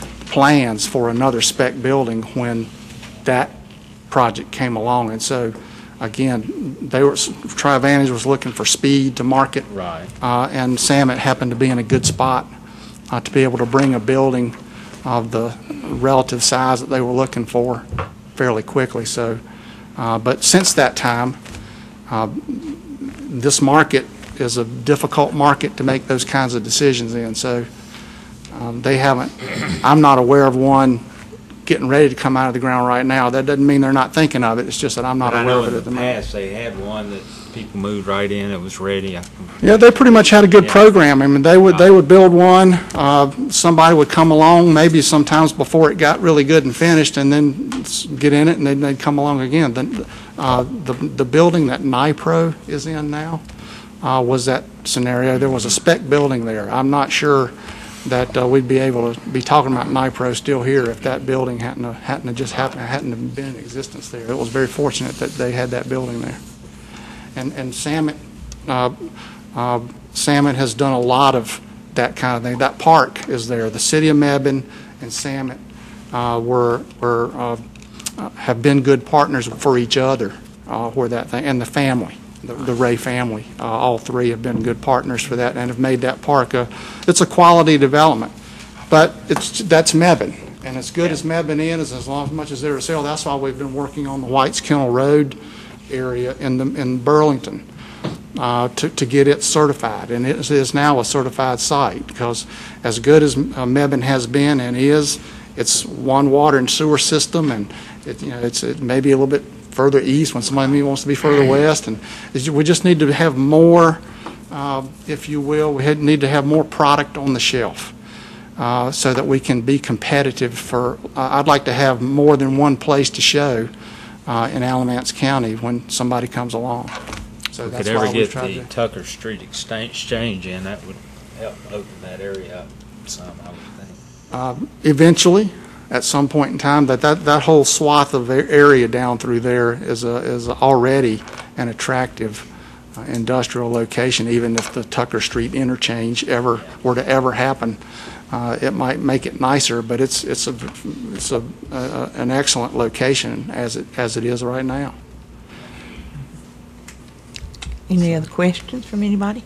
plans for another spec building when that project came along. And so, again, they were, Tri-Vantage was looking for speed to market. Right. Uh, and Samet happened to be in a good spot uh, to be able to bring a building of the relative size that they were looking for fairly quickly. So, uh, but since that time, uh, this market is a difficult market to make those kinds of decisions in. So um, they haven't, I'm not aware of one getting ready to come out of the ground right now. That doesn't mean they're not thinking of it. It's just that I'm not But I aware know of it in at the the moment. past, they had one that people moved right in, it was ready. I- Yeah, they pretty much had a good Yeah. program. I mean, they would, they would build one, uh, somebody would come along, maybe sometimes before it got really good and finished, and then s- get in it, and then they'd come along again. The, uh, the, the building that NIPRO is in now, uh, was that scenario. There was a spec building there. I'm not sure that, uh, we'd be able to be talking about NIPRO still here if that building hadn't, have- hadn't have just happened, hadn't have been in existence there. It was very fortunate that they had that building there. And, and Samet, uh, uh, Samet has done a lot of that kind of thing. That park is there. The city of Mebane and Samet uh, were, were, uh, uh, have been good partners for each other, uh, where that thing, and the family, the, the Ray family, uh, all three have been good partners for that and have made that park a, it's a quality development. But it's, that's Mebane. And as good as Mebane is, as long as much as they're a sale, that's why we've been working on the White's Kennel Road area in the, in Burlington, uh, to, to get it certified. And it is now a certified site, because as good as uh, Mebane has been and is, it's one water and sewer system, and it, you know, it's it may be a little bit further east when somebody maybe wants to be further west, and it's- we just need to have more, uh, if you will, we had, need to have more product on the shelf, uh, so that we can be competitive for, uh, I'd like to have more than one place to show uh, in Alamance County when somebody comes along. So We that's could why ever we've get tried the to. Tucker Street extan- exchange in, that would help open that area up some, I would think. Uh, Eventually, at some point in time, that, that, that whole swath of a- area down through there is a, is already an attractive uh, industrial location. Even if the Tucker Street interchange ever, were to ever happen, uh, it might make it nicer, but it's, it's a, it's a, a, an excellent location as it, as it is right now. Any other questions from anybody?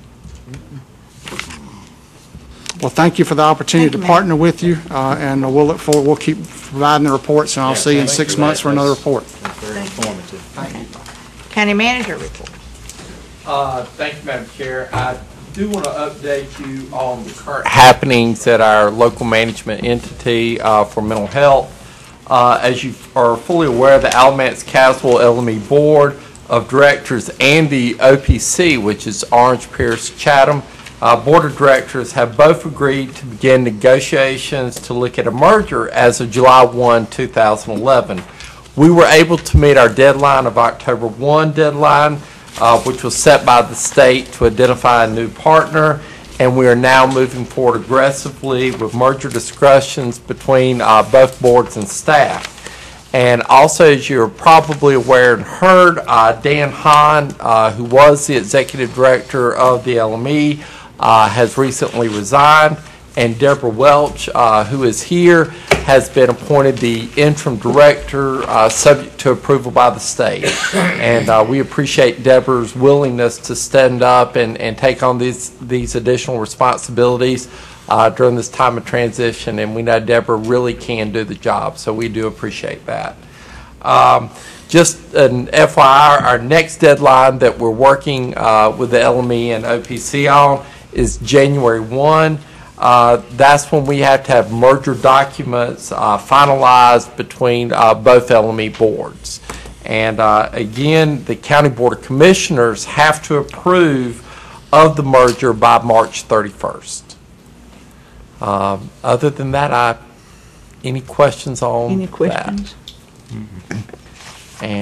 Well, thank you for the opportunity Thank you, to Matt. partner with you, uh, and we'll look forward, we'll keep providing the reports, and I'll Yeah, see you in thank six you. months for another That's- report. That's very informative. County manager report. Uh, Thank you, Madam Chair. I do want to update you on the current happenings at our local management entity uh, for mental health. Uh, As you are fully aware, the Alamance Caswell L M E Board of Directors and the O P C, which is Orange Pierce Chatham, uh, Board of Directors have both agreed to begin negotiations to look at a merger as of July first, two thousand eleven. We were able to meet our deadline of October first deadline, uh, which was set by the state to identify a new partner, and we are now moving forward aggressively with merger discussions between uh, both boards and staff. And also, as you're probably aware and heard, uh, Dan Hahn, uh, who was the executive director of the L M E, uh, has recently resigned, and Deborah Welch, uh, who is here, has been appointed the interim director, uh, subject to approval by the state. And uh, we appreciate Deborah's willingness to stand up and, and take on these, these additional responsibilities uh, during this time of transition, and we know Deborah really can do the job, so we do appreciate that. Um, just an F Y I, our next deadline that we're working uh, with the L M E and O P C on is January first. Uh, that's when we have to have merger documents uh, finalized between uh, both L M E boards. And uh, again, the County Board of Commissioners have to approve of the merger by March thirty-first. Um, other than that, I, any questions on Any questions? that? And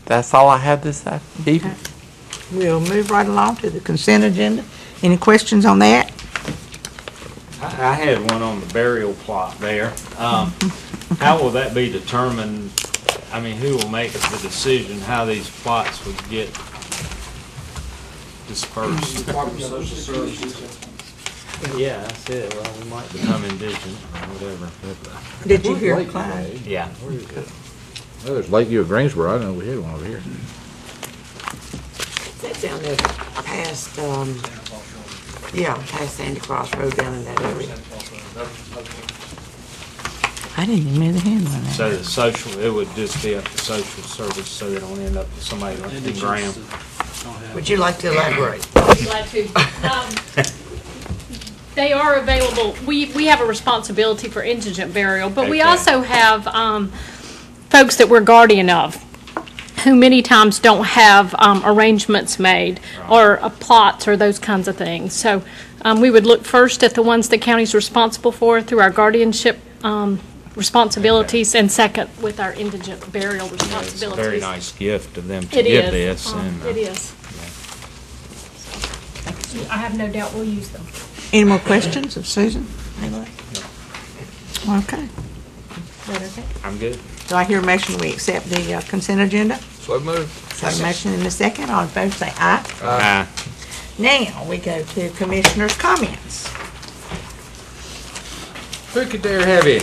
that's all I have this evening. We'll move right along to the consent agenda. Any questions on that? I I had one on the burial plot there. Um, How will that be determined? I mean, who will make the decision how these plots would get dispersed? Department of Social Services. Yeah, that's it. Well, we might become indigent or whatever. but, uh, Did you hear Clyde? Yeah. Well, there's Lakeview of Greensboro. I know we had one over here. Is that down there past, um, yeah, past Sandy Cross Road down in that area? I didn't even know the hand on that. So the social, it would just be up to social service so they don't end up with somebody like the Graham. Would you like to elaborate? Glad to. Um, They are available. We, we have a responsibility for indigent burial, but we Okay. also have um, folks that we're guardian of, who many times don't have um, arrangements made or uh, plots or those kinds of things. So um, we would look first at the ones the county's responsible for through our guardianship um, responsibilities, and second with our indigent burial Yeah, it's a responsibilities. very nice gift of them to It give is. this. Um, and, uh, It is. I have no doubt we'll use them. Any more questions of Susan? Anybody? Okay. Is that okay? I'm good. Do I hear a motion we accept the uh, consent agenda? So moved. So a motion in a second. All in favor say aye. Aye. Now, we go to commissioners' comments. Who could dare have any?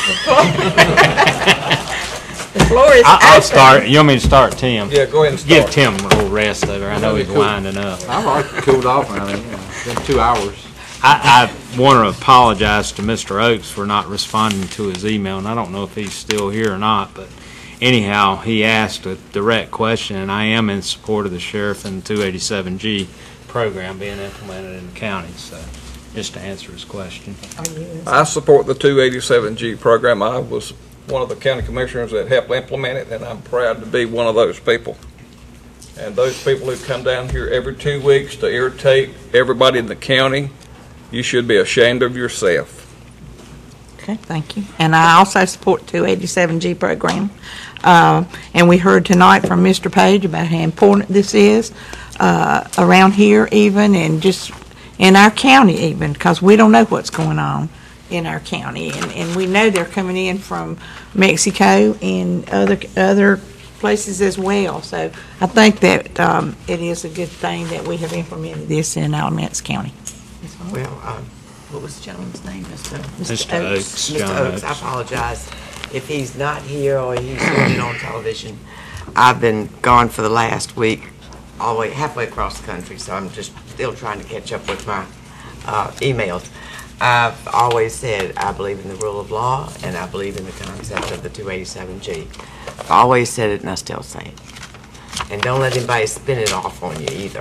The floor is I- I'll open. start. You want me to start, Tim? Yeah, go ahead and Give start. Tim a little rest over. I know he's Cool. winding up. I've already cooled off now. You know, it's been two hours. I, I want to apologize to Mister Oakes for not responding to his email, and I don't know if he's still here or not, but anyhow, he asked a direct question, and I am in support of the sheriff and the two eighty-seven G program being implemented in the county, so just to answer his question. I support the two eighty-seven G program. I was one of the county commissioners that helped implement it, and I'm proud to be one of those people. And those people who come down here every two weeks to irritate everybody in the county, you should be ashamed of yourself. Okay, thank you. And I also support two eighty-seven G program. Uh, And we heard tonight from Mister Page about how important this is uh, around here even, and just in our county even, because we don't know what's going on in our county. And and we know they're coming in from Mexico and other other places as well. So I think that um, it is a good thing that we have implemented this in Alamance County. Well, um, what was the gentleman's name, Mister Mister Oakes, Mister John Oakes, I Oakes. apologize if he's not here or he's hearing it on television. I've been gone for the last week, all the way, halfway across the country, so I'm just still trying to catch up with my uh, emails. I've always said I believe in the rule of law, and I believe in the concept of the two eighty-seven G. I've always said it, and I still say it. And don't let anybody spin it off on you either.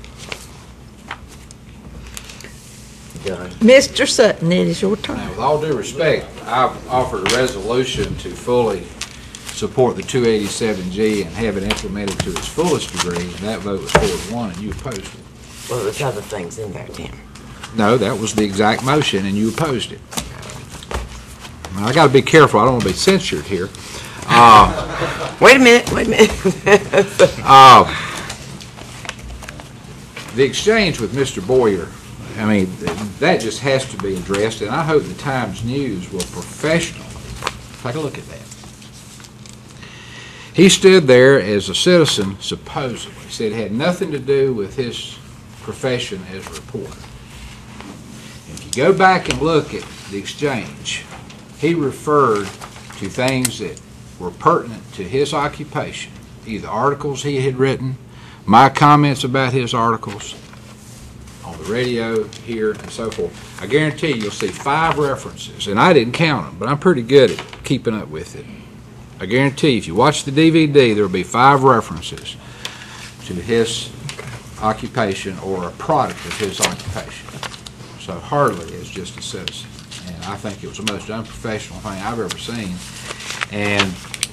Done. Mister Sutton, it is your turn. Now, with all due respect, I've offered a resolution to fully support the two eighty-seven G and have it implemented to its fullest degree, and that vote was four to one, and you opposed it. Well, there's other things in there, Tim. No, that was the exact motion, and you opposed it. Now, I got to be careful. I don't want to be censured here. Uh, Wait a minute, wait a minute. uh, the exchange with Mister Boyer, I mean, that just has to be addressed, and I hope the Times News will professionally take a look at that. He stood there as a citizen, supposedly, said it had nothing to do with his profession as a reporter. If you go back and look at the exchange, he referred to things that were pertinent to his occupation, either articles he had written, my comments about his articles, on the radio, here, and so forth. I guarantee you'll see five references, and I didn't count them, but I'm pretty good at keeping up with it. I guarantee if you watch the D V D, there will be five references to his occupation or a product of his occupation. So Harley is just a citizen, and I think it was the most unprofessional thing I've ever seen. And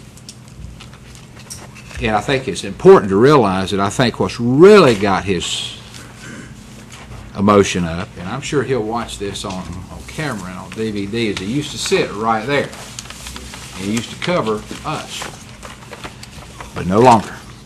and I think it's important to realize that I think what's really got his emotion up, and I'm sure he'll watch this on, on camera and on D V D, is he used to sit right there. And he used to cover us, but no longer.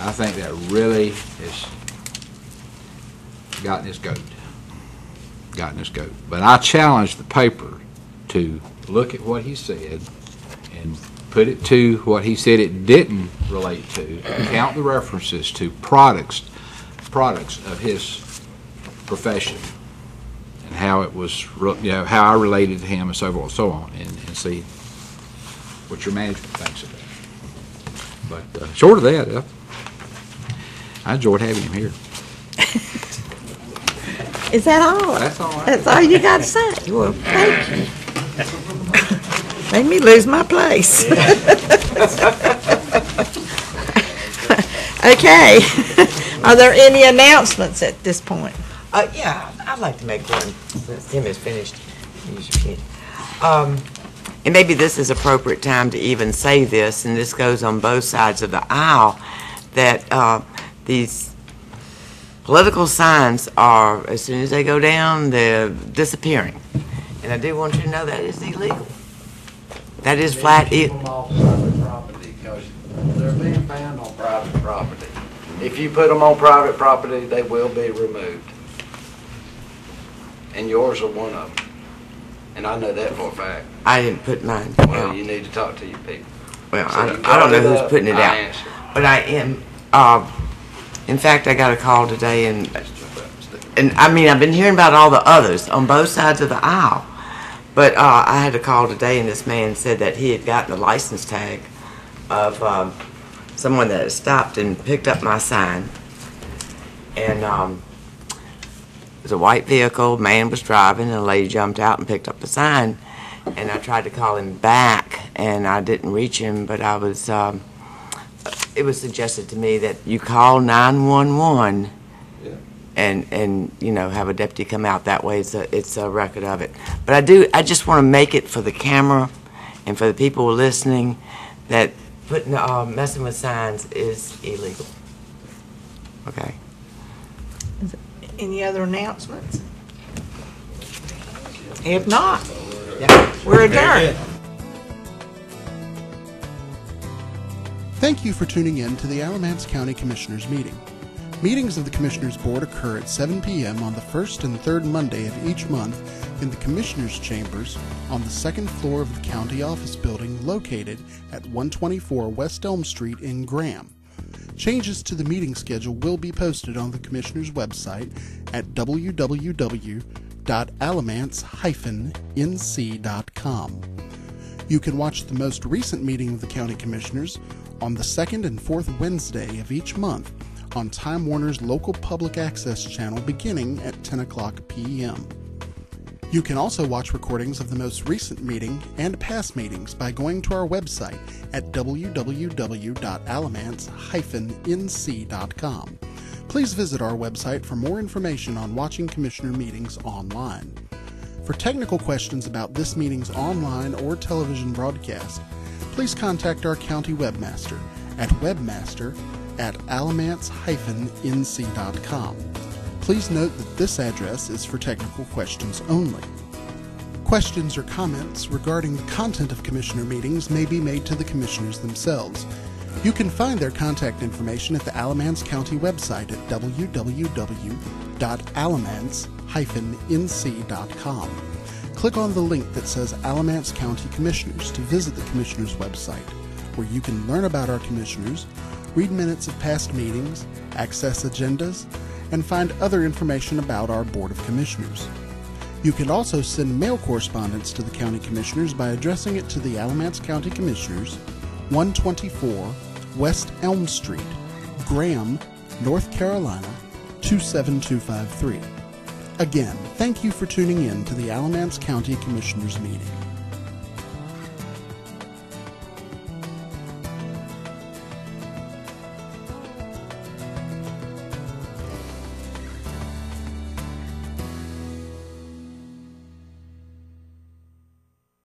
I think that really has gotten his goat. Gotten his goat. But I challenged the paper to look at what he said and put it to what he said it didn't relate to, count the references to products, products of his profession, and how it was, you know, how I related to him and so forth and so on, and, and see what your management thinks of it. But uh, short of that, uh, I enjoyed having him here. Is that all? That's all right. That's all you got to say? Well, thank you. Made me lose my place. Okay. Are there any announcements at this point? Uh, yeah, I'd like to make one, since Tim has finished. Use your pen. Um, and maybe this is appropriate time to even say this, and this goes on both sides of the aisle, that uh, these political signs are, as soon as they go down, they're disappearing. And I do want you to know that is illegal. That is flat. Keep them off private property, because they're being found on private property. If you put them on private property, they will be removed. And yours are one of them. And I know that for a fact. I didn't put mine Well, out. you need to talk to your people. Well, So I, you I don't brought know it who's up, putting it I out. answered. But I am, uh, in fact, I got a call today, and, and I mean, I've been hearing about all the others on both sides of the aisle. But uh, I had a call today, and this man said that he had gotten a license tag of um, someone that had stopped and picked up my sign. And um, it was a white vehicle, man was driving, and a lady jumped out and picked up the sign. And I tried to call him back, and I didn't reach him, but I was, um, it was suggested to me that you call nine one one and, and, you know, have a deputy come out. That way it's a, it's a record of it. But I do, I just want to make it for the camera and for the people listening that putting, uh, messing with signs is illegal. Okay. Any other announcements? If not, Yeah. we're adjourned. Thank you for tuning in to the Alamance County Commissioners meeting. Meetings of the Commissioners Board occur at seven p m on the first and third Monday of each month in the Commissioners' Chambers on the second floor of the County Office Building located at one twenty-four West Elm Street in Graham. Changes to the meeting schedule will be posted on the Commissioners' website at w w w dot alamance dash n c dot com. You can watch the most recent meeting of the County Commissioners on the second and fourth Wednesday of each month on Time Warner's local public access channel beginning at ten o'clock p m You can also watch recordings of the most recent meeting and past meetings by going to our website at w w w dot alamance dash n c dot com. Please visit our website for more information on watching Commissioner meetings online. For technical questions about this meeting's online or television broadcast, please contact our county webmaster at webmaster at alamance dash n c dot com. Please note that this address is for technical questions only. Questions or comments regarding the content of Commissioner meetings may be made to the Commissioners themselves. You can find their contact information at the Alamance County website at w w w dot alamance dash n c dot com. Click on the link that says Alamance County Commissioners to visit the Commissioners website, where you can learn about our Commissioners, read minutes of past meetings, access agendas, and find other information about our Board of Commissioners. You can also send mail correspondence to the County Commissioners by addressing it to the Alamance County Commissioners, one twenty-four West Elm Street, Graham, North Carolina, two seven two five three. Again, thank you for tuning in to the Alamance County Commissioners meeting.